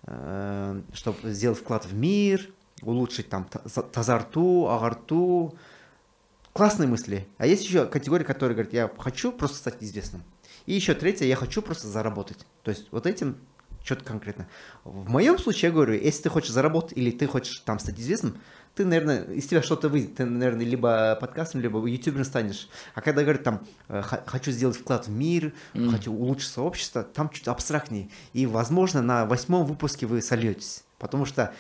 чтобы сделать вклад в мир, улучшить там тазарту, агарту. Классные мысли. А есть еще категория, которая говорит, я хочу просто стать известным. И еще третья, я хочу просто заработать. То есть вот этим что-то конкретно. В моем случае я говорю, если ты хочешь заработать или ты хочешь там стать известным, ты, наверное, из тебя что-то выйдет. Ты, наверное, либо подкастом, либо ютубером станешь. А когда говорят там, хочу сделать вклад в мир, хочу улучшить сообщество, там чуть абстрактнее. И, возможно, на 8-м выпуске вы сольетесь. Потому что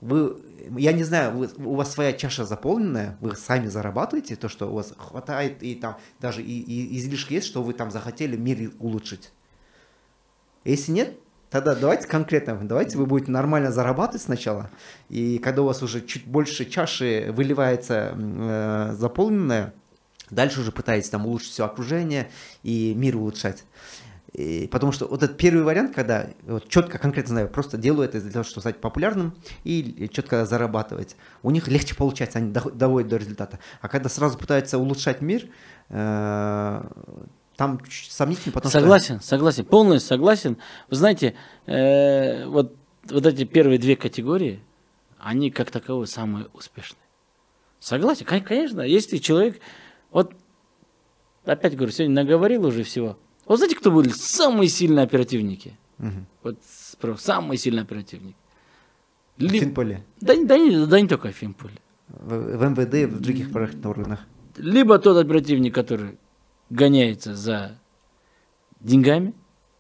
я не знаю, у вас своя чаша заполненная, вы сами зарабатываете то, что у вас хватает, и там даже и излишки есть, что вы там захотели мир улучшить. Если нет, Тогда давайте конкретно, давайте вы будете нормально зарабатывать сначала, и когда у вас уже чуть больше чаши выливается заполненная, дальше уже пытаетесь там улучшить все окружение и мир улучшать. Потому что вот этот первый вариант, когда вот четко, конкретно знаю, просто делаю это для того, чтобы стать популярным и четко зарабатывать, у них легче получается, они доводят до результата. А когда сразу пытаются улучшать мир, там сомнительно, потому согласен, полностью согласен. Вы знаете, вот эти первые две категории, они как таковые самые успешные. Согласен, конечно, если человек, вот опять говорю, сегодня наговорил уже всего. Вот знаете, кто были самые сильные оперативники? Вот самые сильные оперативники. В Финполе? Да не только в Финполе. В МВД и в других правоохранительных органах. Либо тот оперативник, который гоняется за деньгами.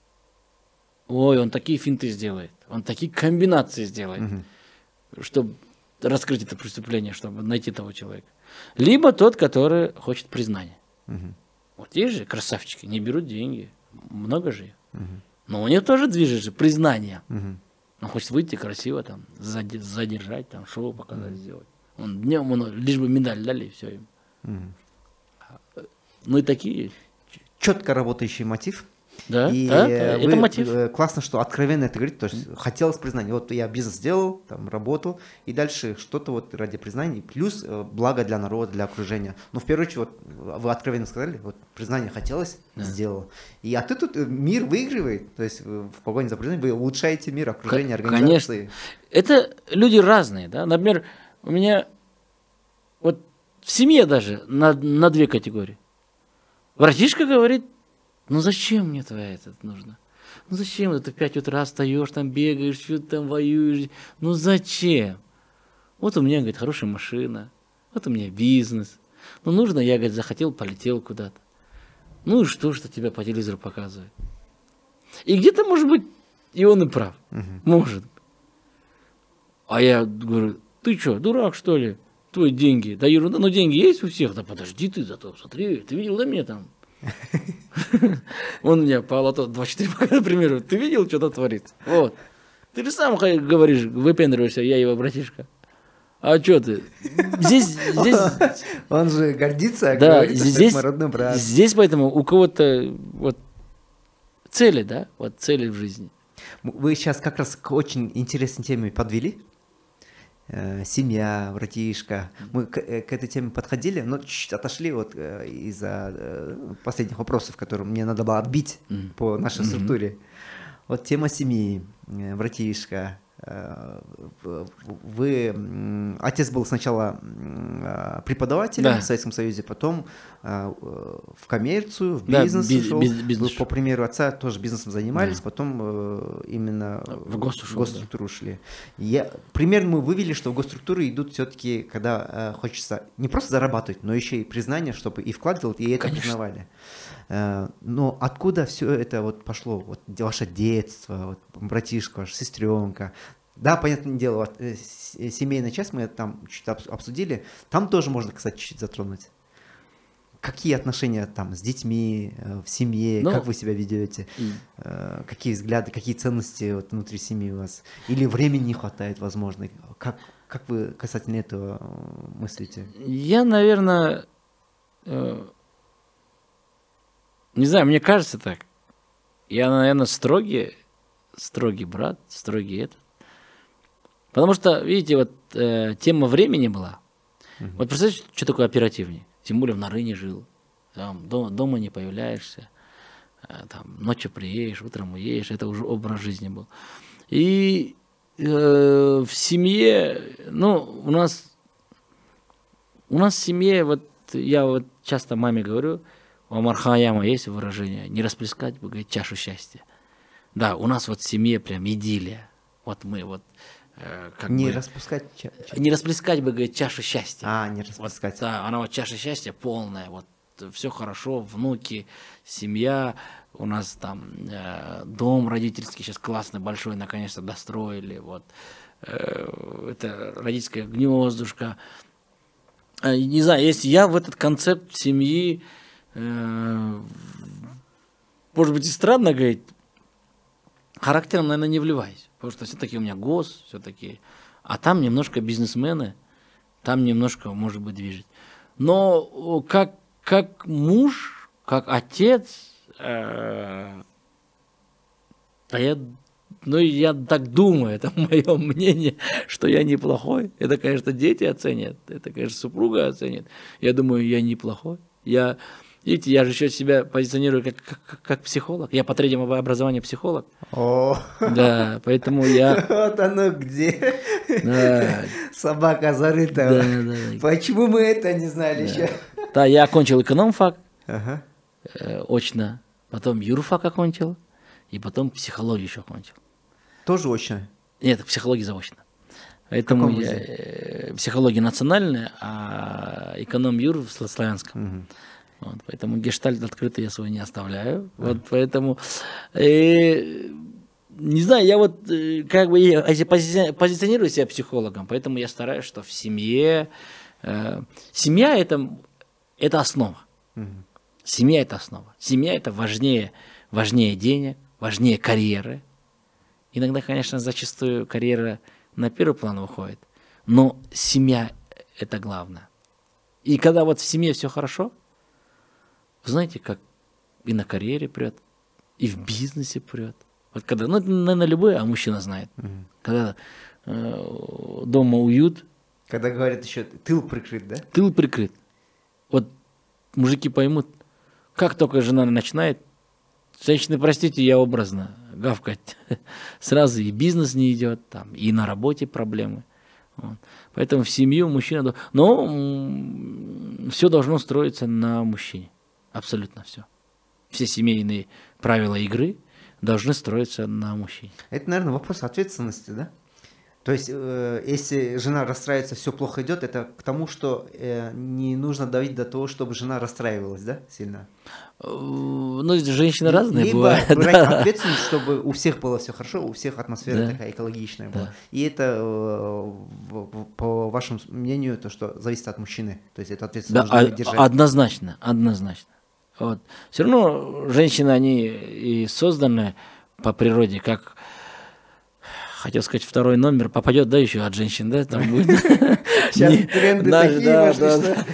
Ой, он такие финты сделает, он такие комбинации сделает, чтобы раскрыть это преступление, чтобы найти того человека. Либо тот, который хочет признания. Вот есть же красавчики, не берут деньги, много же их. Но у них тоже движет же признание. Он хочет выйти красиво, там, задержать, там, шоу показать, сделать. Он днем, лишь бы медаль дали, и все им. Ну и такие. Четко работающий мотив. Да, и это мотив. Классно, что откровенно это говорит, то есть хотелось признания. Вот я бизнес сделал, там работал, и дальше что-то вот ради признания, плюс благо для народа, для окружения. Но в первую очередь, вот вы откровенно сказали, вот признание хотелось, сделал. И а ты тут мир выигрывает, то есть в погоне за признанием вы улучшаете мир, окружение, организации. Конечно. Это люди разные, да. Например, у меня вот в семье даже на две категории. Братишка говорит: ну зачем мне твоя это нужно? Ну зачем ты в 5 утра встаешь, там бегаешь, что-то там воюешь? Ну зачем? Вот у меня, говорит, хорошая машина, вот у меня бизнес. Ну нужно, я, говорит, захотел, полетел куда-то. Ну и что тебя по телевизору показывают? И где-то, может быть, и он и прав. Может. А я говорю: ты что, дурак, что ли? Твои деньги. Да ерунда, ну деньги есть у всех. Да подожди ты зато, смотри, ты видел, да, меня там? Он меня по лото 24, например, ты видел, что там творится? Вот. Ты же сам говоришь, выпендриваешься, я его братишка. А что ты? Здесь... Он же гордится, да, говорит, здесь, что это родной брат. Здесь поэтому у кого-то вот цели, да, вот цели в жизни. Вы сейчас как раз к очень интересной теме подвели. Семья, братишка. Мы к этой теме подходили, но чуть-чуть отошли вот из-за последних вопросов, которые мне надо было отбить по нашей структуре. Вот тема семьи, братишка. Отец был сначала преподавателем в Советском Союзе, потом в коммерцию, в бизнес ушел. По примеру отца тоже бизнесом занимались, потом именно в госструктуру ушли. Примерно мы вывели, что в госструктуры идут все-таки, когда хочется не просто зарабатывать, но еще и признание, чтобы и вклад делать, и это признавали. Но откуда все это вот пошло? Вот ваше детство, вот братишка, ваша сестренка. Да, понятное дело, вот, семейная часть мы там чуть обсудили. Там тоже можно, кстати, чуть-чуть затронуть. Какие отношения там с детьми, в семье, как вы себя ведете, какие взгляды, какие ценности вот, внутри семьи у вас? Или времени не хватает, возможно? Как вы касательно этого мыслите? Я, наверное... Не знаю, мне кажется так. Я, наверное, строгий брат, строгий этот. Потому что, видите, вот тема времени была. Вот представляете, что такое оперативник? Тем более в Нарыне жил. Там, дома не появляешься. Там, ночью приедешь, утром уедешь. Это уже образ жизни был. И в семье, ну, у нас в семье, вот я вот часто маме говорю, у Омар Хайяма есть выражение: не расплескать бы, говорит, чашу счастья. Да, у нас вот в семье прям идиллия. Вот мы вот не распускать не расплескать бы, говорит, чашу счастья. Не расплескать. Вот, да, она вот чаша счастья полная. Вот все хорошо, внуки, семья. У нас там дом родительский сейчас классный, большой, наконец-то достроили. Вот это родительское гнездышко. Не знаю, если я в этот концепт семьи, может быть, и странно говорить, характером, наверное, не вливаюсь. Потому что все-таки у меня гос, все-таки. А там немножко бизнесмены, там немножко, может быть, движет. Но как муж, как отец, я так думаю, это мое мнение, что я неплохой. Это, конечно, дети оценят, это, конечно, супруга оценит. Я думаю, я неплохой. Видите, я же еще себя позиционирую как психолог. Я по третьему образованию психолог. О, Да, поэтому я... вот оно где. Да, Собака зарыта. да. Почему мы это не знали еще? Да, я окончил экономфак Ага. очно, потом юрфак окончил, и потом психологию еще окончил. Тоже очно. Нет, психология заочно. Поэтому каком я, психология национальная, а эконом-юр в славянском. Мгм. Вот, поэтому гештальт открытый я свой не оставляю. Вот поэтому, не знаю, я вот как бы позиционирую себя психологом, поэтому я стараюсь, что в семье, семья это основа. Мгм. Семья это основа. Семья это важнее денег, важнее карьеры. Иногда, конечно, зачастую карьера на первый план выходит, но семья это главное. И когда вот в семье все хорошо, вы знаете, как и на карьере прет, и в бизнесе прет. Вот когда, ну, это, наверное, любой, а мужчина знает. Мгм. Когда дома уют, Когда говорят еще тыл прикрыт, да? тыл прикрыт. Вот мужики поймут, как только жена начинает, женщины, простите, я образно, гавкать, сразу и бизнес не идет, там, и на работе проблемы. Вот. Поэтому в семью мужчина... Но все должно строиться на мужчине. Абсолютно все. Все семейные правила игры должны строиться на мужчине. Это, наверное, вопрос ответственности, да? То есть, если жена расстраивается, все плохо идет, это к тому, что не нужно давить до того, чтобы жена расстраивалась, да, сильно? Ну, женщины разные Либо бывают. брать Да. ответственность, чтобы у всех было все хорошо, у всех атмосфера Да. такая экологичная была. Да. И это, по вашему мнению, то, что зависит от мужчины. То есть, эту Да, ответственность нужно держать. однозначно. Вот. Все равно женщины, они и созданы по природе, как, хотел сказать, второй номер попадет, да, еще от женщин, да, там будет. Сейчас Не- тренды да, такие да, пошли, да, что...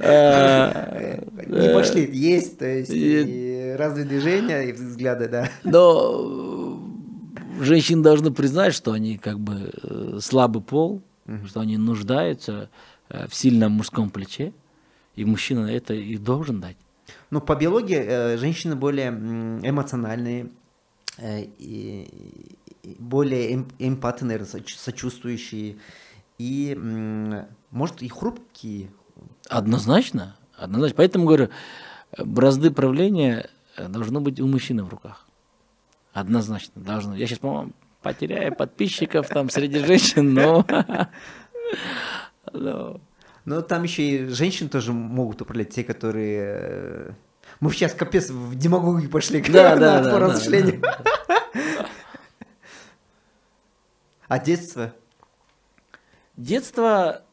Не пошли, есть, то есть, и разные движения, и взгляды, да. Но женщины должны признать, что они как бы слабый пол, что они нуждаются в сильном мужском плече, и мужчина это и должен дать. Ну, по биологии женщины более эмоциональные, и более эмпаты, наверное, сочувствующие, и, может, и хрупкие. Однозначно. Поэтому говорю, бразды правления должны быть у мужчины в руках. Однозначно должны. Я сейчас, по-моему, потеряю подписчиков там среди женщин, но... Но там еще и женщины тоже могут управлять, те, которые... Мы сейчас капец в демагогию пошли по размышлению. А детство? Детство...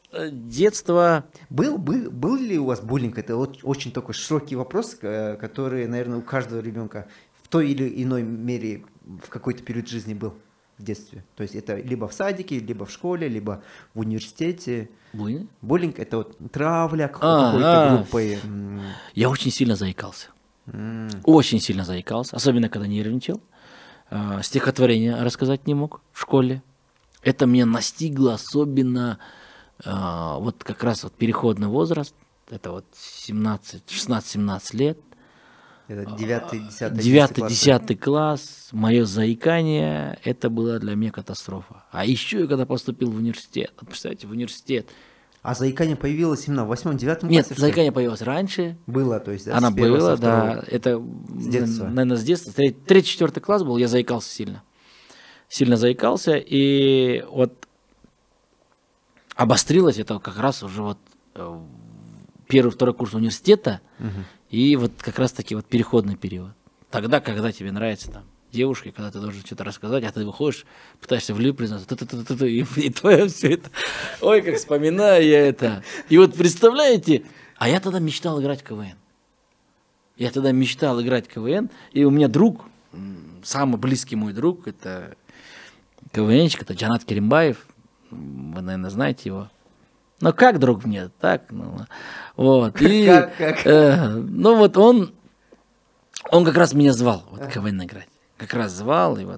Был ли у вас буллинг? Это очень такой широкий вопрос, который, наверное, у каждого ребенка в той или иной мере в какой-то период жизни был в детстве. То есть это либо в садике, либо в школе, либо в университете. Буллинг – это вот травля какой-то группой. Я очень сильно заикался. Очень сильно заикался, особенно когда нервничал. Стихотворение рассказать не мог в школе. Это меня настигло особенно вот как раз вот переходный возраст. Это вот 16-17 лет. Это 9-10 9-10 класс, мое заикание, это была для меня катастрофа. А еще и когда поступил в университет, представляете, в университет. А заикание появилось именно в 8-9 классе? Нет, заикание появилось раньше. Было, то есть, да? Она с первого, была, со второго. да. Это, С детства. наверное, с детства. 3-4 класс был, я заикался сильно. Сильно заикался, и вот обострилось это как раз уже вот первый-второй курс университета, и вот как раз-таки вот переходный период. Тогда, когда тебе нравится там девушка, когда ты должен что-то рассказать, а ты выходишь, пытаешься в любви признаться, и твое все это. Ой, как вспоминаю я это. И вот представляете, а я тогда мечтал играть в КВН. И у меня друг, самый близкий мой друг, это КВНщик, это Джанат Керимбаев. Вы, наверное, знаете его. Ну, как друг мне, так, ну, вот. И, ну, вот он как раз меня звал, вот, КВН играть. Как раз звал, и вот.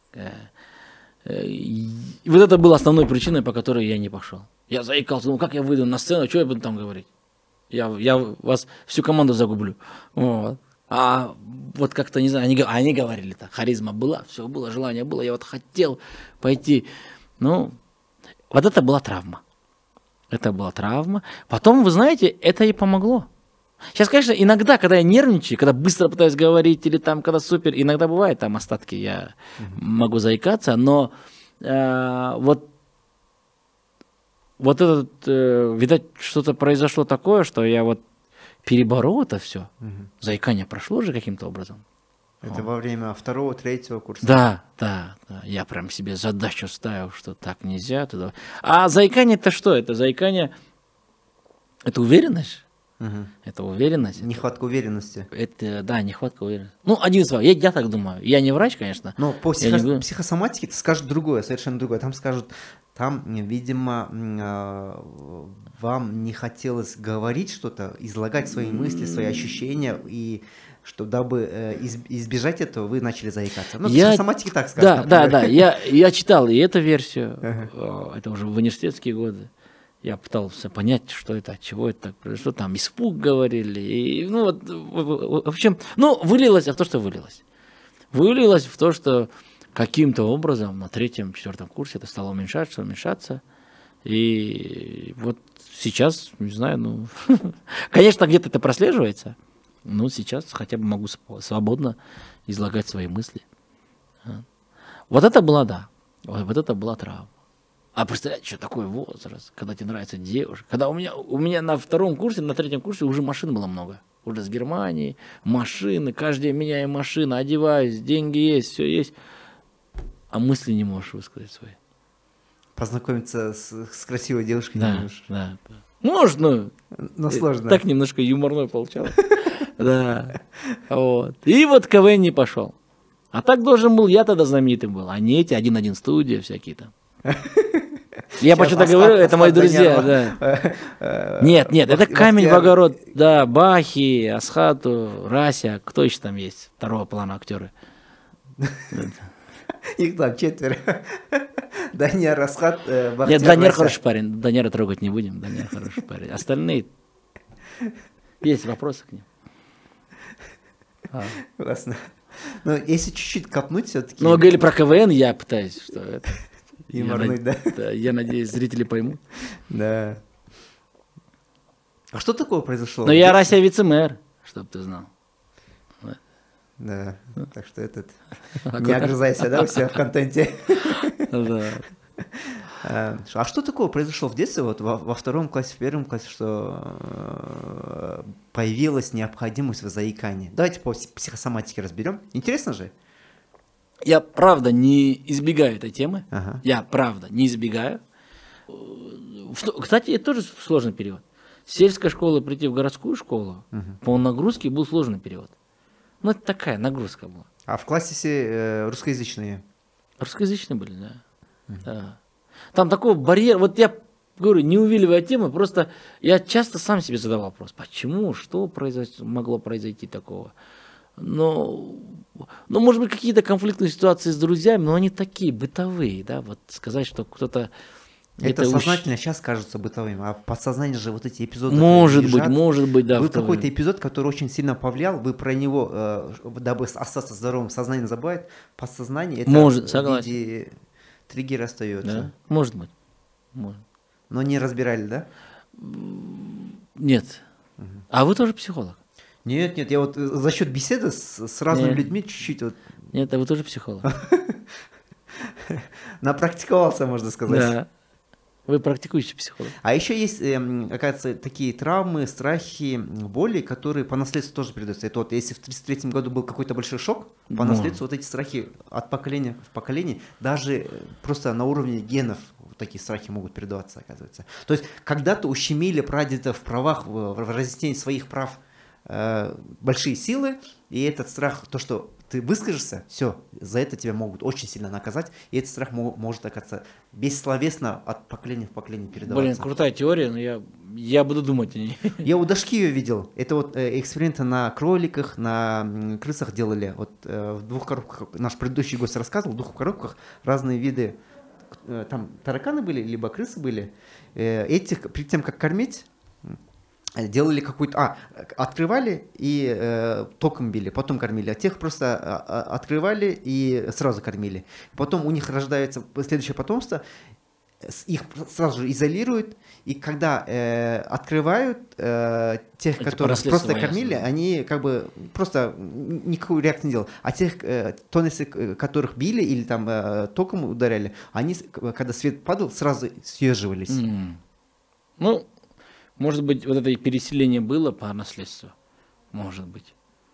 И вот это была основной причиной, по которой я не пошел. Я заикался, ну, как я выйду на сцену, что я буду там говорить? Я вас всю команду загублю. Вот. А вот как-то, не знаю, они говорили так, харизма была, все было, желание было, я вот хотел пойти. Ну, вот это была травма. Это была травма. Потом, вы знаете, это и помогло. Сейчас, конечно, иногда, когда я нервничаю, когда быстро пытаюсь говорить, или там, когда супер, иногда бывает там остатки, я могу заикаться, но вот этот, видать, что-то произошло такое, что я вот переборол это все. Заикание прошло же каким-то образом. Это во время 2-го, 3-го курса? Да. Я прям себе задачу ставил, что так нельзя. Туда. А заикание это что? Это заикание, это уверенность. Это уверенность. Нехватка уверенности. Это, да, нехватка уверенности. Ну, один из я так думаю. Я не врач, конечно. Но по психосоматике скажут другое, совершенно другое. Там скажут, там, видимо, вам не хотелось говорить что-то, излагать свои мысли, свои ощущения, и что дабы избежать этого, вы начали заикаться. Ну, психосоматики так скажут. Да. Я читал и эту версию. Это уже в университетские годы. Я пытался понять, что это, от чего это так произошло. Там испуг говорили. И, ну, вот, в общем, ну, вылилось в то, что вылилось. Вылилось в то, что каким-то образом на 3-4 курсе это стало уменьшаться. И вот сейчас, не знаю, ну, конечно, где-то это прослеживается, но сейчас хотя бы могу свободно излагать свои мысли. Вот это была, да, вот это была травма. А представляете, что такое возраст, когда тебе нравится девушка. Когда у меня на 2-м курсе, на 3-м курсе уже машин было много. Уже с Германии, машины, каждый день меняю машину, одеваюсь, деньги есть, все есть. А мысли не можешь высказать свои. Познакомиться с красивой девушкой да, не можешь. Да. Можно. Но сложно. Так немножко юморной получалось. Да. Вот. И вот КВН не пошел. А так должен был, я тогда знаменитым был. А не эти 1-1 студия всякие там. Я почему-то говорю, это мои друзья, да. Нет, это камень в огород, да, Бахи, Асхату, Рася, кто еще там есть, 2-го плана актеры. Их там 4. Данияр, Асхат, Бахтияр, нет, Данияр хороший парень, Данияра трогать не будем, Данияр хороший парень. Остальные, есть вопросы к ним. Классно. Но если чуть-чуть копнуть все-таки... Ну, говорили про КВН, я пытаюсь, что это... Юморнуть, да? Я надеюсь, зрители поймут. Да. А что такого произошло? Ну, я Рася вице-мэр, чтоб ты знал. Да, так что не огрызайся, да, у себя в контенте. Да. А что такого произошло в детстве, вот во 2-м классе, в 1-м классе, что появилась необходимость в заикании? Давайте по психосоматике разберем. Интересно же? Я правда не избегаю этой темы. Ага. Я правда не избегаю. Кстати, это тоже сложный период. С сельской школы прийти в городскую школу по нагрузке был сложный период. Ну, это такая нагрузка была. А в классе все русскоязычные? Русскоязычные были, да. Да. Там такой барьер. Вот я говорю, не увиливая темы, просто я часто сам себе задавал вопрос, почему, что могло произойти такого. Но, может быть, какие-то конфликтные ситуации с друзьями, но они такие бытовые, да, вот сказать, что кто-то... Это сознательно сейчас кажется бытовым, а подсознание же вот эти эпизоды... Может быть, да. Был какой-то эпизод, который очень сильно повлиял, вы про него, дабы остаться здоровым, сознание забывает, подсознание это в виде триггера остается. Да? Может быть. Но не разбирали, да? Нет. А вы тоже психолог? Нет, я вот за счет беседы с разными людьми чуть-чуть вот... Нет, а вы тоже психолог? Напрактиковался, можно сказать. Да. Вы практикующий психолог. А еще есть, оказывается, такие травмы, страхи, боли, которые по наследству тоже передаются. Это вот если в 1933 году был какой-то большой шок, по наследству вот эти страхи от поколения в поколение, даже просто на уровне генов такие страхи могут передаваться, оказывается. То есть когда-то ущемили прадедов в правах, в разъяснении своих прав большие силы, и этот страх, то, что ты выскажешься, все, за это тебя могут очень сильно наказать, и этот страх может, оказаться, бессловесно от поколения в поколение передаваться. Блин, крутая теория, но я буду думать о ней. Я у Дашки ее видел. Это вот эксперименты на кроликах, на крысах делали. Вот в 2 коробках, наш предыдущий гость рассказывал, в 2 коробках разные виды, там тараканы были, либо крысы были. Этих, перед тем, как кормить, делали какую-то... открывали и током били, потом кормили. А тех просто открывали и сразу кормили. Потом у них рождается следующее потомство, их сразу же изолируют, и когда открывают тех, которых просто кормили, они как бы просто никакой реакции не делали. А тех, тоннесы, которых били или там током ударяли, они, когда свет падал, сразу съеживались. Ну, может быть, вот это переселение было по наследству. Может быть.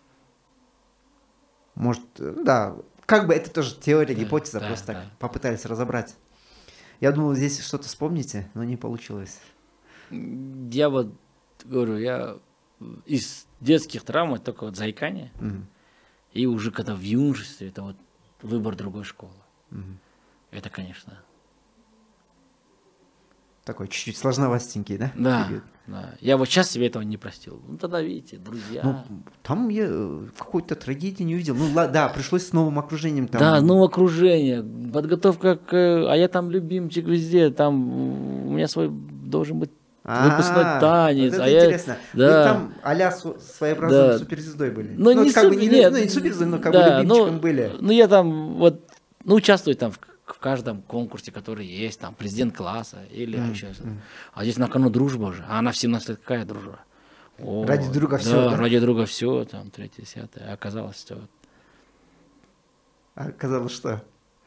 Может, да. Как бы это тоже теория, гипотеза, просто так попытались разобрать. Я думал, здесь что-то вспомните, но не получилось. Я вот говорю, я из детских травм только вот заикание. И уже когда в юношестве, это вот выбор другой школы. Это, конечно... Такой чуть-чуть сложноватенький, да? Да, да. Я вот сейчас себе этого не простил. Ну тогда, видите, друзья. Ну, там я какой-то трагедии не увидел. Ну, да, пришлось с новым окружением. Там... Да, новое окружение, подготовка к... А я там любимчик везде, там у меня свой должен быть выпускной танец. Вот это интересно. Да. Вы там а-ля своеобразной суперзвездой были. Ну, не как бы не суперзвездой, но как бы любимчиком были. Ну, я там вот, участвую там в каждом конкурсе, который есть, там, президент класса или еще что-то. А здесь на кону дружба уже. А она в 17 лет какая дружба? Ради друга все. Да, ради друга все, там, 3-10. А оказалось, что... А оказалось, что?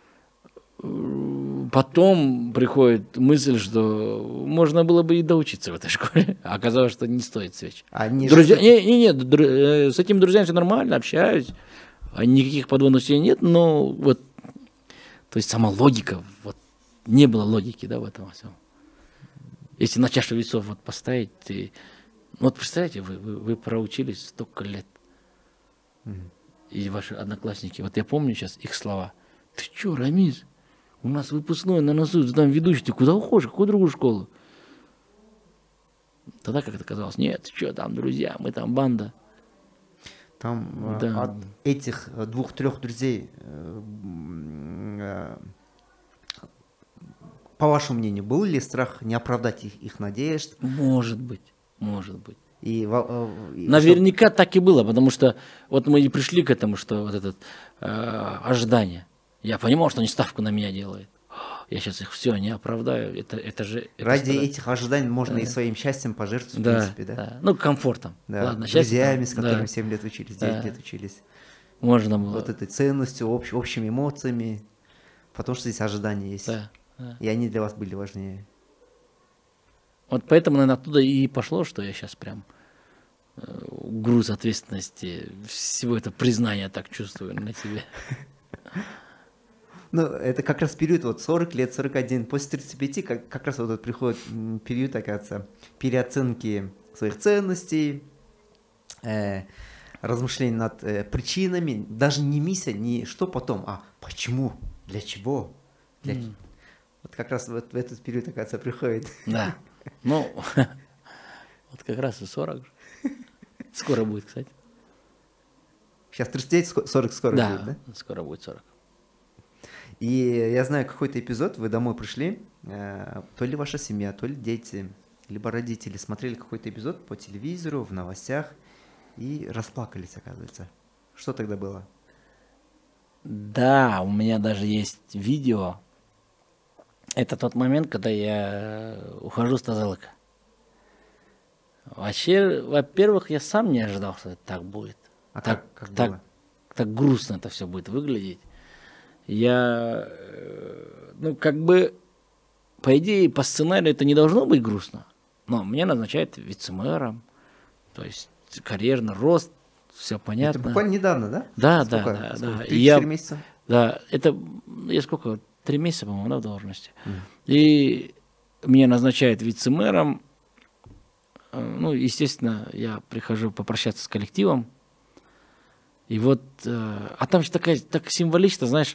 Потом приходит мысль, что можно было бы и доучиться в этой школе. А оказалось, что не стоит свеч. Друзья, с этими друзьями все нормально, общаюсь. Никаких подводностей нет, но вот то есть сама логика, вот не было логики, да, в этом всем. Если на чашу весов вот поставить, вот представляете, вы проучились столько лет, и ваши одноклассники, вот я помню сейчас их слова: ты что, Рамис, у нас выпускной на носу, ты там ведущий, ты куда уходишь, в какую другую школу? Тогда как это казалось, нет, ты что там, друзья, мы там банда. Там от этих 2-3 друзей, по вашему мнению, был ли страх не оправдать их надежд? Может быть, может быть. Наверняка так и было, потому что вот мы и пришли к этому, что вот это ожидание. Я понимал, что они ставку на меня делают. Я сейчас их все не оправдаю. Это же... Ради этих ожиданий можно и своим счастьем пожертвовать, в принципе, да? Да. Ну, комфортом. Да. Ладно, друзьями, с которыми 7 лет учились, 9 лет учились. Можно было. Вот этой ценностью, общими эмоциями. Потому что здесь ожидания есть. Да. И они для вас были важнее. Вот поэтому, наверное, оттуда и пошло, что я сейчас прям груз ответственности, всего это признания так чувствую на себе. Ну, это как раз период, вот 40 лет, 41, после 35, как раз вот этот приходит период, оказывается, переоценки своих ценностей, размышлений над причинами, даже не миссия, не что потом, а почему, для чего. Вот как раз вот в этот период, оказывается, приходит. Да, ну, вот как раз и 40. Скоро будет, кстати. Сейчас 39, 40 скоро будет, да? Да, скоро будет 40. И я знаю, какой-то эпизод, вы домой пришли, то ли ваша семья, то ли дети, либо родители смотрели какой-то эпизод по телевизору, в новостях и расплакались, оказывается. Что тогда было? Да, у меня даже есть видео. Это тот момент, когда я ухожу с тазалыка. Вообще, во-первых, я сам не ожидал, что это так будет. А как было? Так грустно это все будет выглядеть. Я, ну, как бы, по идее, по сценарию это не должно быть грустно, но меня назначают вице-мэром, то есть карьерный рост, все понятно. Это буквально недавно, да? Да, сколько? да. 3-4 месяца? Да, это, я сколько, 3 месяца, по-моему, да, в должности. И меня назначают вице-мэром, ну, естественно, я прихожу попрощаться с коллективом, И вот, а там же так символично, знаешь,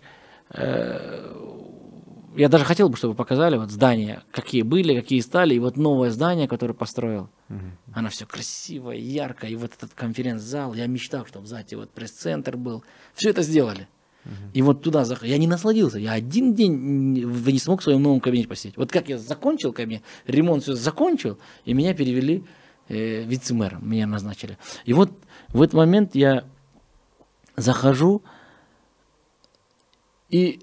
я даже хотел бы, чтобы показали вот здания, какие были, какие стали, и вот новое здание, которое построил. Оно все красивое, яркое, и вот этот конференц-зал, я мечтал, чтобы сзади вот пресс-центр был. Все это сделали. И вот туда я не насладился, я один день не смог в своем новом кабинете посидеть. Вот как я закончил кабинет, ремонт все закончил, и меня перевели вице-мэром, меня назначили. И вот в этот момент я захожу, и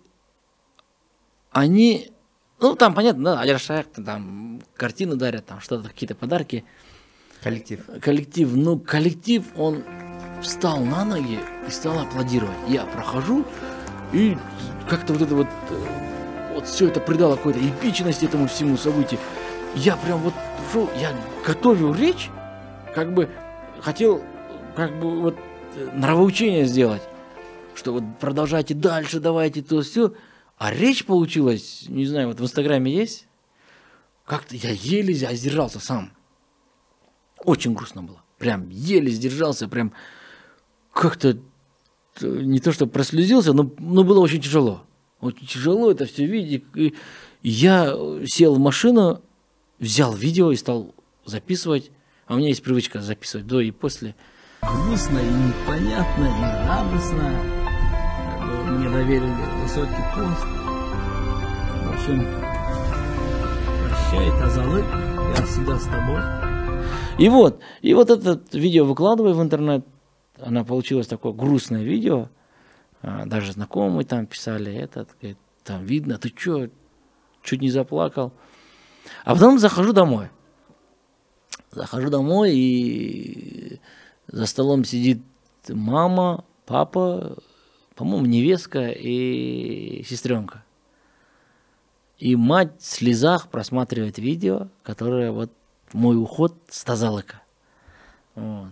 они, ну там понятно, да, Аль-Рашак, там картины дарят, там что-то, какие-то подарки. Коллектив, ну коллектив, он встал на ноги и стал аплодировать. Я прохожу, и как-то вот это вот все это придало какой-то эпичности этому всему событию. Я прям вот шел, я готовил речь, как бы хотел, как бы вот нравоучение сделать, что вот продолжайте дальше, давайте то все. А речь получилась, не знаю, вот в Инстаграме есть, как-то я еле сдержался сам. Очень грустно было. Прям еле сдержался, прям как-то не то что прослезился, но было очень тяжело. Очень тяжело это все видеть. И я сел в машину, взял видео и стал записывать. А у меня есть привычка записывать до и после. Грустно и непонятно, и радостно. Мне доверили высокий пост. В общем, прощай, Тазалык, я всегда с тобой. И вот это видео выкладываю в интернет. Она получилось такое грустное видео. Даже знакомые там писали, там видно, ты чё, чуть не заплакал. А потом захожу домой. И за столом сидит мама, папа, по-моему, невестка и сестренка. И мать в слезах просматривает видео, которое вот мой уход с Тазалыка. Вот.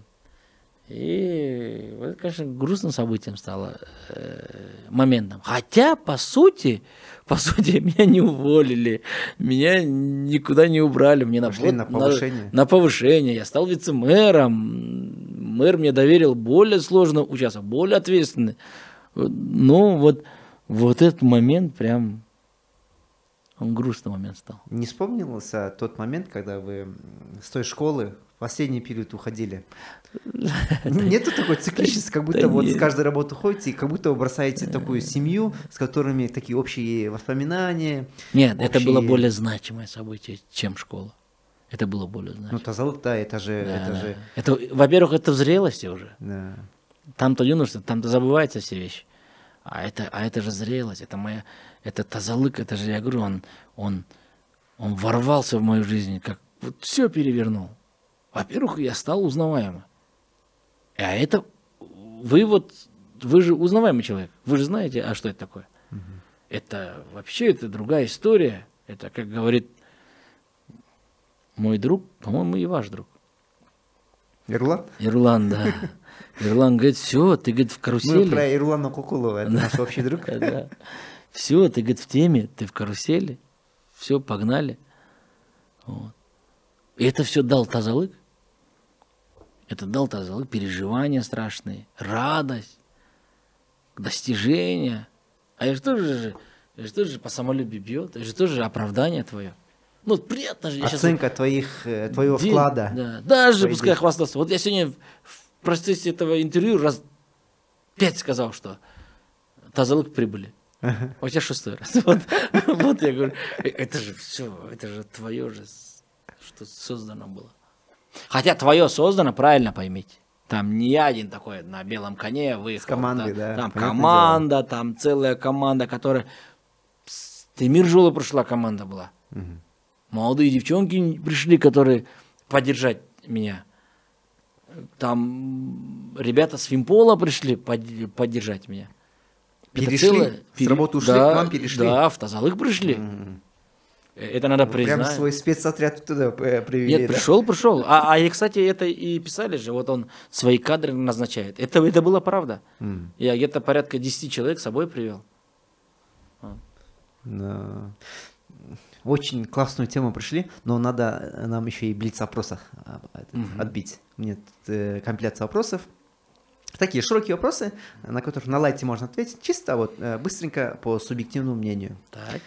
И это, конечно, грустным событием стало, моментом. Хотя, по сути, меня не уволили, меня никуда не убрали. Мне на повышение. На повышение. Я стал вице-мэром. Мэр мне доверил более сложно участвовать, более ответственный. Но вот этот момент прям, он грустный момент стал. Не вспомнился тот момент, когда вы с той школы в последний период уходили? Нету такой цикличности, как будто вот с каждой работы ходите, и как будто вы бросаете такую семью, с которыми такие общие воспоминания. Нет, это было более значимое событие, чем школа. Это было более значимое. Ну, Тазалык, да, это же... Во-первых, это в зрелости уже. Да. Там-то юношество, там-то забываются все вещи. А это же зрелость, это Тазалык, это же, я говорю, он ворвался в мою жизнь, как вот все перевернул. Во-первых, я стал узнаваемым. А это вы же узнаваемый человек. Вы же знаете, а что это такое? Угу. Это вообще другая история. Это, как говорит мой друг, по-моему, и ваш друг. Ирлан, да. Ирлан говорит, все, ты, говорит, в карусели. Мы про Ирлана Кукулова, это наш общий друг. Все, ты, говорит, в теме, ты в карусели. Все, погнали. Вот. И это все дал Тазалык. Это дал Тазалык, переживания страшные, радость, достижения. А это что же по самолюбию бьет? Это же тоже оправдание твое. Ну, приятно же. Оценка твоего вклада. Да, даже пускай хвастаться. Вот я сегодня в процессе этого интервью раз 5 сказал, что Тазалык прибыли. У тебя 6-й раз. Вот я говорю, это же все, это же твое же, что создано было. Хотя твое создано, правильно поймите. Там не я один такой на белом коне выехал. С командой, да. Там команда, там целая команда, которая... Темиржола прошла команда была. Угу. Молодые девчонки пришли, которые поддержать меня. Там ребята с Фимпола пришли поддержать меня. Перешли? С работы ушли, к вам перешли? Да, в Тазалык пришли. Это надо признать. Прям свой спецотряд туда привели. Нет, пришел. И, кстати, это и писали же, вот он свои кадры назначает. Это была правда. Я где-то порядка 10 человек с собой привел. Да. Очень классную тему пришли, но надо нам еще и блиц-опроса отбить. Мне тут компиляция вопросов. Такие широкие вопросы, на которые на лайте можно ответить, чисто вот быстренько по субъективному мнению. Так.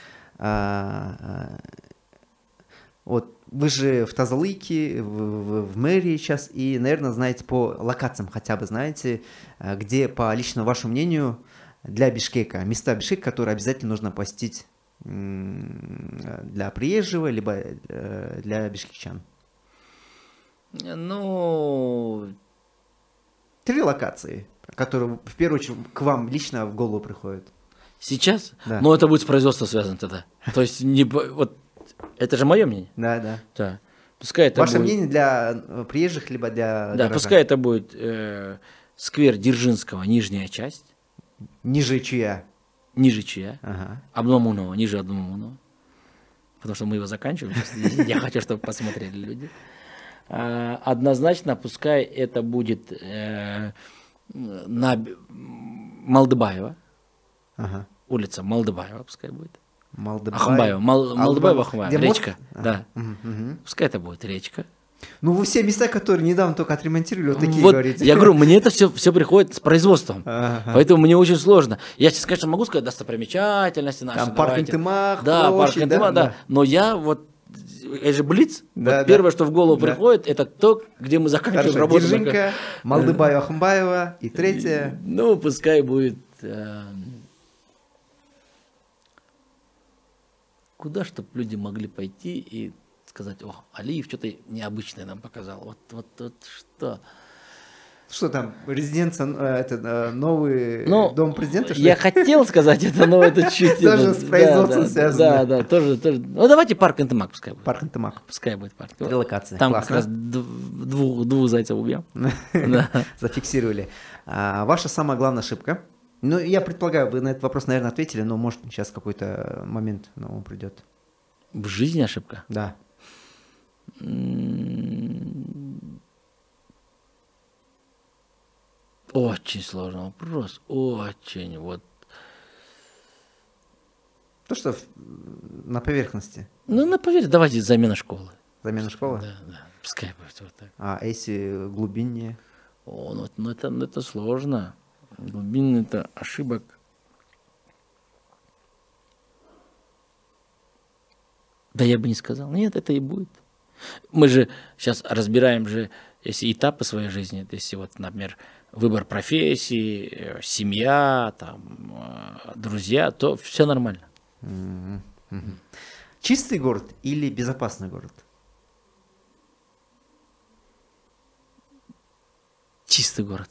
Вот вы же в Тазалыке, в мэрии сейчас, и, наверное, знаете по локациям хотя бы, знаете, где, по лично вашему мнению, для Бишкека, места Бишкека, которые обязательно нужно посетить для приезжего, либо для бишкекчан. Ну, 3 локации, которые в первую очередь к вам лично в голову приходят. сейчас? Да. Но это будет с производством связано тогда. То есть, вот, это же мое мнение. Да, да. Да. Пускай это Ваше будет... мнение для приезжих, либо для Да, горожан? пускай это будет сквер Дзержинского, нижняя часть, Ниже чья? ниже чья, Ага. Абдумунова, ниже Абдумунова. Потому что мы его заканчиваем. Сейчас. Я хочу, чтобы посмотрели люди. Однозначно, пускай это будет на Малдыбаева, Ага. улица Малдыбаева, пускай будет. Молдобаева. Ахмбаева, Малдыбаева, Ахмбаева, Где мост? речка, Ага. да. Мгм. Пускай это будет речка. Ну, вы все места, которые недавно только отремонтировали, вот такие Вот, говорите. я говорю, мне это все приходит с производством, Ага. поэтому мне очень сложно. Я сейчас, конечно, могу сказать достопримечательности наши. Там парк давайте. Интымах, Да, парк площадь, Интымах, да. Но я вот, это же Блиц, Да, вот да. первое, что в голову Да. приходит, это то, где мы заканчиваем Хорошо, работу. Дзержинка, Молдыбаева, Ахмбаева и третья. Ну, пускай будет... куда, чтобы люди могли пойти и сказать, о, Алиев что-то необычное нам показал. Вот что. Что там, резиденция, новый Ну, дом президента? Что я ли? хотел сказать это, но это чуть... Тоже с производством связано. Да, тоже. Ну, давайте парк Интымак пускай будет. Парк Интымах. Пускай будет парк. 3 локации. Там Классно. как раз двух зайцев убьем. Да. Зафиксировали. Ваша самая главная ошибка? Ну, я предполагаю, вы на этот вопрос, наверное, ответили, но, может, сейчас какой-то момент на ум придет. В жизни ошибка? Да. Очень сложный вопрос. Очень. Вот. То, что на поверхности. Ну, давайте замена школы. Замена школы. Да. Пускай будет вот так. А если глубиннее? О, ну это сложно. Глубинный это ошибок. Да я бы не сказал. Нет, это и будет. Мы же сейчас разбираем же, если этапы своей жизни, если вот, например, выбор профессии, семья, там, друзья, то все нормально. Чистый город или безопасный город? Чистый город.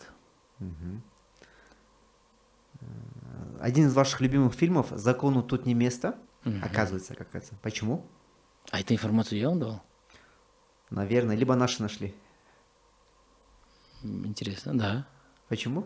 Один из ваших любимых фильмов «Закону тут не место», оказывается, как это. Почему? А эту информацию я вам давал? Наверное, либо наши нашли. Интересно, да. Почему?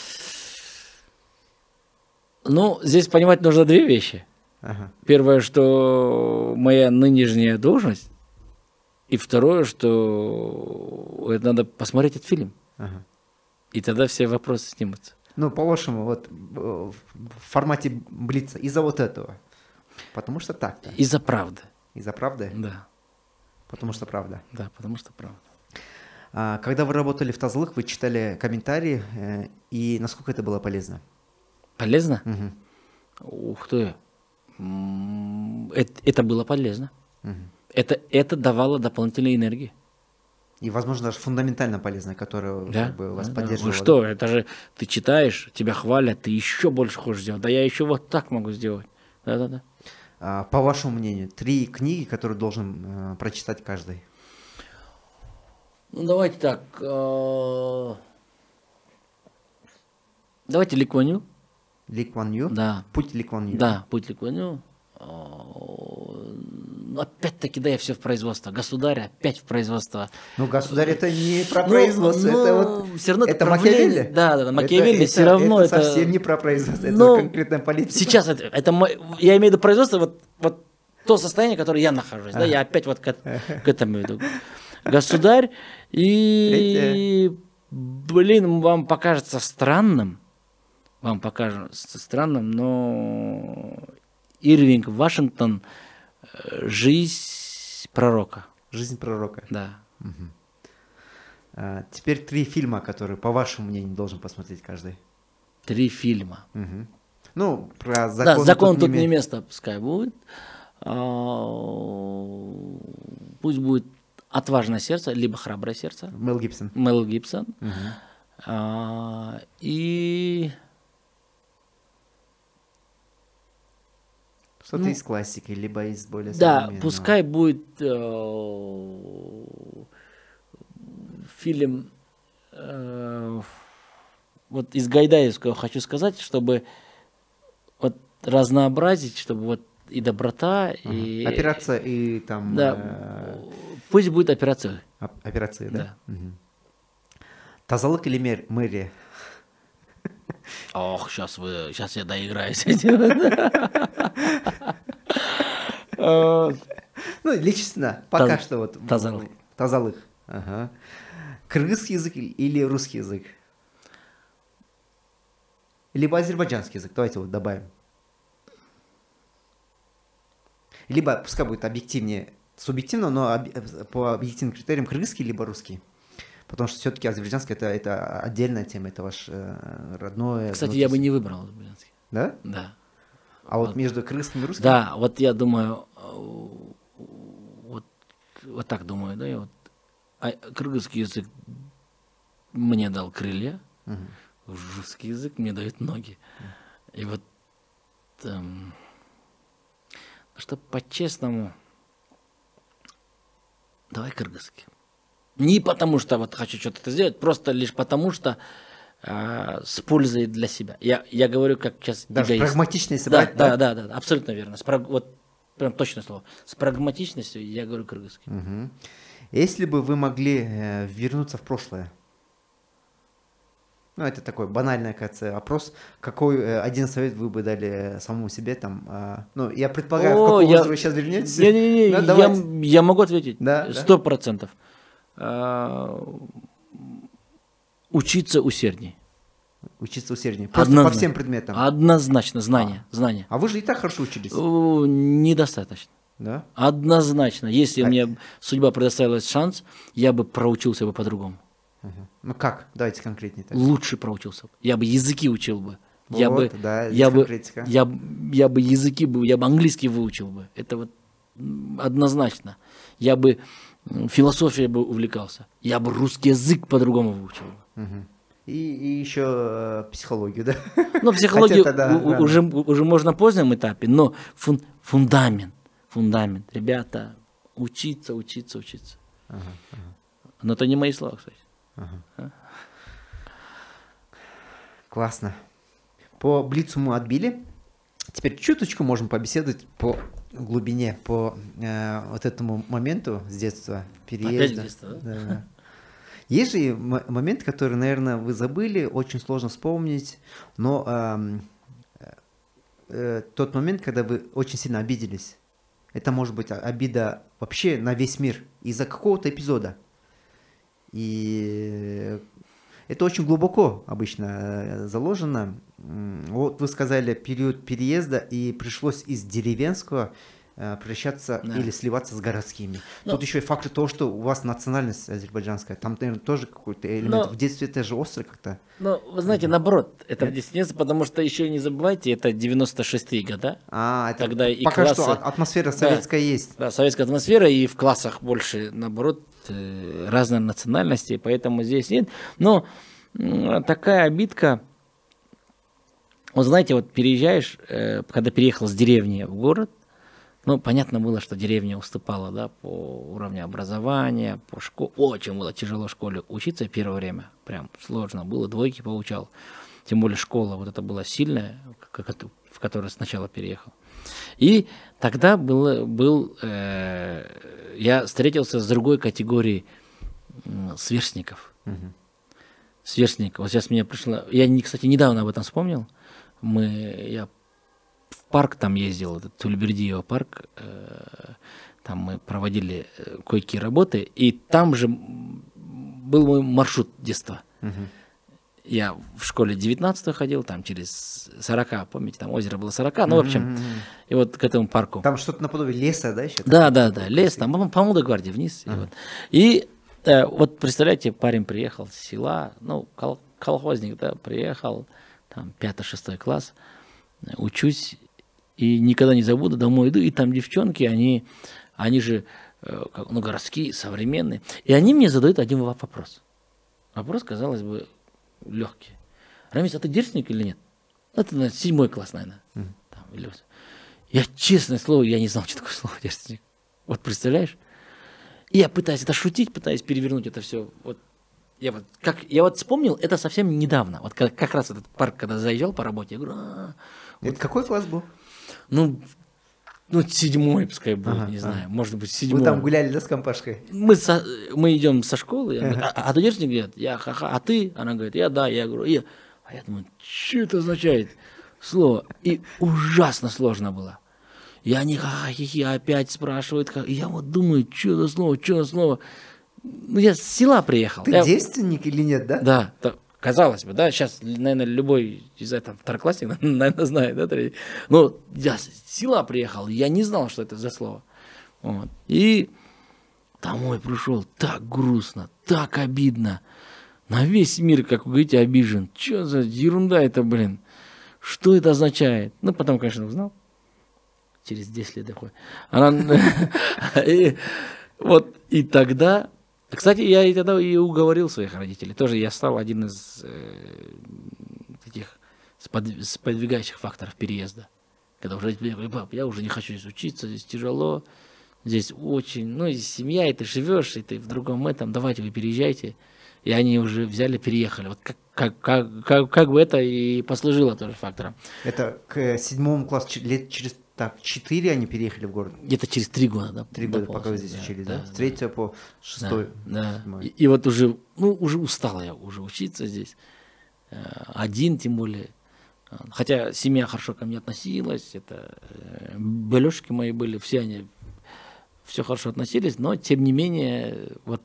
Ну, здесь понимать нужно две вещи. Ага. Первое, что моя нынешняя должность, и второе, что это надо посмотреть этот фильм, Ага. и тогда все вопросы снимутся. Ну, по-вашему, вот в формате Блица, из-за вот этого. Потому что так-то. Из-за правды. Из-за правды? Да, Потому что правда. да, потому что правда. Когда вы работали в Тазлых, вы читали комментарии, и насколько это было полезно? Полезно? Мгм. Ух ты. Это было полезно. Мгм. Это давало дополнительной энергии. И, возможно, даже фундаментально полезно, которое Да? как бы вас Да. поддерживало. Вы что, это же ты читаешь, тебя хвалят, ты еще больше хочешь сделать. Да я еще вот так могу сделать. Да. По вашему мнению, 3 книги, которые должен прочитать каждый? Ну, давайте так. Давайте Ли Куан Ю. Ли Куан Ю? Да. Путь Ли Куан Ю. Да, путь Ли Куан Ю. Ну, опять-таки, да, я все в производство. Государь опять в производство. Ну, государь, это не про производство, Ну, это вот... все равно это правление. Макиавелли? Да, Макиавелли все равно это совсем не про производство, это Ну, конкретная политика. Сейчас я имею в виду производство, вот то состояние, в котором я нахожусь, да, я опять вот к этому иду. Государь, и, блин, вам покажется странным, но Ирвинг Вашингтон «Жизнь пророка». Жизнь пророка. Да. Теперь 3 фильма, которые, по вашему мнению, должен посмотреть каждый. 3 фильма. Угу. Ну, про Да, закон тут не место, пускай будет. Пусть будет «Отважное сердце», либо «Храброе сердце». Мел Гибсон. Мел Гибсон. Угу. И... Что-то из классики, либо из более Да, пускай будет фильм вот из Гайдаевского хочу сказать, чтобы вот разнообразить, чтобы вот и доброта, и... Операция, и там... Да, пусть будет операция. Операция, да? Да. Угу. Тазалык или мэрия? Ох, сейчас я доиграюсь. Ну, лично, пока что вот... Тазалык. Тазалык. Ага. Кыргызский язык или русский язык? Либо азербайджанский язык, давайте вот добавим. Либо, пускай будет объективнее, субъективно, но по объективным критериям кыргызский, либо русский. Потому что все-таки азербайджанский это отдельная тема, это ваш родное. Кстати, я бы не выбрал азербайджанский. Да? Да. А вот между кыргызским и русским? Да, вот я думаю, вот так думаю, да, вот, кыргызский язык мне дал крылья, русский язык мне дает ноги. И вот, что по-честному, давай кыргызский. Не потому что вот хочу что-то сделать, просто лишь потому что с пользой для себя. Я говорю, как сейчас даже эгоист. Прагматично, если да, брать, да? Да, абсолютно верно. Вот прям точное слово. С прагматичностью я говорю кыргызский. Угу. Если бы вы могли вернуться в прошлое, ну, это такой банальный, кажется, опрос, какой один совет вы бы дали самому себе там, ну, я предполагаю, в какой возраст вы сейчас вернетесь. Не, я могу ответить, 100%. Учиться усердней. Учиться усерднее. Просто по всем предметам. Однозначно, знания. А вы же и так хорошо учились. Недостаточно. Да? Однозначно. Если мне судьба предоставила шанс, я бы проучился бы по-другому. Ну как? Давайте конкретнее. Так. Лучше проучился. Я бы языки учил бы. Вот, я бы языки бы, я бы английский выучил бы. Это вот однозначно. Я бы философией бы увлекался. Я бы русский язык по-другому выучил бы. И еще психологию, да? Ну, психологию уже можно на позднем этапе, но фундамент. Ребята, учиться. Но это не мои слова, кстати. Классно. По Блицу мы отбили. Теперь чуточку можем побеседовать по глубине, по вот этому моменту с детства, переезда. Опять с детства, да? Да. Есть же момент, который, наверное, вы забыли, очень сложно вспомнить, но тот момент, когда вы очень сильно обиделись, это может быть обида вообще на весь мир из-за какого-то эпизода. И это очень глубоко обычно заложено. Вот вы сказали период переезда, и пришлось из деревенского превращаться или сливаться с городскими. Тут еще и факт того, что у вас национальность азербайджанская. Там, наверное, тоже какой-то элемент. В детстве это же остро как-то. Ну, вы знаете, наоборот, это в детстве нет, потому что еще не забывайте, это 96-е годы. Это когда и пока классы, что атмосфера советская есть. Да, советская атмосфера, и в классах больше, наоборот, разные национальности, поэтому здесь нет. Но такая обидка, вот знаете, вот переезжаешь, когда переехал с деревни в город, ну, понятно было, что деревня уступала, да, по уровню образования, по школе. Очень было тяжело в школе учиться первое время. Прям сложно было, двойки получал. Тем более школа вот это была сильная, в которой сначала переехал. И тогда я встретился с другой категорией сверстников. Сверстников. Вот сейчас мне пришло... Я, кстати, недавно об этом вспомнил. Я в парк там ездил, этот Тульбердиево парк, там мы проводили кое-какие работы, и там же был мой маршрут детства. Я в школе 19 ходил, там через 40, помните, там озеро было 40, ну, в общем, и вот к этому парку. Там что-то наподобие леса, да, еще? Да, лес, там по Молодой гвардии вниз. И Вот представляете, парень приехал с села, ну, колхозник, да, приехал, там, 5-6 класс, учусь, и никогда не забуду, домой иду, и там девчонки, они же, ну, городские, современные, и они мне задают один вопрос. Вопрос, казалось бы, легкий. Рамис, а ты девственник или нет? Это, наверное, 7 класс, наверное. Там, или... Я, честное слово, я не знал, что такое слово девственник. Вот представляешь? И я пытаюсь это шутить, пытаюсь перевернуть это все. Вот я вот вспомнил это совсем недавно. Вот как раз этот парк, когда заезжал по работе, я говорю, Это какой класс был? Ну, 7 пускай будет, не знаю, может быть, 7. Вы там гуляли, да, с компашкой? Мы идем со школы, я говорю, а ты девственник? Говорит, я ха-ха, а ты? Она говорит, я да, я говорю, а я думаю, что это означает слово? И ужасно сложно было. И они ха-ха-хи-хи опять спрашивают, и я вот думаю, что за слово? Ну, я с села приехал. Ты девственник или нет, да? Да, казалось бы, да, сейчас, наверное, любой, не знаю, там, второклассник, наверное, знает, да, но я с села приехал, я не знал, что это за слово. Вот. И домой пришел, так грустно, так обидно, на весь мир, как вы говорите, обижен. Что за ерунда это, блин? Что это означает? Ну, потом, конечно, узнал. Через 10 лет такой. И тогда... Кстати, я и тогда и уговорил своих родителей. Тоже я стал один из таких сподвигающих факторов переезда. Когда уже, пап, я уже не хочу здесь учиться, здесь тяжело, здесь очень... Ну, здесь семья, и ты живешь, и ты в другом этом, давайте вы переезжайте. И они уже взяли, переехали. Вот как бы это и послужило тоже фактором. Это к 7 классу, лет через 4 они переехали в город? Где-то через 3 года, да? 3 года, пока вы здесь учились, да? С 3 по 6. Да. И вот уже устал я уже учиться здесь. Один, тем более. Хотя семья хорошо ко мне относилась, это белёшки мои были, все они все хорошо относились, но тем не менее вот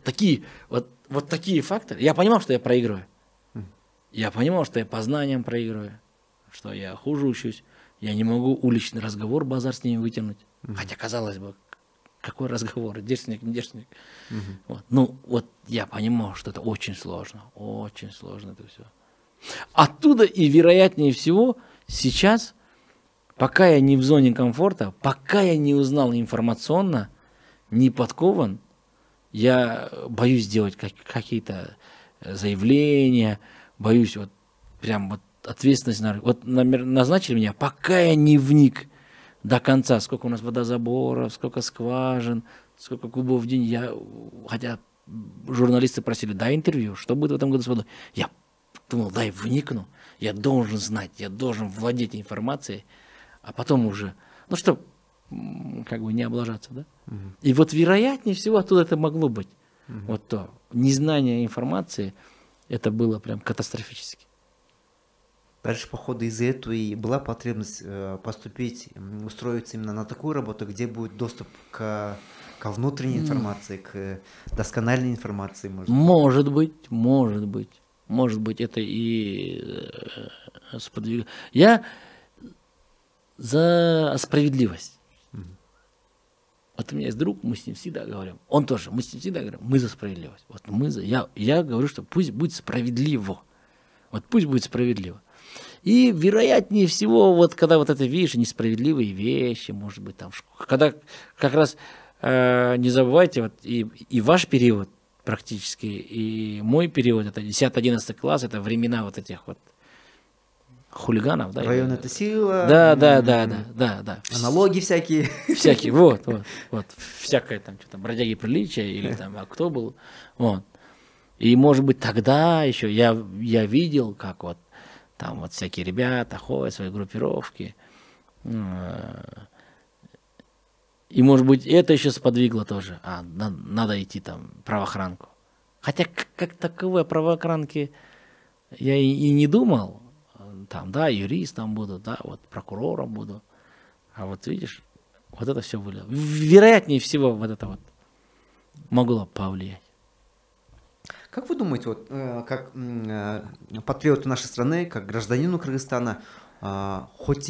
такие факторы. Я понимал, что я проигрываю. Я понимал, что я по знаниям проигрываю, что я хуже учусь. Я не могу уличный разговор, базар с ними вытянуть. Хотя, казалось бы, какой разговор, девственник, не девственник. Вот. Ну, вот я понимал, что это очень сложно это все. Оттуда и, вероятнее всего, сейчас, пока я не в зоне комфорта, пока я не узнал информационно, не подкован, я боюсь делать какие-то заявления, боюсь вот прям вот ответственность. Вот назначили меня, пока я не вник до конца, сколько у нас водозаборов, сколько скважин, сколько кубов в день. Хотя журналисты просили, дай интервью, что будет в этом году с водой. Я думал, дай вникну, я должен знать, я должен владеть информацией, а потом уже, ну что, как бы не облажаться, да? И вот вероятнее всего оттуда это могло быть. Вот то незнание информации, это было прям катастрофически. Дальше, походу, из-за этого и была потребность поступить, устроиться именно на такую работу, где будет доступ к внутренней информации, к доскональной информации. Может быть, это и сподвигает. Я за справедливость. Вот у меня есть друг, мы с ним всегда говорим. Он тоже, мы с ним всегда говорим, мы за справедливость. Вот я говорю, что пусть будет справедливо. Вот пусть будет справедливо. И вероятнее всего, вот когда вот это видишь, несправедливые вещи, может быть, там, когда как раз не забывайте, вот и ваш период практически, и мой период, это 10-11 класс, это времена вот этих вот хулиганов. Да, район это сила. Да. Аналоги всякие. Всякие, вот. Всякое там, что-то, бродяги приличия, или там, а кто был. Вот. И, может быть, тогда еще я видел, как вот там вот всякие ребята ходят, свои группировки. И, может быть, это еще сподвигло тоже. Надо идти там правоохранку. Хотя, как таковой правоохранки я и не думал. Там, да, юристом буду, да, вот прокурором буду. А вот видишь, вот это все было. Вероятнее всего, вот это вот могло повлиять. Как вы думаете, вот как патриоту нашей страны, как гражданину Кыргызстана, хоть и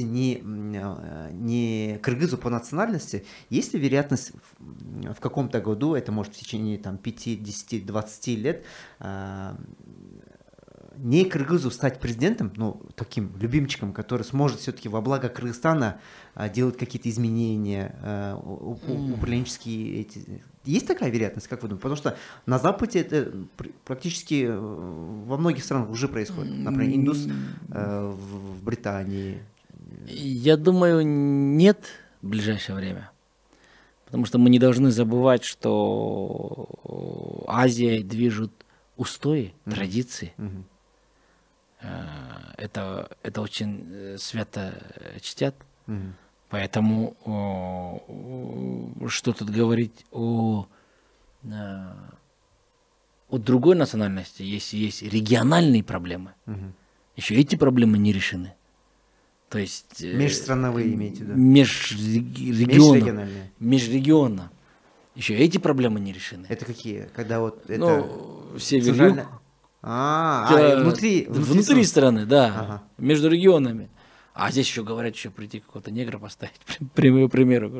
не кыргызу по национальности, есть ли вероятность в каком-то году, это может в течение там, 5, 10, 20 лет, не кыргызу стать президентом, ну, таким любимчиком, который сможет все-таки во благо Кыргызстана делать какие-то изменения, управленческие эти... Есть такая вероятность, как вы думаете? Потому что на Западе это практически во многих странах уже происходит. Например, индус в Британии. Я думаю, нет в ближайшее время. Потому что мы не должны забывать, что Азией движут устои, традиции. Это очень свято чтят. Поэтому что тут говорить о другой национальности, если есть региональные проблемы, еще эти проблемы не решены. То есть межстрановые имеете в виду? Межрегионно. Еще эти проблемы не решены. Это какие? Когда вот это... Ну, север-юг. Внутри страны, да. Ага. Между регионами. А здесь еще говорят, еще прийти какого-то негра поставить, к примеру.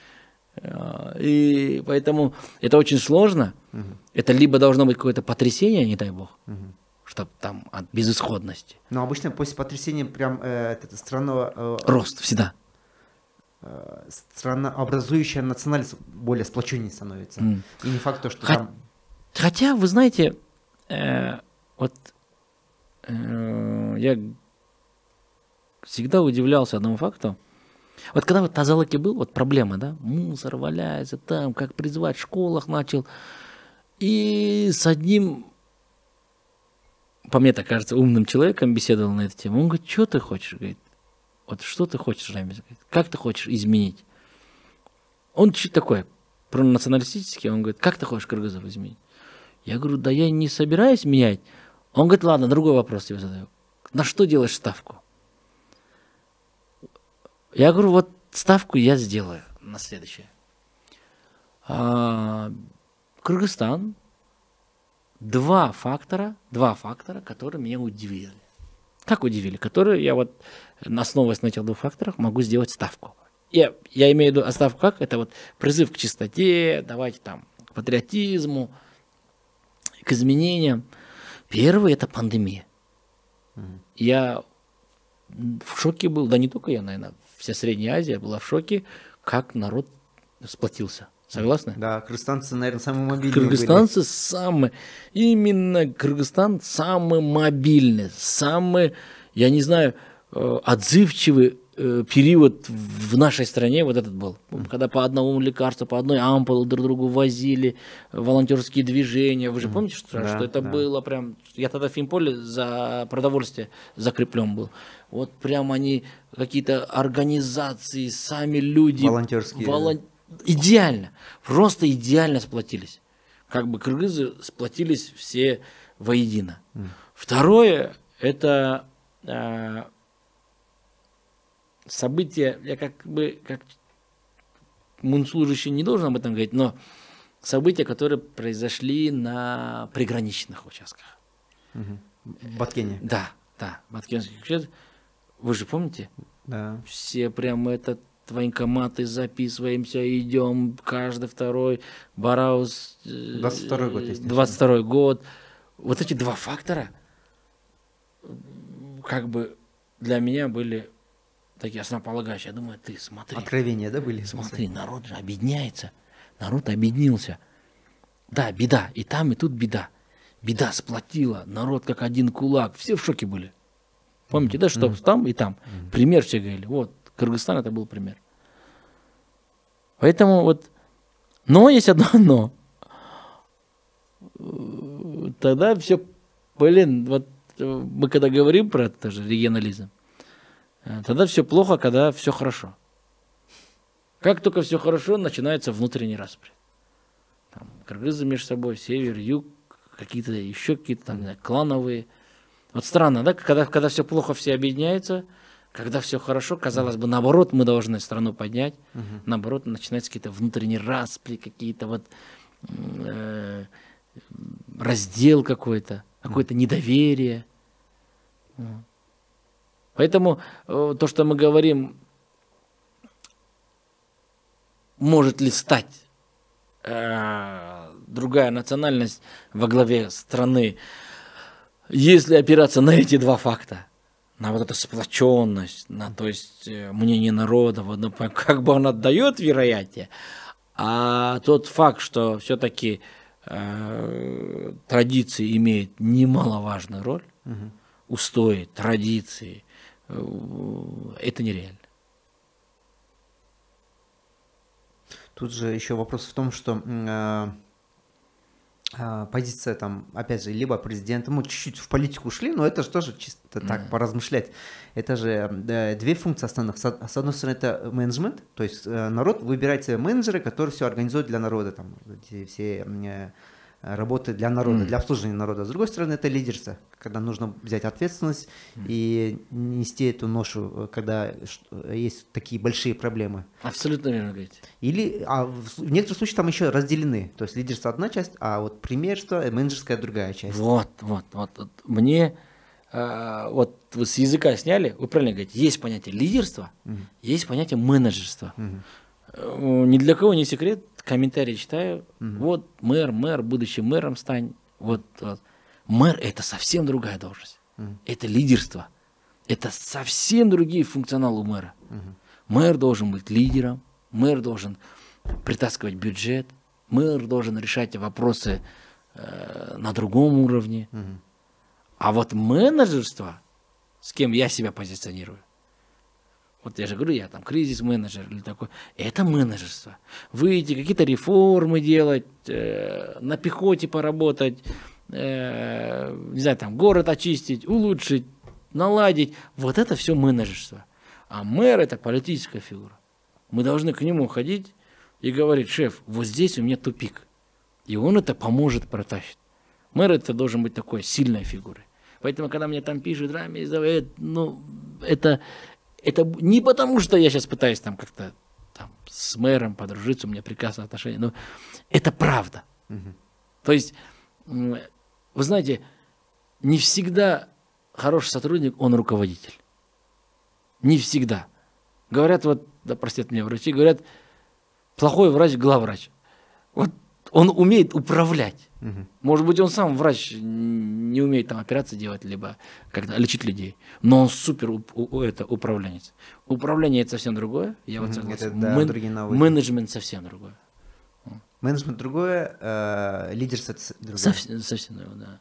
И поэтому это очень сложно. Это либо должно быть какое-то потрясение, не дай бог, чтобы там от безысходности. Но обычно после потрясения прям страна... Рост всегда. Странообразующая национальность более сплоченнее становится. И не факт, что там... Хотя, вы знаете, я всегда удивлялся одному факту. Вот когда вот Тазалыке был, вот проблема, да, мусор валяется там, как призвать, в школах начал. И с одним, по мне так кажется, умным человеком беседовал на эту тему. Он говорит, что ты хочешь? Говорит, вот что ты хочешь, Рамис? Как ты хочешь изменить? Он чуть такой, пронационалистический, он говорит, как ты хочешь кыргызов изменить? Я говорю, да я не собираюсь менять. Он говорит, ладно, другой вопрос тебе задаю. На что делаешь ставку? Я говорю, вот ставку я сделаю на следующее. Кыргызстан, два фактора, которые меня удивили. Как удивили? Которые я вот, основываясь на этих двух факторах, могу сделать ставку. Я имею в виду, ставку как? Это вот призыв к чистоте, давайте там к патриотизму, к изменениям. Первый – это пандемия. Я в шоке был, да не только я, наверное, вся Средняя Азия была в шоке, как народ сплотился. Согласны? Да, кыргызстанцы, наверное, самые мобильные кыргызстанцы были. Именно Кыргызстан самый мобильный, самый, я не знаю, отзывчивый период в нашей стране вот этот был. Когда по одному лекарству, по одной ампуле друг другу возили, волонтерские движения. Вы же помните, что это было прям... Я тогда в Финполе за продовольствие закреплен был. Вот прям они, какие-то организации, сами люди... Волонтерские. Идеально. Просто идеально сплотились. Как бы кыргызы сплотились все воедино. Второе, это... события, я как мунслужащий не должен об этом говорить, но события, которые произошли на приграничных участках. Баткене. Да, Баткенский участок. Вы же помните? Да. Все прям военкоматы записываемся, идем, каждый второй, Бараус. 22-й год, естественно. 22-й год. Вот эти два фактора, как бы для меня были такие основополагающие. Я думаю, ты смотри. Откровения, да, были? Смотри, народ же объединяется. Народ объединился. Да, беда. И там, и тут беда. Беда сплотила. Народ как один кулак. Все в шоке были. Помните, да, что там и там. Пример все говорили. Вот, Кыргызстан это был пример. Поэтому вот... Но есть одно но. Тогда все... вот мы когда говорим про это же регионализм, тогда все плохо, когда все хорошо. Как только все хорошо, начинается внутренний распри. Там, кыргызы между собой, север, юг, какие-то еще какие-то там, не знаю, клановые. Вот странно, да, когда все плохо, все объединяются, когда все хорошо, казалось бы, наоборот, мы должны страну поднять, наоборот, начинаются какие-то внутренние распри, какие-то вот раздел какой-то недоверие. Поэтому то, что мы говорим, может ли стать другая национальность во главе страны, если опираться на эти два факта, на вот эту сплоченность, на, то есть мнение народа, вот, ну, как бы он отдает вероятие, а тот факт, что все-таки традиции имеют немаловажную роль, устои, традиции, это нереально. Тут же еще вопрос в том, что позиция там, опять же, либо президента, мы чуть-чуть в политику ушли, но это же тоже чисто так поразмышлять. Это же две функции основных. С одной стороны, это менеджмент, то есть народ, выбирайте менеджеры, которые все организуют для народа, там, все работы для народа, для обслуживания народа. С другой стороны, это лидерство, когда нужно взять ответственность и нести эту ношу, когда есть такие большие проблемы. Абсолютно верно говорите. Или, в некоторых случаях там еще разделены. То есть лидерство одна часть, а вот премьерство, менеджерская другая часть. Вот. Мне, вот вы с языка сняли, вы правильно говорите, есть понятие лидерства, есть понятие менеджерства. Ни для кого не секрет, комментарии читаю, вот мэр, будучи мэром стань, вот. Мэр – это совсем другая должность, это лидерство, это совсем другие функционалы у мэра. Мэр должен быть лидером, мэр должен притаскивать бюджет, мэр должен решать вопросы на другом уровне. А вот менеджерство, с кем я себя позиционирую, вот я же говорю, я там кризис-менеджер или такой, это менеджерство. Выйти, какие-то реформы делать, на пехоте поработать, не знаю, там город очистить, улучшить, наладить. Вот это все менеджерство. А мэр – это политическая фигура. Мы должны к нему ходить и говорить: шеф, вот здесь у меня тупик. И он это поможет протащить. Мэр это должен быть такой сильной фигурой. Поэтому, когда мне там пишут, ну, это не потому, что я сейчас пытаюсь там как-то там с мэром подружиться, у меня прекрасные отношения, но это правда. То есть, вы знаете, не всегда хороший сотрудник, он руководитель. Не всегда. Говорят, вот, да простят меня врачи, говорят, плохой врач – главврач. Вот он умеет управлять. Может быть, он сам врач не умеет там операции делать, либо как-то лечить людей, но он супер управленец. Управление – это совсем другое, я вот согласен. Менеджмент совсем другое. Менеджмент другое, лидерство другое. Совсем другое,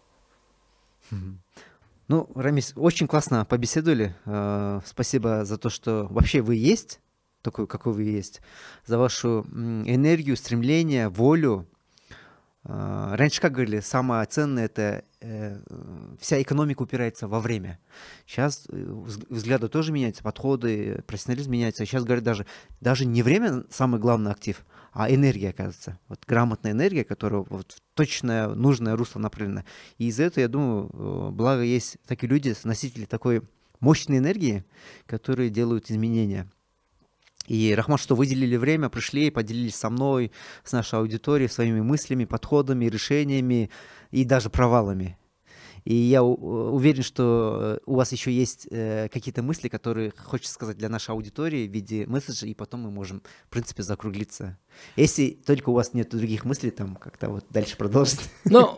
да. Ну, Рамис, очень классно побеседовали. Спасибо за то, что вообще вы есть, такой, какой вы есть, за вашу энергию, стремление, волю. Раньше, как говорили, самое ценное – это вся экономика упирается во время. Сейчас взгляды тоже меняются, подходы, профессионализм меняется. Сейчас говорят, даже не время самый главный актив, а энергия, оказывается. Вот грамотная энергия, которая вот в точное, нужное русло направлена. И из-за этого, я думаю, благо есть такие люди, носители такой мощной энергии, которые делают изменения. И, Рахман, что выделили время, пришли и поделились со мной, с нашей аудиторией, своими мыслями, подходами, решениями и даже провалами. И я уверен, что у вас еще есть какие-то мысли, которые хочется сказать для нашей аудитории в виде месседжа, и потом мы можем, в принципе, закруглиться. Если только у вас нет других мыслей, там как-то вот дальше продолжить. Ну,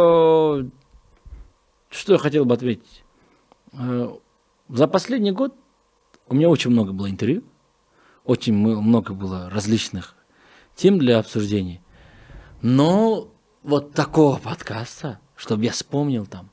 что я хотел бы ответить. За последний год у меня очень много было интервью. Очень много было различных тем для обсуждений. Но вот такого подкаста, чтобы я вспомнил там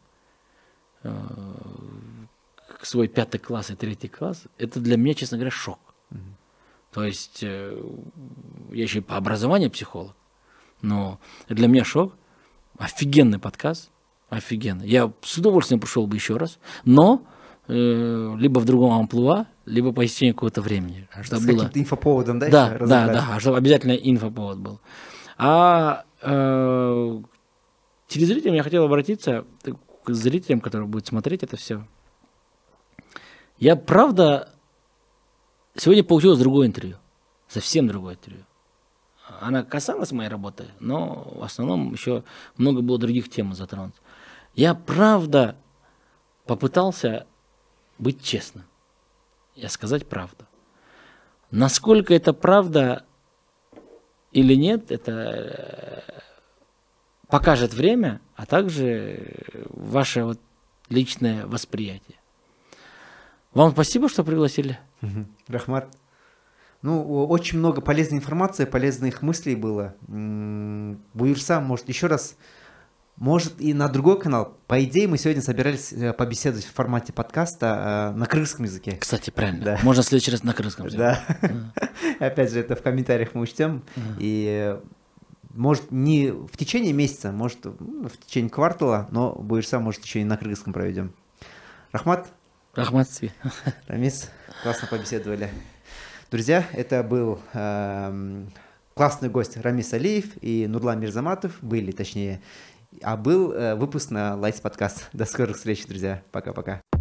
свой 5 класс и 3 класс, это для меня, честно говоря, шок. То есть я еще и по образованию психолог, но для меня шок. Офигенный подкаст, офигенный. Я с удовольствием пришел бы еще раз, но либо в другом амплуа, либо по истечению какого-то времени. С каким-то инфоповодом, да? Да, чтобы обязательно инфоповод был. А телезрителям я хотел обратиться, к зрителям, которые будут смотреть это все. Я, правда, сегодня получил другое интервью, совсем другое интервью. Она касалась моей работы, но в основном еще много было других тем затронут. Я, правда, попытался быть честным и сказать правду. Насколько это правда или нет, это покажет время, а также ваше вот личное восприятие. Вам спасибо, что пригласили. Рахмат. Ну, очень много полезной информации, полезных мыслей было. Буирса, может, еще раз, может, и на другой канал. По идее, мы сегодня собирались побеседовать в формате подкаста на крымском языке. Кстати, правильно. Да. Можно в следующий раз на крымском языке. Да. Опять же, это в комментариях мы учтем. И может, не в течение месяца, может, в течение квартала, но Буирса, может, еще и на крымском проведем. Рахмат. Рахмат. Рамис, классно побеседовали. Друзья, это был классный гость Рамис Алиев и Нурлан Мирзаматов. Был выпуск на Lights Podcast. До скорых встреч, друзья. Пока-пока.